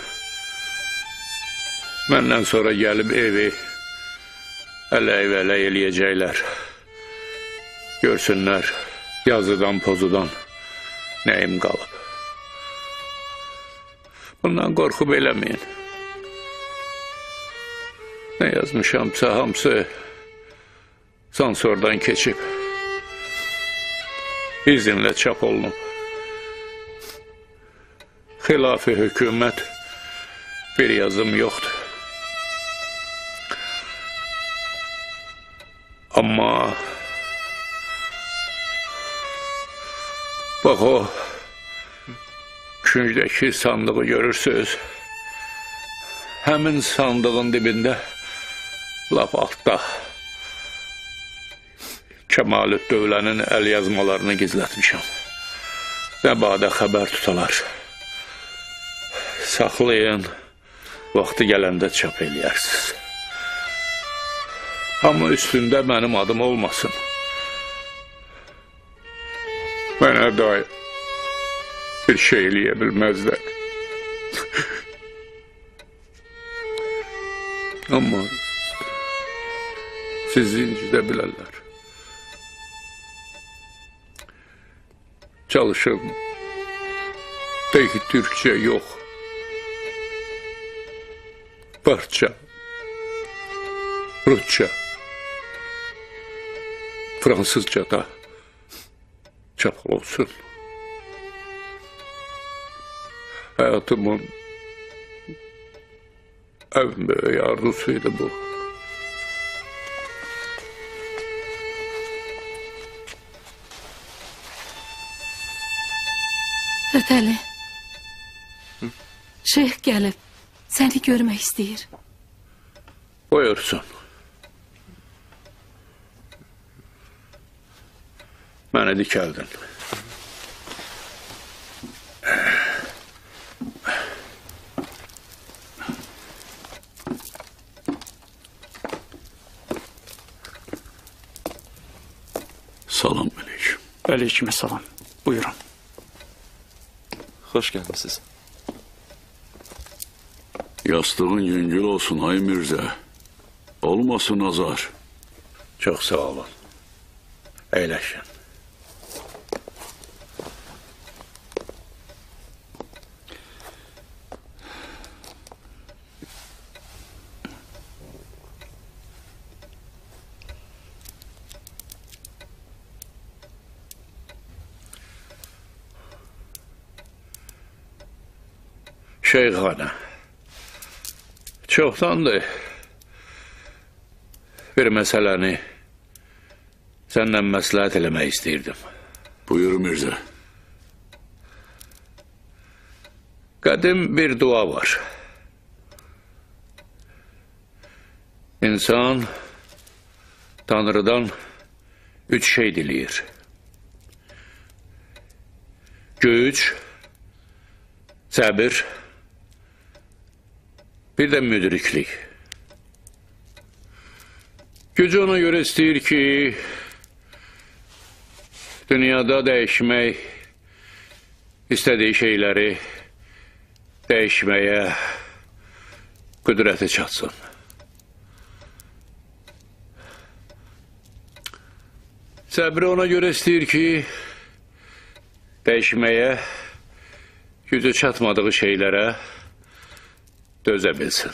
məndən sonra gəlib evi ələk-vələk eləyəcəklər. Görsünlər, yazıdan, pozudan nəyim qalıb. Bundan qorxub eləməyin. Ne yazmışamsa hamısı sansordan keçib. İzinlə çap olunub. Xilafi hükümət bir yazım yoxdur. Amma bax o küncdəki sandığı görürsünüz. Həmin sandığın dibində lap altda Kəmalüt Dövlənin əl yazmalarını gizlətmişəm. Nəbadə xəbər tutalar. Saxlayın, vaxtı gələndə çap eləyərsiniz. Amma üstündə mənim adım olmasın. Mənə dair bir şey eləyə bilməzlər. Amma sizi incidə bilərlər. Çalışın. Peki Türkçe yox. Farsça, Rusça, Fransızca da çap olsun. Hayatımın en büyük arzusuydu bu. Fətəli, şeyh gəlib, səni görmək istəyir. Buyursun. Mənə dikəldin. Salam aleyküm. Aleyküm salam. Buyurun. Hoş gelmişsiniz. Yastığın yüngül olsun ay Mirzə. Olmasın azar. Çox sağ olun. Əyləşin. Şeyxana, çoxdandır bir məsələni səndən məsləhət eləmək istəyirdim. Buyur Mirzə. Qədim bir dua var. İnsan Tanrıdan üç şey diləyir. Güc, səbir, bir de müdriklik. Gücü ona göre istəyir ki, dünyada dəyişmək istədiyi şeyləri dəyişməyə qüdrəti çatsın. Səbri ona göre istəyir ki, dəyişməyə gücü çatmadığı şeylərə dözə bilsin.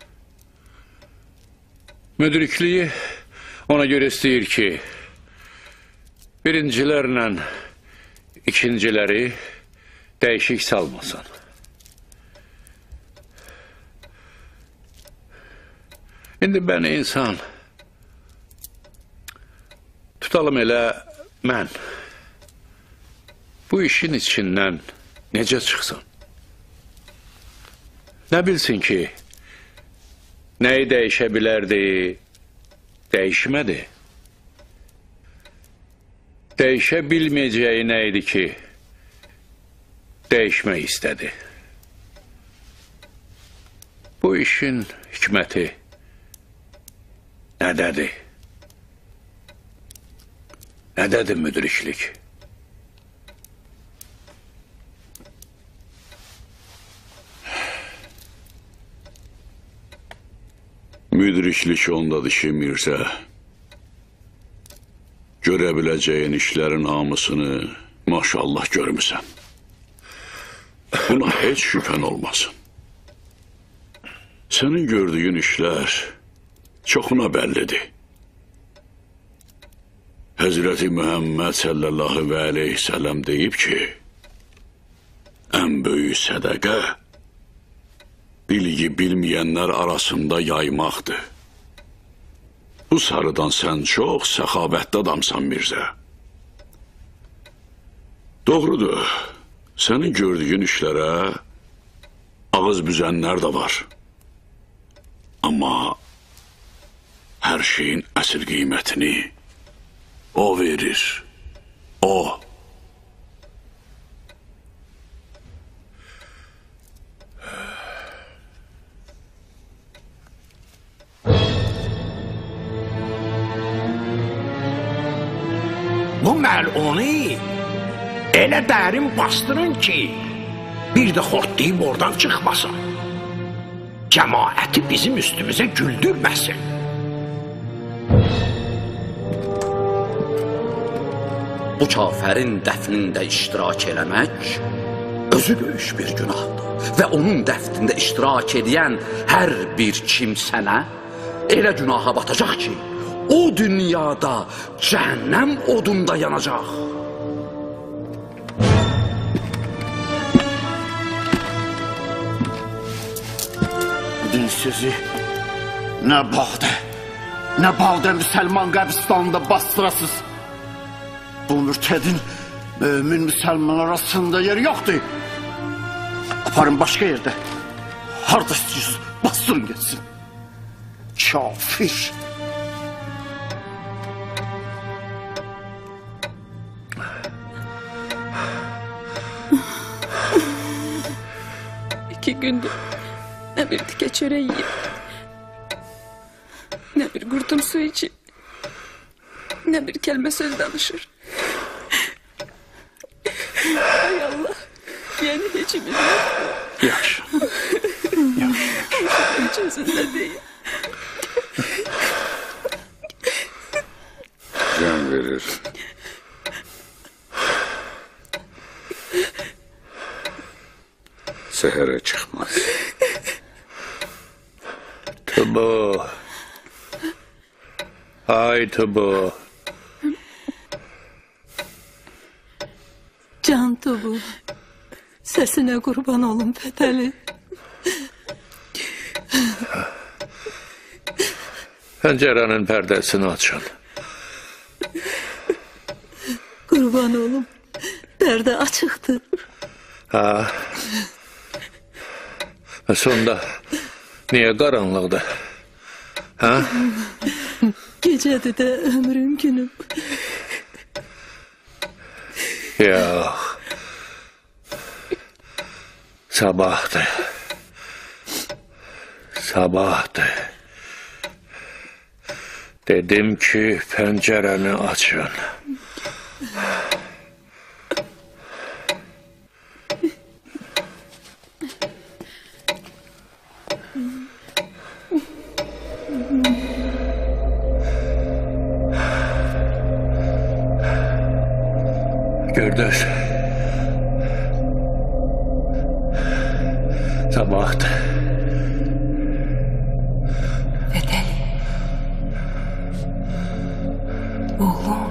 Müdrikliyi ona göre istəyir ki, birincilərlə ikinciləri dəyişik salmasın. İndi ben insan, tutalım elə mən, bu işin içindən necə çıxsın? Ne bilsin ki, neyi dəyişə bilərdi, dəyişmədi. Dəyişə bilməyəcəyi neydi ki, dəyişmək istədi. Bu işin hikməti nədədir? Nədədir müdriklik? Müdriklik ondadır ki, Mirzə, görə biləcəyin işlərin hamısını maşallah görmüsən. Buna heç şübhən olmasın. Sənin gördüyün işlər çoxuna bəllidir. Həzrəti Muhammed sallallahu aleyhi ve sellem deyib ki, ən böyük sədəqə bilgi bilməyənlər arasında yaymaqdır. Bu sarıdan sən çox səxavətli adamsan Mirzə. Doğrudur, sənin gördüyün işlərə ağız büzənlər də var. Amma hər şeyin əsl qiymətini O verir. O. Bu məlunu elə dərin bastırın ki, bir də xortlayıb oradan çıxmasın. Cəmaəti bizim üstümüzə güldürməsin. Bu kafərin dəfnində iştirak eləmək özü böyük bir günahdır və onun dəfnində iştirak edən hər bir kimsənə elə günaha batacaq ki, o dünyada cəhənnəm odunda yanacaq. Din sözü nə bağda, nə bağda müsəlman qəbristanında bastırasız. Bu mürtədin mümin müsəlman arasında yeri yoxdur. Aparın başqa yerdə. Harada istiyorsunuz, bastırın geçsin. Kafir. İki gündür ne bir tike çöreği yiyip, ne bir kurtum su içip, ne bir kelime söz danışır. Hay Allah, yani içimiz yok. Yaxşı. Hiç özünde değil. Can verir. Sehere çıkmaz. Tıbı. Ay tıbı. Can Tubu, sesine kurban olun Fetheli. Pencerenin perdesini açın. Kurban olun, perde açıktı. Ha. Sonda niye karanlıktı? Ha? Gecedi de ömrüm günüm. Yok. Sabahtı. Sabahtı. Dedim ki pencereni açın. Gördünüz. Sabahtı. Fetheli. Oğlum.